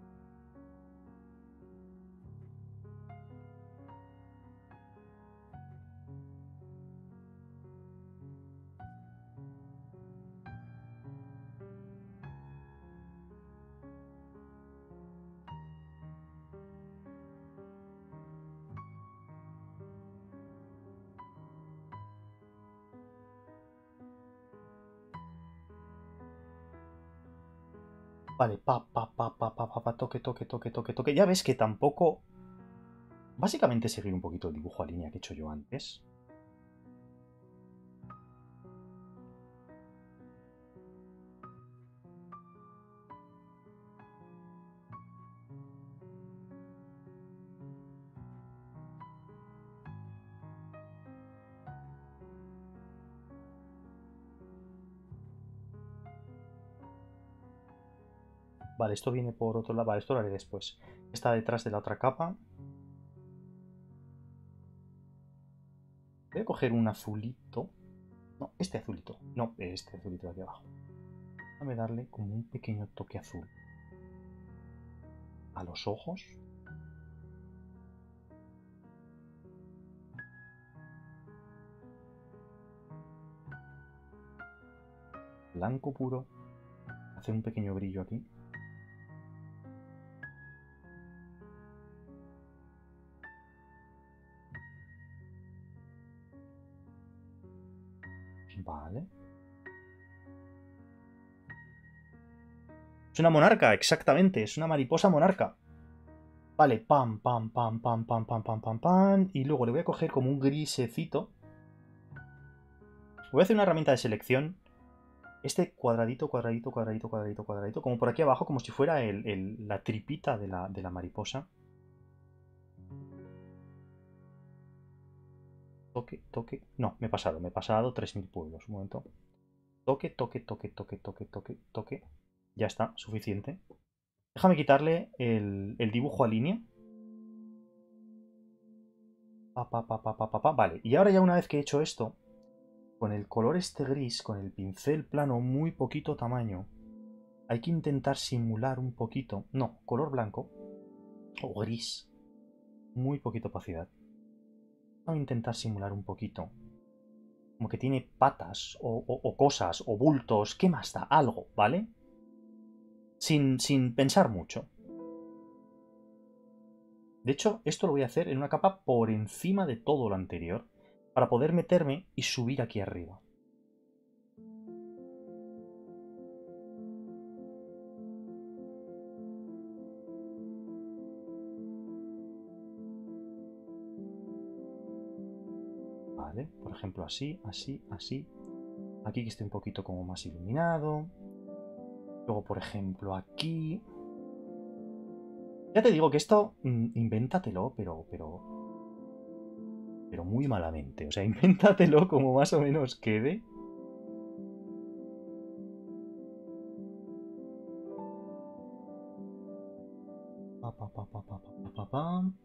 Vale, toque, toque, toque, toque, toque. Ya ves que tampoco... Básicamente seguir un poquito el dibujo a línea que he hecho yo antes. Vale, esto viene por otro lado. Vale, esto lo haré después. Está detrás de la otra capa. Voy a coger un azulito. No, este azulito. No, este azulito de aquí abajo. Déjame darle como un pequeño toque azul a los ojos. Blanco puro. Hace un pequeño brillo aquí. Vale. Es una monarca, exactamente. Es una mariposa monarca. Vale, pam, pam, pam, pam, pam, pam, pam, pam, pam. Y luego le voy a coger como un grisecito. Voy a hacer una herramienta de selección. Este cuadradito, cuadradito, cuadradito, cuadradito, cuadradito. Como por aquí abajo, como si fuera la tripita de la mariposa. Toque, toque. No, me he pasado 3000 pueblos. Un momento. Toque, toque, toque, toque, toque, toque, toque. Ya está, suficiente. Déjame quitarle el dibujo a línea. Pa, pa, pa, pa, pa, pa, pa. Vale, y ahora ya una vez que he hecho esto, con el color este gris, con el pincel plano muy poquito tamaño, hay que intentar simular un poquito. No, color blanco o gris. Muy poquita opacidad. Vamos a intentar simular un poquito. Como que tiene patas o cosas o bultos. ¿Qué más da? Algo, ¿vale? Sin pensar mucho. De hecho, esto lo voy a hacer en una capa por encima de todo lo anterior, para poder meterme y subir aquí arriba. Vale, por ejemplo así, así, así. Aquí que esté un poquito como más iluminado. Luego, por ejemplo, aquí. Ya te digo que esto, invéntatelo, pero muy malamente. O sea, invéntatelo como más o menos quede. Pa, pa, pa, pa, pa, pa, pa, pa.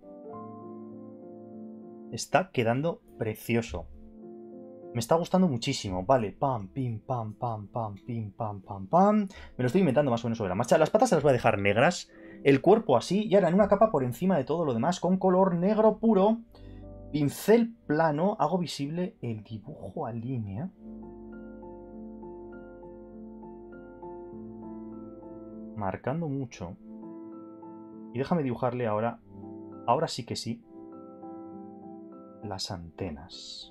Está quedando precioso. Me está gustando muchísimo. Vale, pam, pim, pam, pam, pam, pim, pam, pam, pam. Me lo estoy inventando más o menos sobre la marcha. Las patas se las voy a dejar negras. El cuerpo así. Y ahora en una capa por encima de todo lo demás, con color negro puro. Pincel plano. Hago visible el dibujo a línea. Marcando mucho. Y déjame dibujarle ahora. Ahora sí que sí. Las antenas.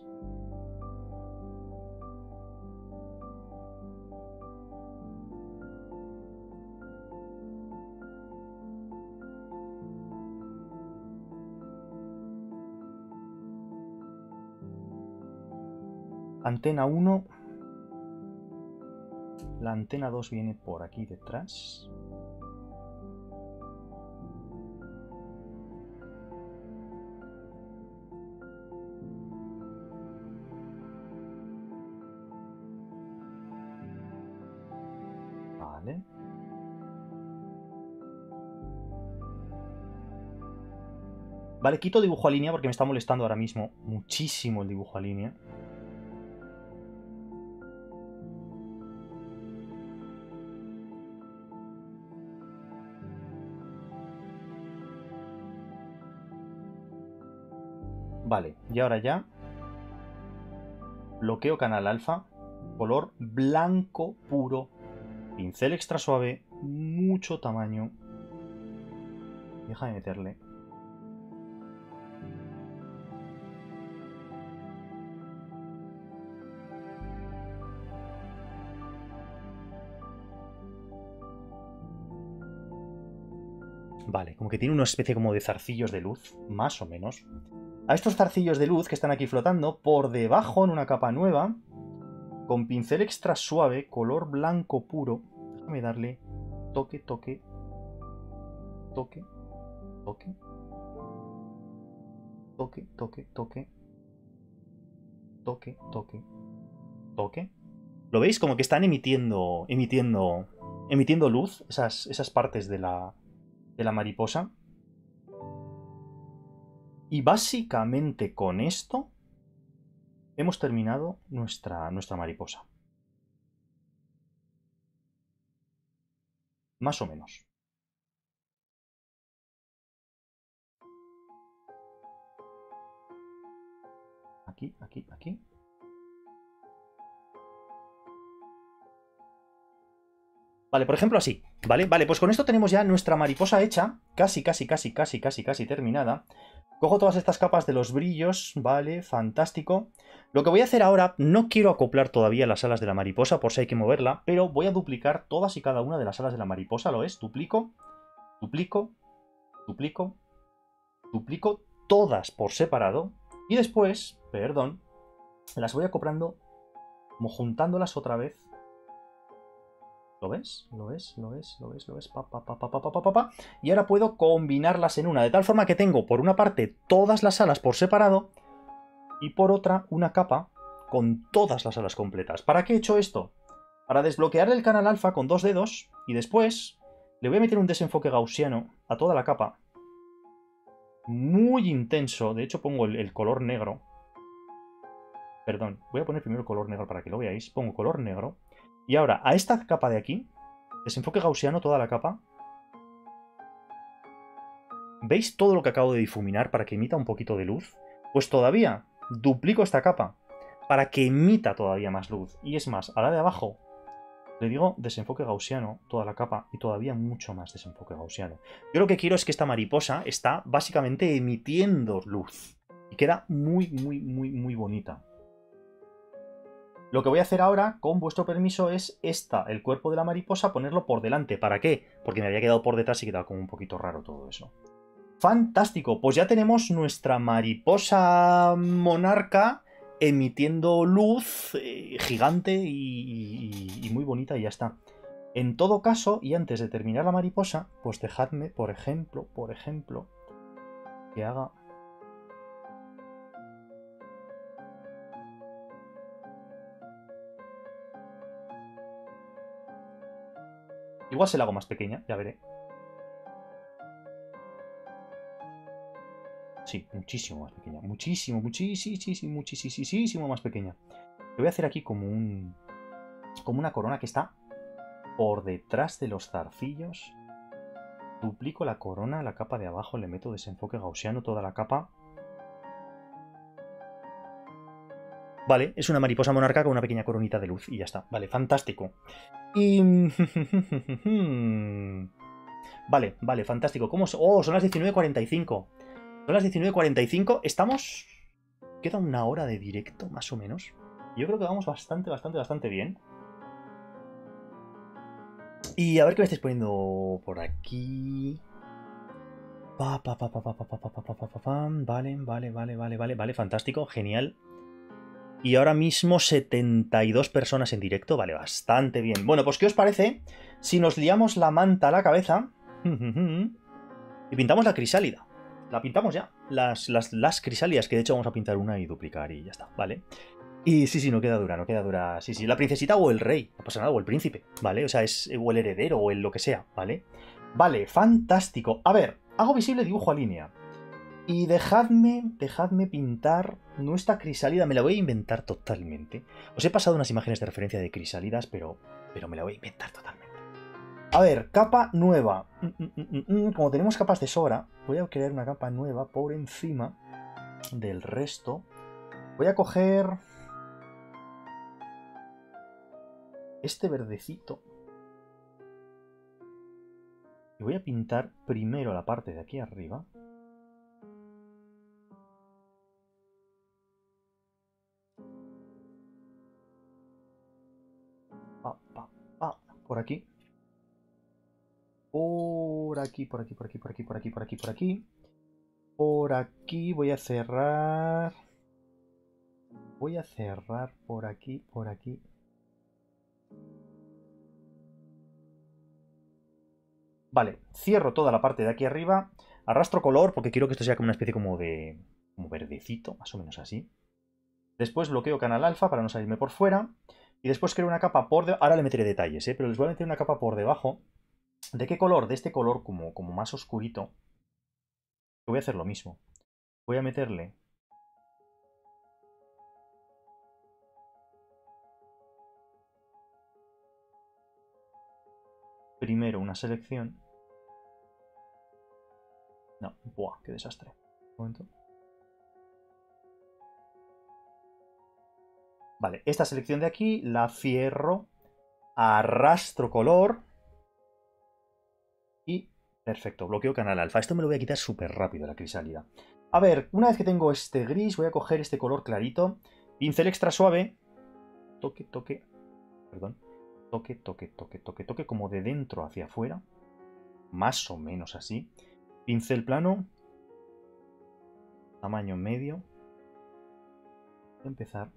Antena 1. La antena 2 viene por aquí detrás. Vale. Vale, quito dibujo a línea porque me está molestando ahora mismo muchísimo el dibujo a línea. Vale, y ahora ya bloqueo canal alfa, color blanco puro, pincel extra suave, mucho tamaño. Déjame meterle. Vale, como que tiene una especie como de zarcillos de luz, más o menos. A estos zarcillos de luz que están aquí flotando, por debajo en una capa nueva, con pincel extra suave, color blanco puro. Déjame darle toque, toque, toque, toque, toque, toque, toque, toque, toque, toque. ¿Lo veis? Como que están emitiendo emitiendo luz, esas partes de la mariposa. Y básicamente con esto hemos terminado nuestra mariposa. Más o menos. Aquí, aquí, aquí. Vale, por ejemplo así, ¿vale? Vale, pues con esto tenemos ya nuestra mariposa hecha, casi terminada. Cojo todas estas capas de los brillos, vale, fantástico. Lo que voy a hacer ahora, no quiero acoplar todavía las alas de la mariposa por si hay que moverla, pero voy a duplicar todas y cada una de las alas de la mariposa, ¿lo es? Duplico, duplico, duplico, duplico todas por separado y después, perdón, las voy acoplando como juntándolas otra vez. ¿Lo ves? ¿Lo ves? ¿Lo ves? ¿Lo ves? ¿Lo ves? Y ahora puedo combinarlas en una, de tal forma que tengo por una parte todas las alas por separado y por otra una capa con todas las alas completas. ¿Para qué he hecho esto? Para desbloquear el canal alfa con 2 dedos y después le voy a meter un desenfoque gaussiano a toda la capa. Muy intenso, de hecho pongo el color negro. Perdón, voy a poner primero el color negro para que lo veáis. Pongo color negro. Y ahora, a esta capa de aquí, desenfoque gaussiano toda la capa. ¿Veis todo lo que acabo de difuminar para que emita un poquito de luz? Pues todavía duplico esta capa para que emita todavía más luz. Y es más, a la de abajo le digo desenfoque gaussiano toda la capa y todavía mucho más desenfoque gaussiano. Yo lo que quiero es que esta mariposa está básicamente emitiendo luz. Y queda muy bonita. Lo que voy a hacer ahora, con vuestro permiso, es el cuerpo de la mariposa, ponerlo por delante. ¿Para qué? Porque me había quedado por detrás y quedaba como un poquito raro todo eso. ¡Fantástico! Pues ya tenemos nuestra mariposa monarca emitiendo luz gigante y muy bonita y ya está. En todo caso, y antes de terminar la mariposa, pues dejadme, por ejemplo, que haga... Igual se la hago más pequeña, ya veré. Sí, muchísimo más pequeña. Muchísimo más pequeña. Lo voy a hacer aquí como una corona que está por detrás de los zarcillos. Duplico la corona, la capa de abajo, le meto desenfoque gaussiano, toda la capa. Vale, es una mariposa monarca con una pequeña coronita de luz y ya está. Vale, fantástico. Y... Vale, fantástico. ¿Cómo? Oh, son las 19:45. Son las 19:45. Estamos... Queda una hora de directo, más o menos. Yo creo que vamos bastante bien. Y a ver qué me estáis poniendo por aquí. Vale, fantástico, genial. Y ahora mismo 72 personas en directo, vale, bastante bien. Bueno, pues ¿qué os parece si nos liamos la manta a la cabeza y pintamos la crisálida? La pintamos ya, las crisálidas, que de hecho vamos a pintar una y duplicar y ya está, ¿vale? Y sí, no queda dura. Sí, la princesita o el rey, no pasa nada, o el príncipe, ¿vale? O sea, o el heredero o el lo que sea, ¿vale? Vale, fantástico. A ver, hago visible dibujo a línea. Y dejadme pintar nuestra crisálida. Me la voy a inventar totalmente. Os he pasado unas imágenes de referencia de crisálidas, pero me la voy a inventar totalmente. A ver, capa nueva. Como tenemos capas de sobra, voy a crear una capa nueva por encima del resto. Voy a coger este verdecito y voy a pintar primero la parte de aquí arriba. Por aquí. Por aquí. Por aquí voy a cerrar. Voy a cerrar por aquí. Vale, cierro toda la parte de aquí arriba. Arrastro color porque quiero que esto sea como una especie como verdecito, más o menos así. Después bloqueo canal alfa para no salirme por fuera. Y después creo una capa por debajo. Ahora le meteré detalles, pero les voy a meter una capa por debajo. ¿De qué color? De este color como más oscurito. Voy a hacer lo mismo. Voy a meterle primero una selección. No, buah, qué desastre. Un momento. Vale, esta selección de aquí la cierro, arrastro color y perfecto, bloqueo canal alfa. Esto me lo voy a quitar súper rápido, la crisálida. A ver, una vez que tengo este gris, voy a coger este color clarito, pincel extra suave, toque, toque, perdón, toque, toque, toque, toque, toque, como de dentro hacia afuera, más o menos así. Pincel plano, tamaño medio. Voy a empezar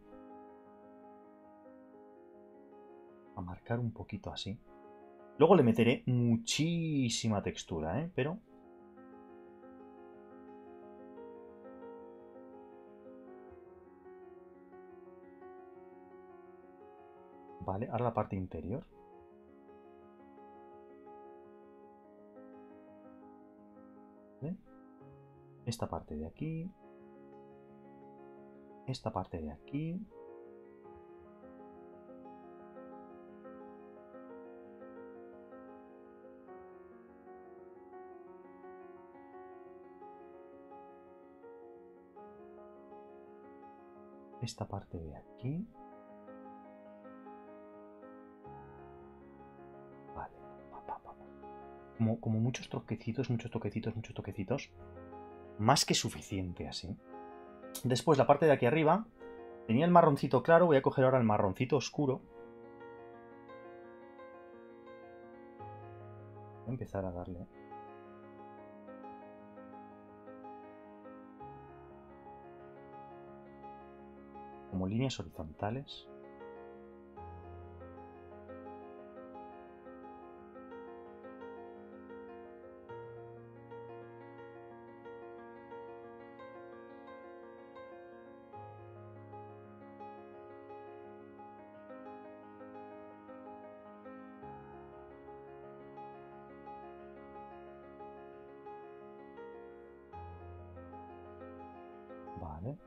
a marcar un poquito así. Luego le meteré muchísima textura, ¿eh? Pero... Vale, ahora la parte interior. ¿Vale? Esta parte de aquí. Esta parte de aquí. Esta parte de aquí. Vale. Como muchos toquecitos, muchos toquecitos, muchos toquecitos. Más que suficiente así. Después la parte de aquí arriba. Tenía el marroncito claro, voy a coger ahora el marroncito oscuro. Voy a empezar a darle... como líneas horizontales. Vale.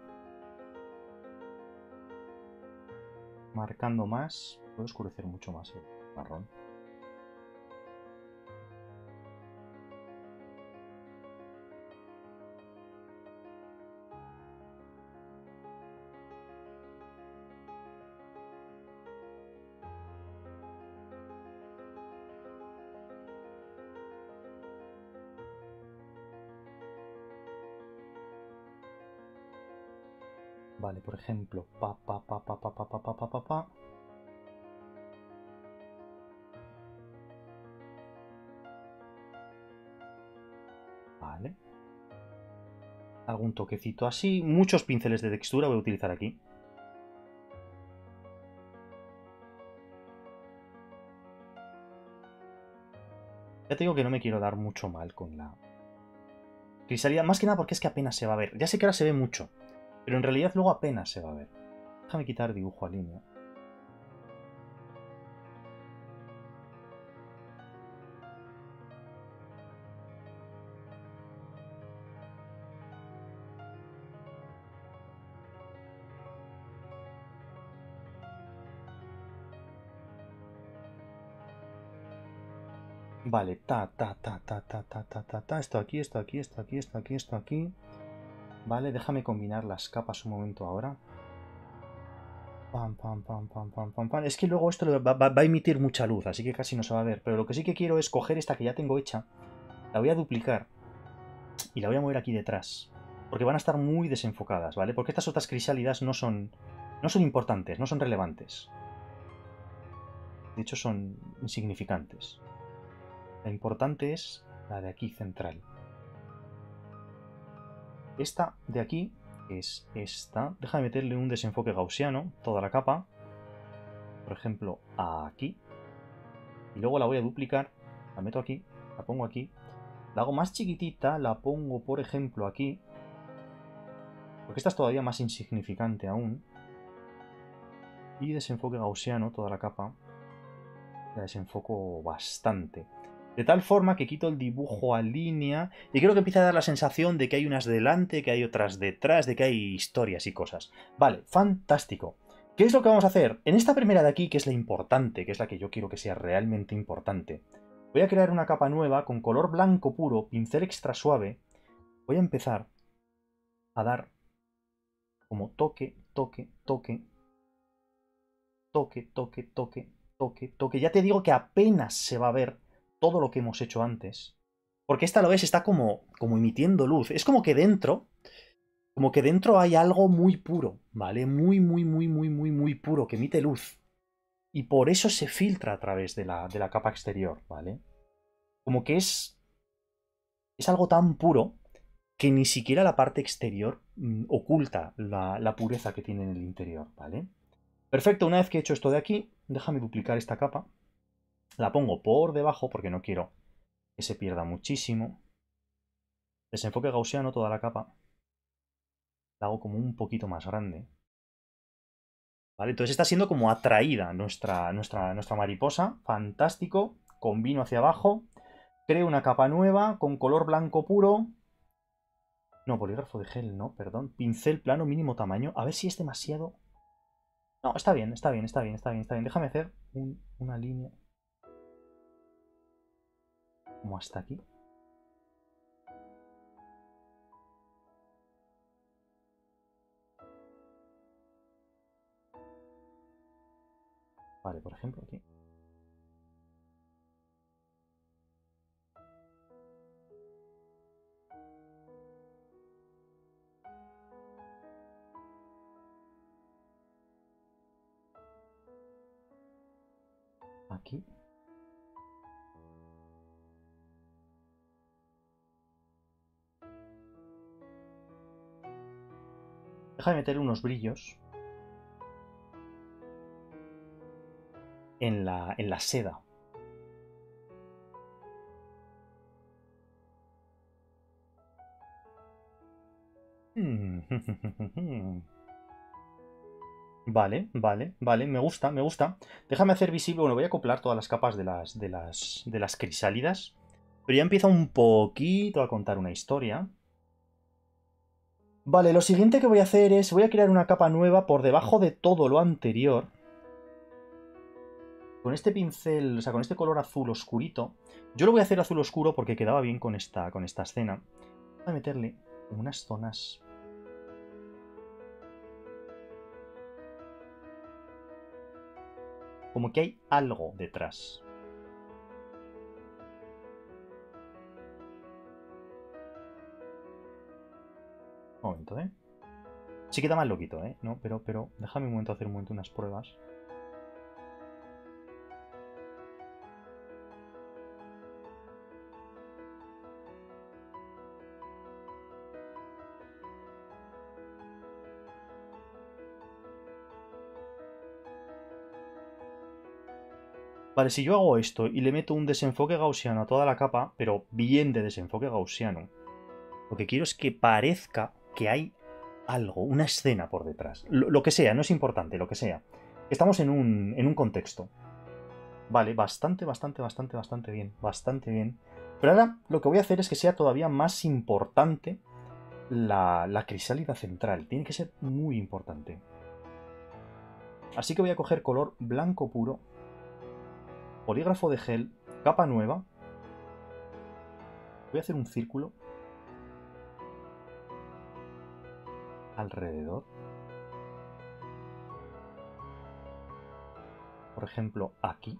Marcando más. Puedo oscurecer mucho más el marrón. Vale, por ejemplo, Vale. Algún toquecito así. Muchos pinceles de textura voy a utilizar aquí. Ya te digo que no me quiero dar mucho mal con la crisálida. Más que nada porque es que apenas se va a ver. Ya sé que ahora se ve mucho. Pero en realidad luego apenas se va a ver. Déjame quitar dibujo a línea. Vale, esto aquí, esto aquí, esto aquí, esto aquí, esto aquí. Vale, déjame combinar las capas un momento ahora. Pam, pam, pam, pam, pam, pam, pam. Es que luego esto va a emitir mucha luz, así que casi no se va a ver. Pero lo que sí que quiero es coger esta que ya tengo hecha. La voy a duplicar. Y la voy a mover aquí detrás. Porque van a estar muy desenfocadas, ¿vale? Porque estas otras crisálidas no son importantes, no son relevantes. De hecho, son insignificantes. La importante es la de aquí central. Esta de aquí es esta. Déjame meterle un desenfoque gaussiano, toda la capa. Por ejemplo, aquí. Y luego la voy a duplicar. La meto aquí, la pongo aquí. La hago más chiquitita, la pongo, por ejemplo, aquí. Porque esta es todavía más insignificante aún. Y desenfoque gaussiano toda la capa. La desenfoco bastante. De tal forma que quito el dibujo a línea y creo que empieza a dar la sensación de que hay unas delante, que hay otras detrás, de que hay historias y cosas. Vale, fantástico. ¿Qué es lo que vamos a hacer? En esta primera de aquí, que es la importante, que es la que yo quiero que sea realmente importante, voy a crear una capa nueva con color blanco puro, pincel extra suave. Voy a empezar a dar como toque, toque, toque, toque, toque, toque, toque, toque. Ya te digo que apenas se va a ver todo lo que hemos hecho antes. Porque esta, lo ves, está como emitiendo luz. Es como que dentro hay algo muy puro, ¿vale? Muy, muy, muy, muy, muy, muy puro, que emite luz. Y por eso se filtra a través de la capa exterior, ¿vale? Como que es algo tan puro que ni siquiera la parte exterior oculta la pureza que tiene en el interior, ¿vale? Perfecto, una vez que he hecho esto de aquí, déjame duplicar esta capa. La pongo por debajo porque no quiero que se pierda muchísimo. Desenfoque gaussiano toda la capa. La hago como un poquito más grande. ¿Vale? Entonces está siendo como atraída nuestra mariposa. Fantástico. Combino hacia abajo. Creo una capa nueva con color blanco puro. No, bolígrafo de gel, no, perdón. Pincel plano mínimo tamaño. A ver si es demasiado... No, está bien, está bien, está bien, está bien, está bien. Déjame hacer una línea. Como hasta aquí. Vale, por ejemplo, aquí. Aquí. Déjame meter unos brillos en la seda. Vale, vale, vale, me gusta, me gusta. Déjame hacer visible, bueno, voy a acoplar todas las capas de las crisálidas. Pero ya empieza un poquito a contar una historia. Vale, lo siguiente que voy a hacer es, voy a crear una capa nueva por debajo de todo lo anterior. Con este pincel, o sea, con este color azul oscurito. Yo lo voy a hacer azul oscuro porque quedaba bien con esta escena. Voy a meterle unas zonas... Como que hay algo detrás. Un momento, ¿eh? Sí queda más loquito, ¿eh? No, pero déjame un momento hacer un momento unas pruebas. Vale, si yo hago esto y le meto un desenfoque gaussiano a toda la capa, pero bien de desenfoque gaussiano, lo que quiero es que parezca que hay algo, una escena por detrás. Lo que sea, no es importante, lo que sea. Estamos en un contexto. Vale, bastante, bastante, bastante, bastante bien. Bastante bien. Pero ahora lo que voy a hacer es que sea todavía más importante la crisálida central. Tiene que ser muy importante. Así que voy a coger color blanco puro. Bolígrafo de gel. Capa nueva. Voy a hacer un círculo alrededor. Por ejemplo, aquí.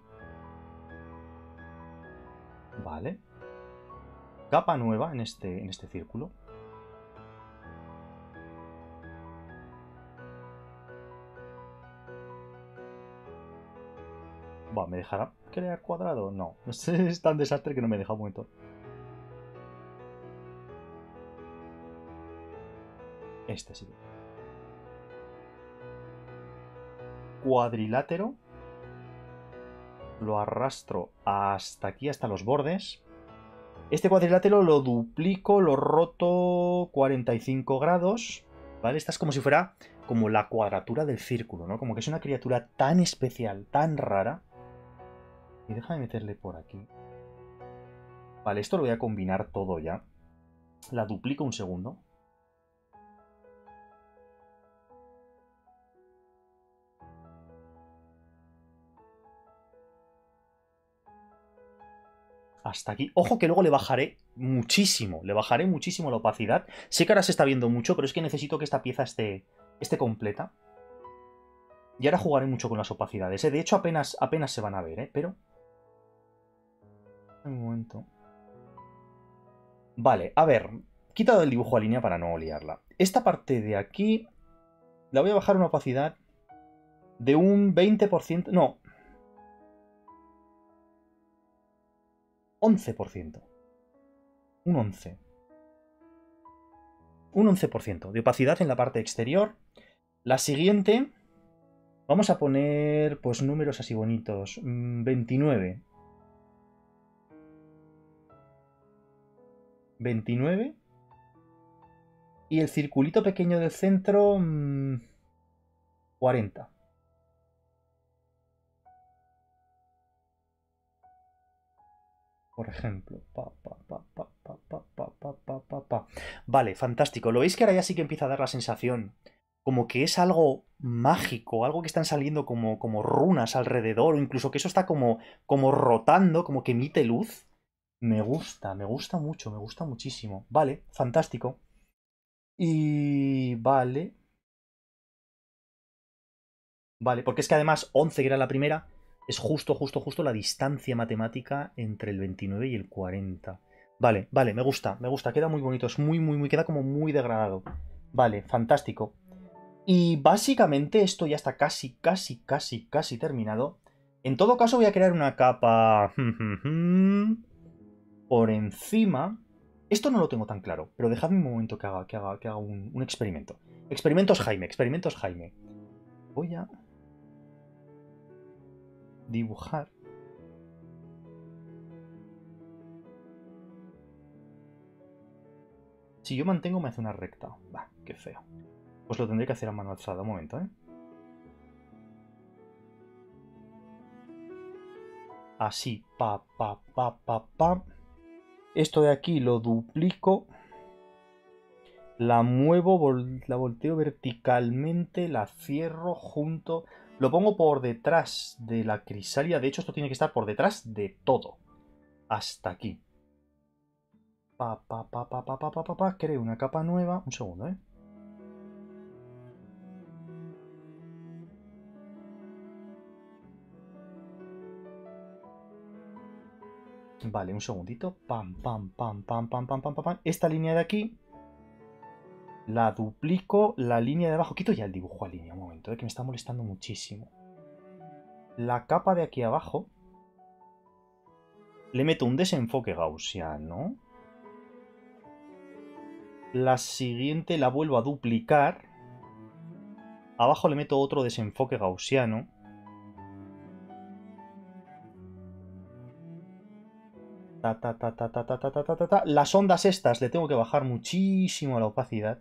Vale. Capa nueva en este círculo. Buah, ¿me dejará crear cuadrado? No. Es tan desastre que no me deja un momento. Este sí. Cuadrilátero. Lo arrastro hasta aquí, hasta los bordes. Este cuadrilátero lo duplico, lo roto 45 grados. ¿Vale? Esta es como si fuera como la cuadratura del círculo, ¿no? Como que es una criatura tan especial, tan rara. Y déjame meterle por aquí. Vale, esto lo voy a combinar todo ya. La duplico un segundo. Hasta aquí. Ojo que luego le bajaré muchísimo. Le bajaré muchísimo la opacidad. Sé que ahora se está viendo mucho, pero es que necesito que esta pieza esté completa. Y ahora jugaré mucho con las opacidades. De hecho, apenas se van a ver, pero... Un momento. Vale, a ver. Quitado el dibujo a línea para no liarla. Esta parte de aquí... La voy a bajar una opacidad de un 20%... No. 11%. Un 11. Un 11% de opacidad en la parte exterior. La siguiente... Vamos a poner, pues, números así bonitos. 29. 29. Y el circulito pequeño del centro... 40. Por ejemplo. Vale, fantástico. ¿Lo veis que ahora ya sí que empieza a dar la sensación como que es algo mágico, algo que están saliendo como runas alrededor, o incluso que eso está como rotando, como que emite luz? Me gusta mucho, me gusta muchísimo. Vale, fantástico. Y... Vale. Vale, porque es que además 11, que era la primera, es justo la distancia matemática entre el 29 y el 40. Vale, vale, me gusta, queda muy bonito, es muy, queda como muy degradado. Vale, fantástico. Y básicamente esto ya está casi terminado. En todo caso voy a crear una capa por encima. Esto no lo tengo tan claro, pero dejadme un momento que haga un experimento. Experimentos Jaime. Voy a dibujar. Si yo mantengo me hace una recta. Bah, qué feo. Pues lo tendré que hacer a mano alzada. Un momento, ¿eh? Así. Pa. Esto de aquí lo duplico. La muevo, la volteo verticalmente, la cierro junto. Lo pongo por detrás de la crisalia. De hecho, esto tiene que estar por detrás de todo. Hasta aquí. Creo una capa nueva. Un segundo, ¿eh? Vale, un segundito. Pam. Esta línea de aquí la duplico. La línea de abajo. Quito ya el dibujo a línea. Un momento, que me está molestando muchísimo. La capa de aquí abajo. Le meto un desenfoque gaussiano. La siguiente la vuelvo a duplicar. Abajo le meto otro desenfoque gaussiano. Las ondas estas le tengo que bajar muchísimo la opacidad.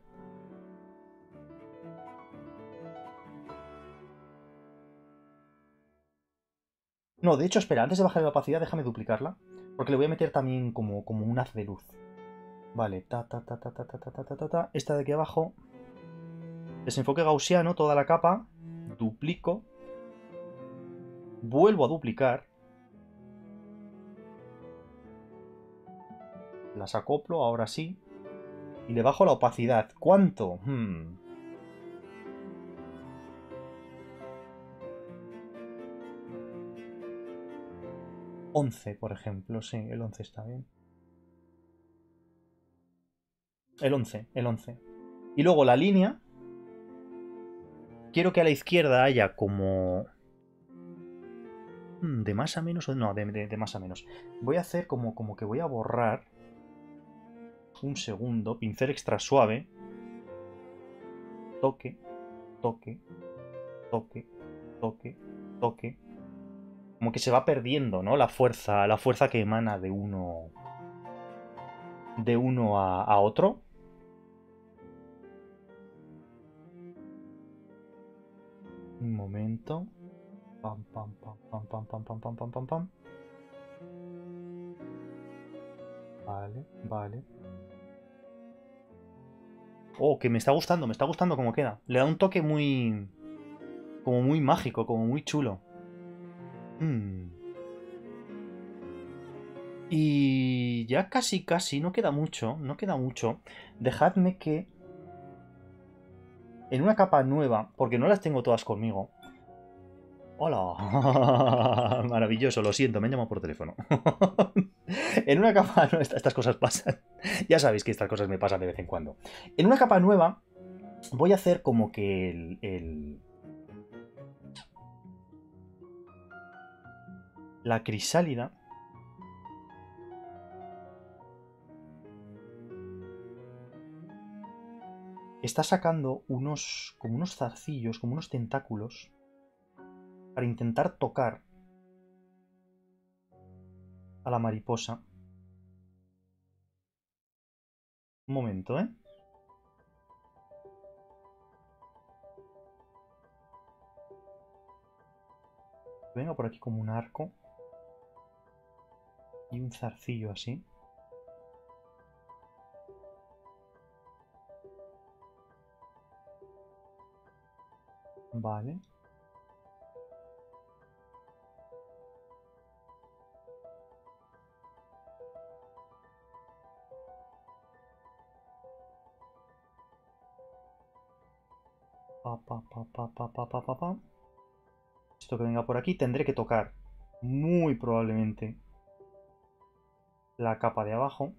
No, de hecho, espera, antes de bajar la opacidad, déjame duplicarla. Porque le voy a meter también como un haz de luz. Vale, esta de aquí abajo. Desenfoque gaussiano, toda la capa. Duplico. Vuelvo a duplicar. Las acoplo, ahora sí. Y le bajo la opacidad. ¿Cuánto? 11, por ejemplo. Sí, el 11 está bien. El 11. Y luego la línea. Quiero que a la izquierda haya como... ¿De más a menos? No, de más a menos. Voy a hacer como que voy a borrar... Un segundo. Pincel extra suave. Toque. Como que se va perdiendo, ¿no? La fuerza que emana de uno... De uno a otro. momento. Pam, pam, pam, pam, pam, pam, pam, pam, pam, pam, pam. Vale, vale. Oh, que me está gustando cómo queda. Le da un toque muy... como muy mágico, como muy chulo. Y ya casi, no queda mucho, no queda mucho. Dejadme que... en una capa nueva, porque no las tengo todas conmigo. Hola, maravilloso, lo siento, me han llamado por teléfono. En una capa nueva, estas cosas pasan. Ya sabéis que estas cosas me pasan de vez en cuando. En una capa nueva voy a hacer como que la crisálida está sacando unos como unos zarcillos, como unos tentáculos para intentar tocar a la mariposa. Un momento, ¿eh? Venga por aquí como un arco y un zarcillo así. Vale. Pa, pa, pa, pa, pa, pa, pa, pa, pa. Esto que venga por aquí tendré que tocar muy probablemente la capa de abajo.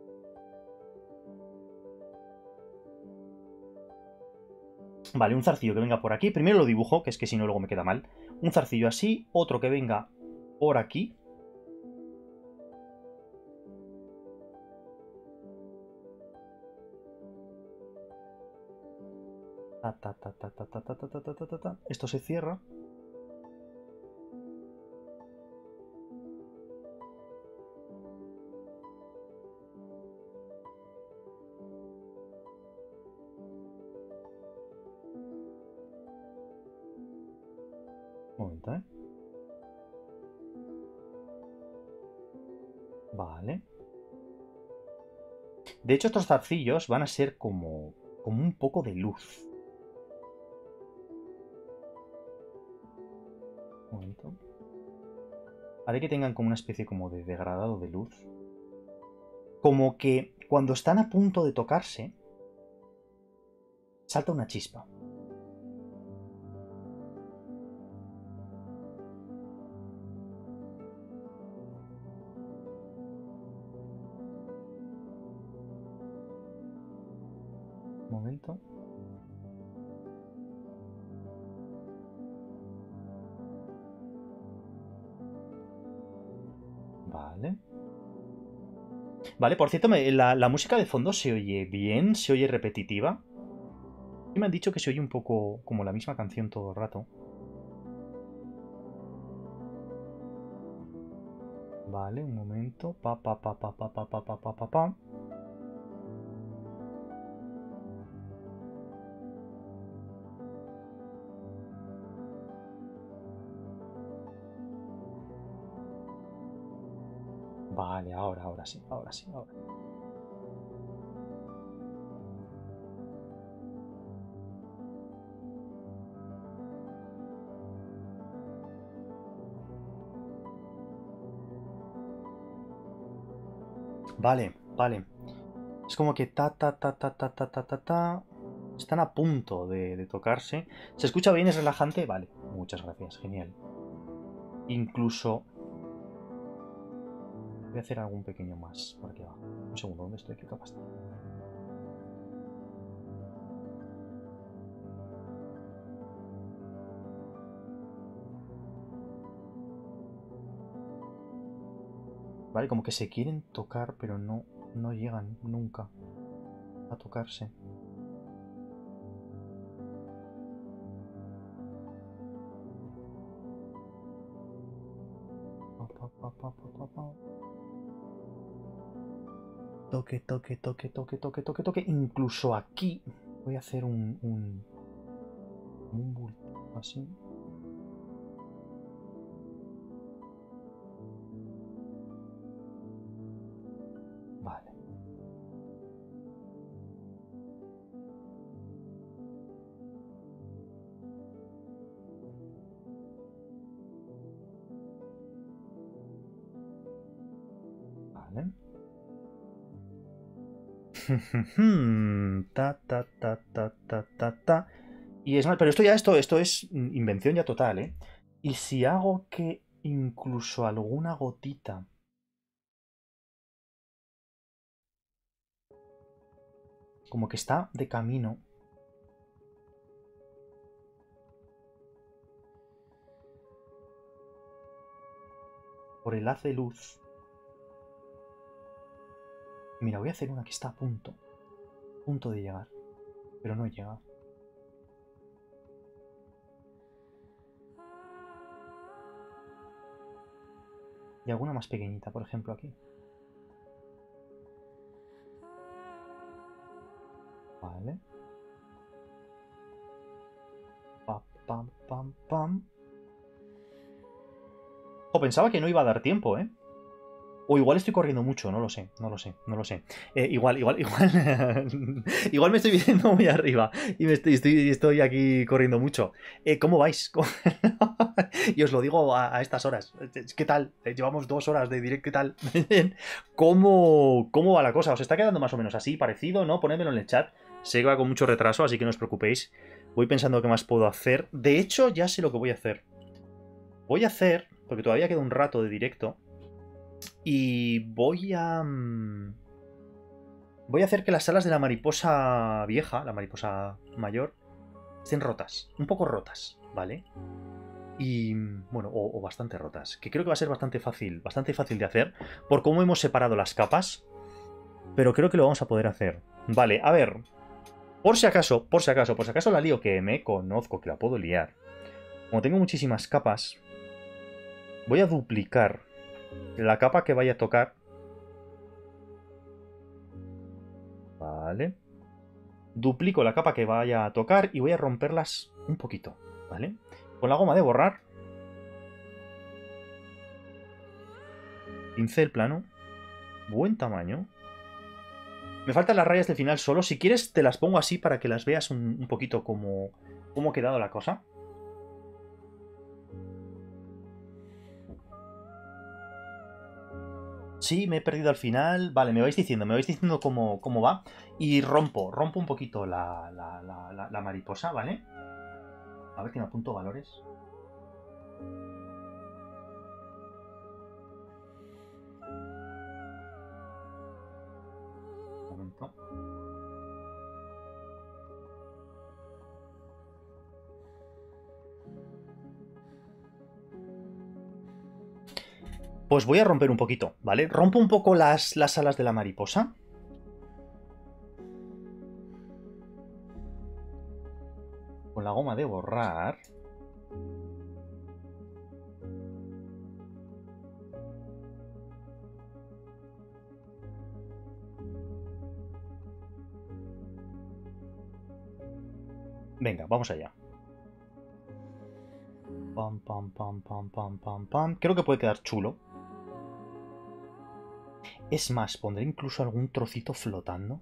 Vale, un zarcillo que venga por aquí. Primero lo dibujo, que es que si no luego me queda mal. Un zarcillo así, otro que venga por aquí. Ta, ta, ta, ta, ta, ta, ta, ta, ta, ta, ta, ta. Esto se cierra. Un momento, ¿eh? Vale. De hecho, estos zarcillos van a ser como un poco de luz. Un momento. Haré que tengan como una especie como de degradado de luz. Como que cuando están a punto de tocarse, salta una chispa. Un momento. Vale. Vale, por cierto, la música de fondo se oye bien, se oye repetitiva. Y me han dicho que se oye un poco como la misma canción todo el rato. Vale, un momento. Pa, pa, pa, pa, pa, pa, pa, pa, pa, pa, pa. Vale, ahora sí, ahora sí, ahora. Vale, vale. Es como que ta, ta, ta, ta, ta, ta, ta, ta, ta. Están a punto de tocarse. ¿Se escucha bien? ¿Es relajante? Vale, muchas gracias, genial. Incluso... voy a hacer algún pequeño más por aquí abajo. Un segundo, ¿dónde estoy? ¿Qué capa está? Vale, como que se quieren tocar, pero no llegan nunca a tocarse. Pa, pa, pa, pa, pa, pa, pa. Toque, toque, toque, toque, toque, toque, toque. Incluso aquí voy a hacer un bulto así. Ta, ta, ta, ta, ta, ta, ta. Y es mal, pero esto es invención ya total, ¿eh? Y si hago que incluso alguna gotita como que está de camino. Por el haz de luz. Mira, voy a hacer una que está a punto de llegar, pero no llega. Y alguna más pequeñita, por ejemplo, aquí. Vale. Pam, pam, pam, pam. O pensaba que no iba a dar tiempo, ¿eh? O igual estoy corriendo mucho, no lo sé, no lo sé, no lo sé. Igual. Igual me estoy viendo muy arriba y estoy aquí corriendo mucho. ¿Cómo vais? Y os lo digo a estas horas. ¿Qué tal? Llevamos 2 horas de directo, ¿qué tal? ¿Cómo va la cosa? ¿Os está quedando más o menos así, parecido, no? Ponedmelo en el chat. Sé que va con mucho retraso, así que no os preocupéis. Voy pensando qué más puedo hacer. De hecho, ya sé lo que voy a hacer. Voy a hacer, porque todavía queda un rato de directo, y voy a hacer que las alas de la mariposa vieja, la mariposa mayor, estén rotas. Un poco rotas, ¿vale? Y bueno, o bastante rotas. Que creo que va a ser bastante fácil de hacer. Por cómo hemos separado las capas. Pero creo que lo vamos a poder hacer. Vale, a ver. Por si acaso la lío, que me conozco, que la puedo liar. Como tengo muchísimas capas, voy a duplicar la capa que vaya a tocar. Vale. Duplico la capa que vaya a tocar y voy a romperlas un poquito, ¿vale? Con la goma de borrar. Pincel plano. Buen tamaño. Me faltan las rayas del final solo. Si quieres te las pongo así para que las veas un poquito cómo ha quedado la cosa. Sí, me he perdido al final. Vale, me vais diciendo cómo va. Y rompo un poquito la mariposa, ¿vale? A ver que me apunto valores. Un momento. Pues voy a romper un poquito, ¿vale? Rompo un poco las alas de la mariposa. Con la goma de borrar. Venga, vamos allá. Pam, pam, pam, pam, pam, pam, pam. Creo que puede quedar chulo. Es más, pondré incluso algún trocito flotando.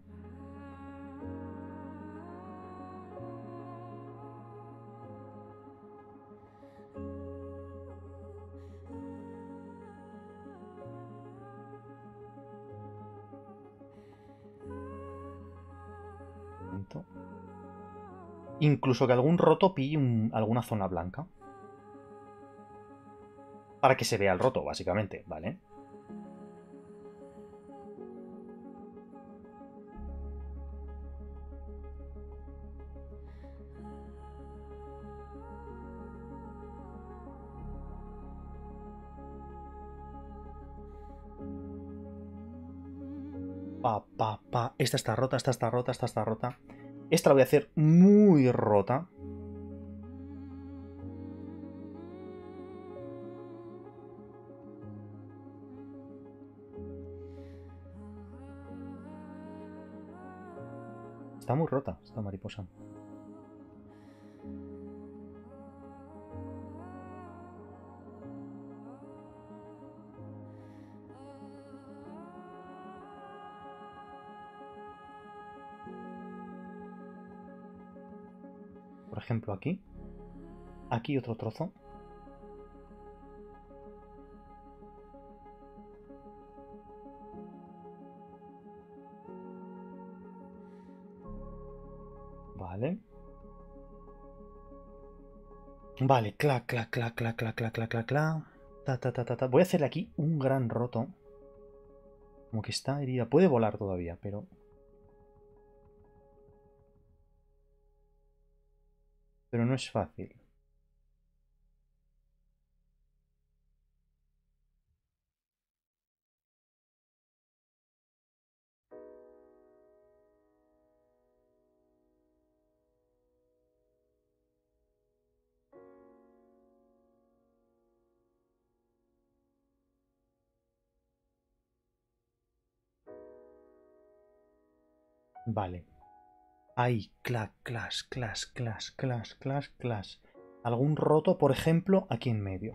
Incluso que algún roto pille alguna zona blanca. Para que se vea el roto, básicamente, ¿vale? Pa. Esta está rota, esta está rota, esta está rota. Esta la voy a hacer muy rota. Está muy rota esta mariposa. Por ejemplo, aquí. Aquí otro trozo. Vale. Vale, clac, clac, clac, clac, clac, clac, clac, clac, clac. Ta, ta, ta, ta, ta. Voy a hacerle aquí un gran roto. Como que está herida. Puede volar todavía, pero... Pero no es fácil. Vale. Ahí, clac, clash, clash, clash, clash, clash, clash. Algún roto, por ejemplo, aquí en medio.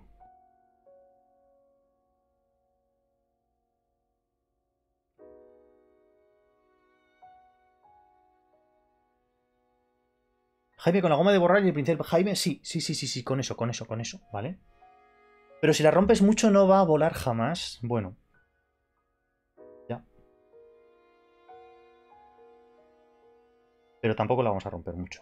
Jaime con la goma de borrar y el pincel. Jaime, sí, sí, sí, sí, sí, con eso, con eso, con eso, ¿vale? Pero si la rompes mucho no va a volar jamás. Bueno, ya. Pero tampoco la vamos a romper mucho.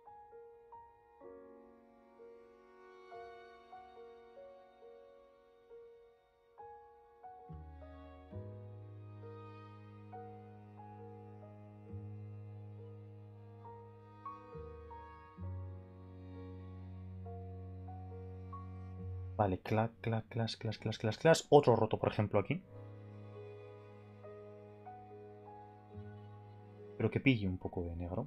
Vale, clac, clac, clash, clash, clash, clash, clash. Otro roto, por ejemplo, aquí. Pero que pille un poco de negro.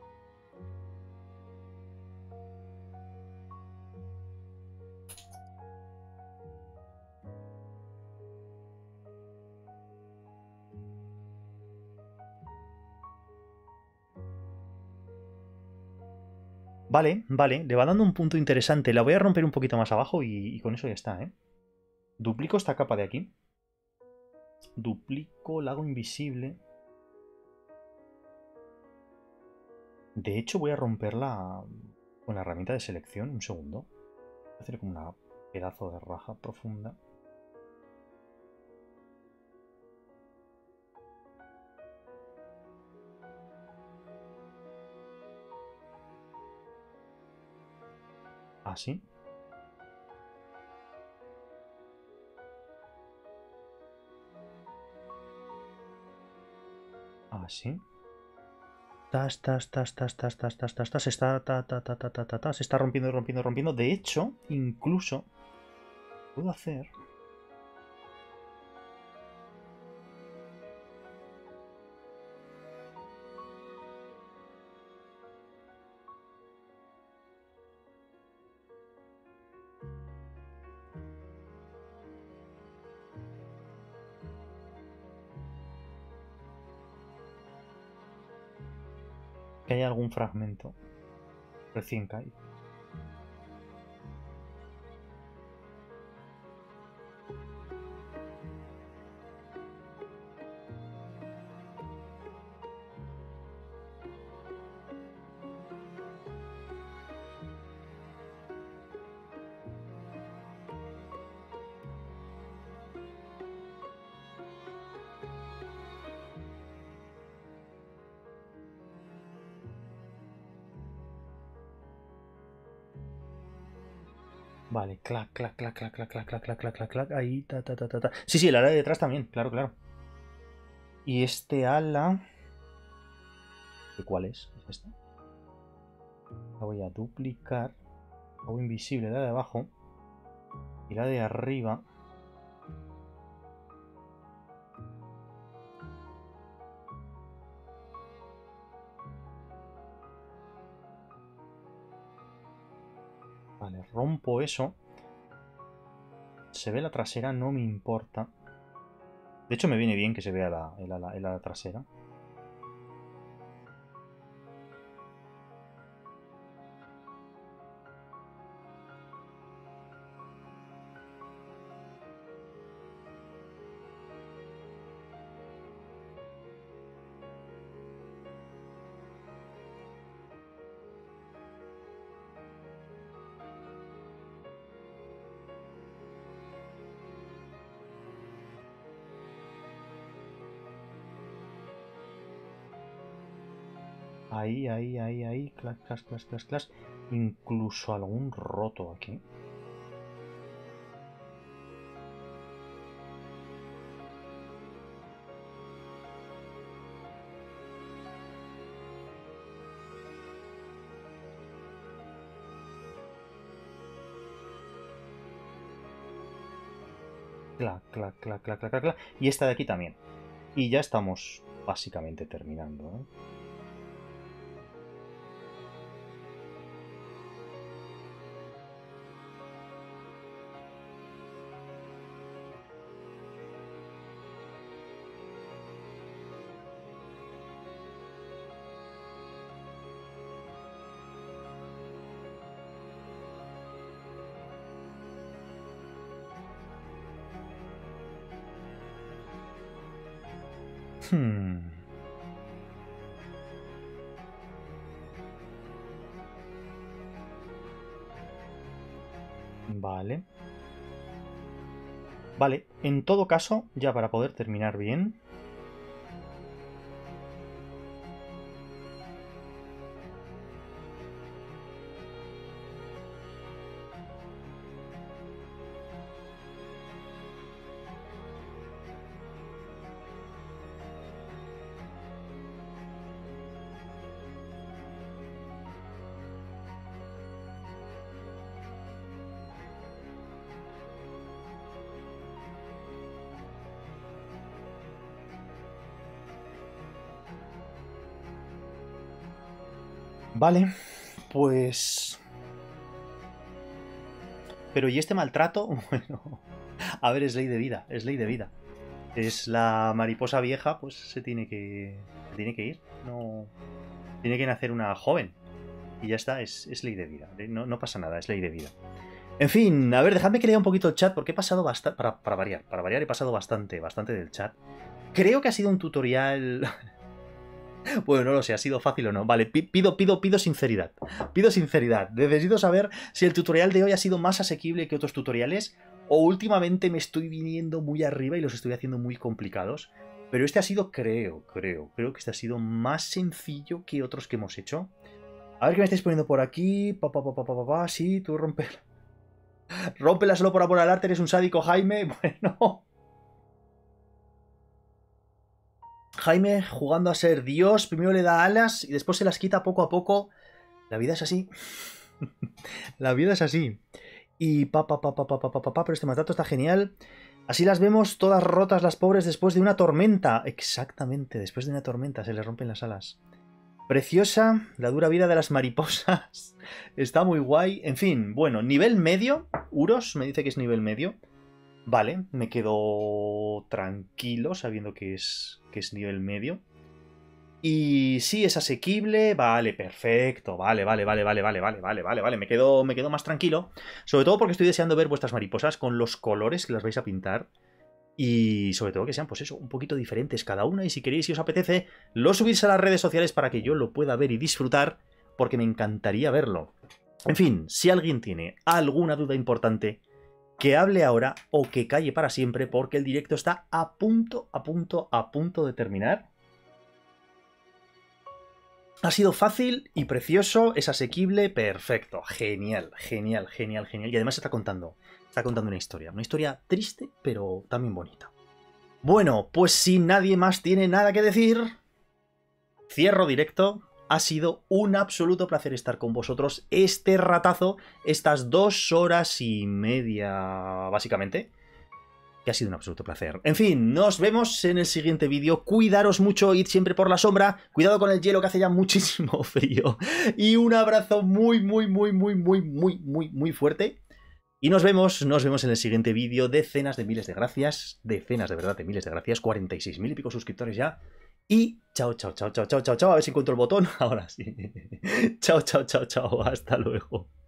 Vale, vale, le va dando un punto interesante. La voy a romper un poquito más abajo y con eso ya está, ¿eh? Duplico esta capa de aquí. Duplico, la hago invisible. De hecho, voy a romperla con la herramienta de selección. Un segundo. Voy a hacer como una pedazo de raja profunda. Así. Así. Tas, tas, tas, tas, tas, tas, tas, tas, tas. Se está, ta, ta, ta, ta, ta, ta, ta. Se está rompiendo, rompiendo, rompiendo. De hecho, incluso puedo hacer... que haya algún fragmento recién caído. Vale, clac, clac, clac, clac, clac, clac, clac, clac, clac, clac, clac. Ahí, ta, ta, ta, ta, ta. Sí, sí, el ala de detrás también, claro, claro. Y este ala... ¿De cuál es? ¿Es esta? La voy a duplicar. Hago invisible la de abajo. Y la de arriba. Vale, rompo eso. Se ve la trasera, no me importa. De hecho, me viene bien que se vea el ala trasera. Ahí, ahí, ahí, ahí. Clash, clash, clash, clash, clash. Incluso algún roto aquí. Clac, clac, clac, clac, clac, clac. Y esta de aquí también. Y ya estamos básicamente terminando, ¿eh? Vale. Vale, en todo caso, ya para poder terminar bien... Vale, pues... Pero ¿y este maltrato? Bueno, a ver, es ley de vida, es ley de vida. Es la mariposa vieja, pues se tiene que ir. No, tiene que nacer una joven. Y ya está, es ley de vida. No pasa nada, es ley de vida. En fin, a ver, dejadme que lea un poquito el chat, porque he pasado bastante... Para variar he pasado bastante del chat. Creo que ha sido un tutorial... Bueno, no lo sé, ha sido fácil o no. Vale, pido sinceridad. Pido sinceridad. Necesito saber si el tutorial de hoy ha sido más asequible que otros tutoriales o últimamente me estoy viniendo muy arriba y los estoy haciendo muy complicados. Pero este ha sido, creo que este ha sido más sencillo que otros que hemos hecho. A ver qué me estáis poniendo por aquí. Sí, tú rompe. Rómpela solo por amor al arte, eres un sádico, Jaime. Bueno... Jaime jugando a ser Dios, primero le da alas y después se las quita poco a poco. La vida es así. La vida es así. Y pero este maltrato está genial. Así las vemos todas rotas las pobres después de una tormenta. Exactamente, después de una tormenta se les rompen las alas. Preciosa, la dura vida de las mariposas. Está muy guay. En fin, bueno, nivel medio. Uros me dice que es nivel medio. Vale, me quedo tranquilo sabiendo que es nivel medio. Y sí, es asequible. Vale, perfecto. Vale. Me quedo más tranquilo. Sobre todo porque estoy deseando ver vuestras mariposas con los colores que las vais a pintar. Y sobre todo que sean, pues eso, un poquito diferentes cada una. Y si queréis, si os apetece, lo subís a las redes sociales para que yo lo pueda ver y disfrutar. Porque me encantaría verlo. En fin, si alguien tiene alguna duda importante... que hable ahora o que calle para siempre porque el directo está a punto de terminar. Ha sido fácil y precioso, es asequible, perfecto, genial. Y además está contando una historia triste pero también bonita. Bueno, pues si nadie más tiene nada que decir, cierro directo. Ha sido un absoluto placer estar con vosotros este ratazo, estas 2 horas y media, básicamente. Que ha sido un absoluto placer. En fin, nos vemos en el siguiente vídeo. Cuidaros mucho, id siempre por la sombra. Cuidado con el hielo que hace ya muchísimo frío. Y un abrazo muy fuerte. Y nos vemos en el siguiente vídeo. Decenas de miles de gracias. Decenas de verdad de miles de gracias. 46.000 y pico suscriptores ya. Y chao. A ver si encuentro el botón. Ahora sí. Chao. Hasta luego.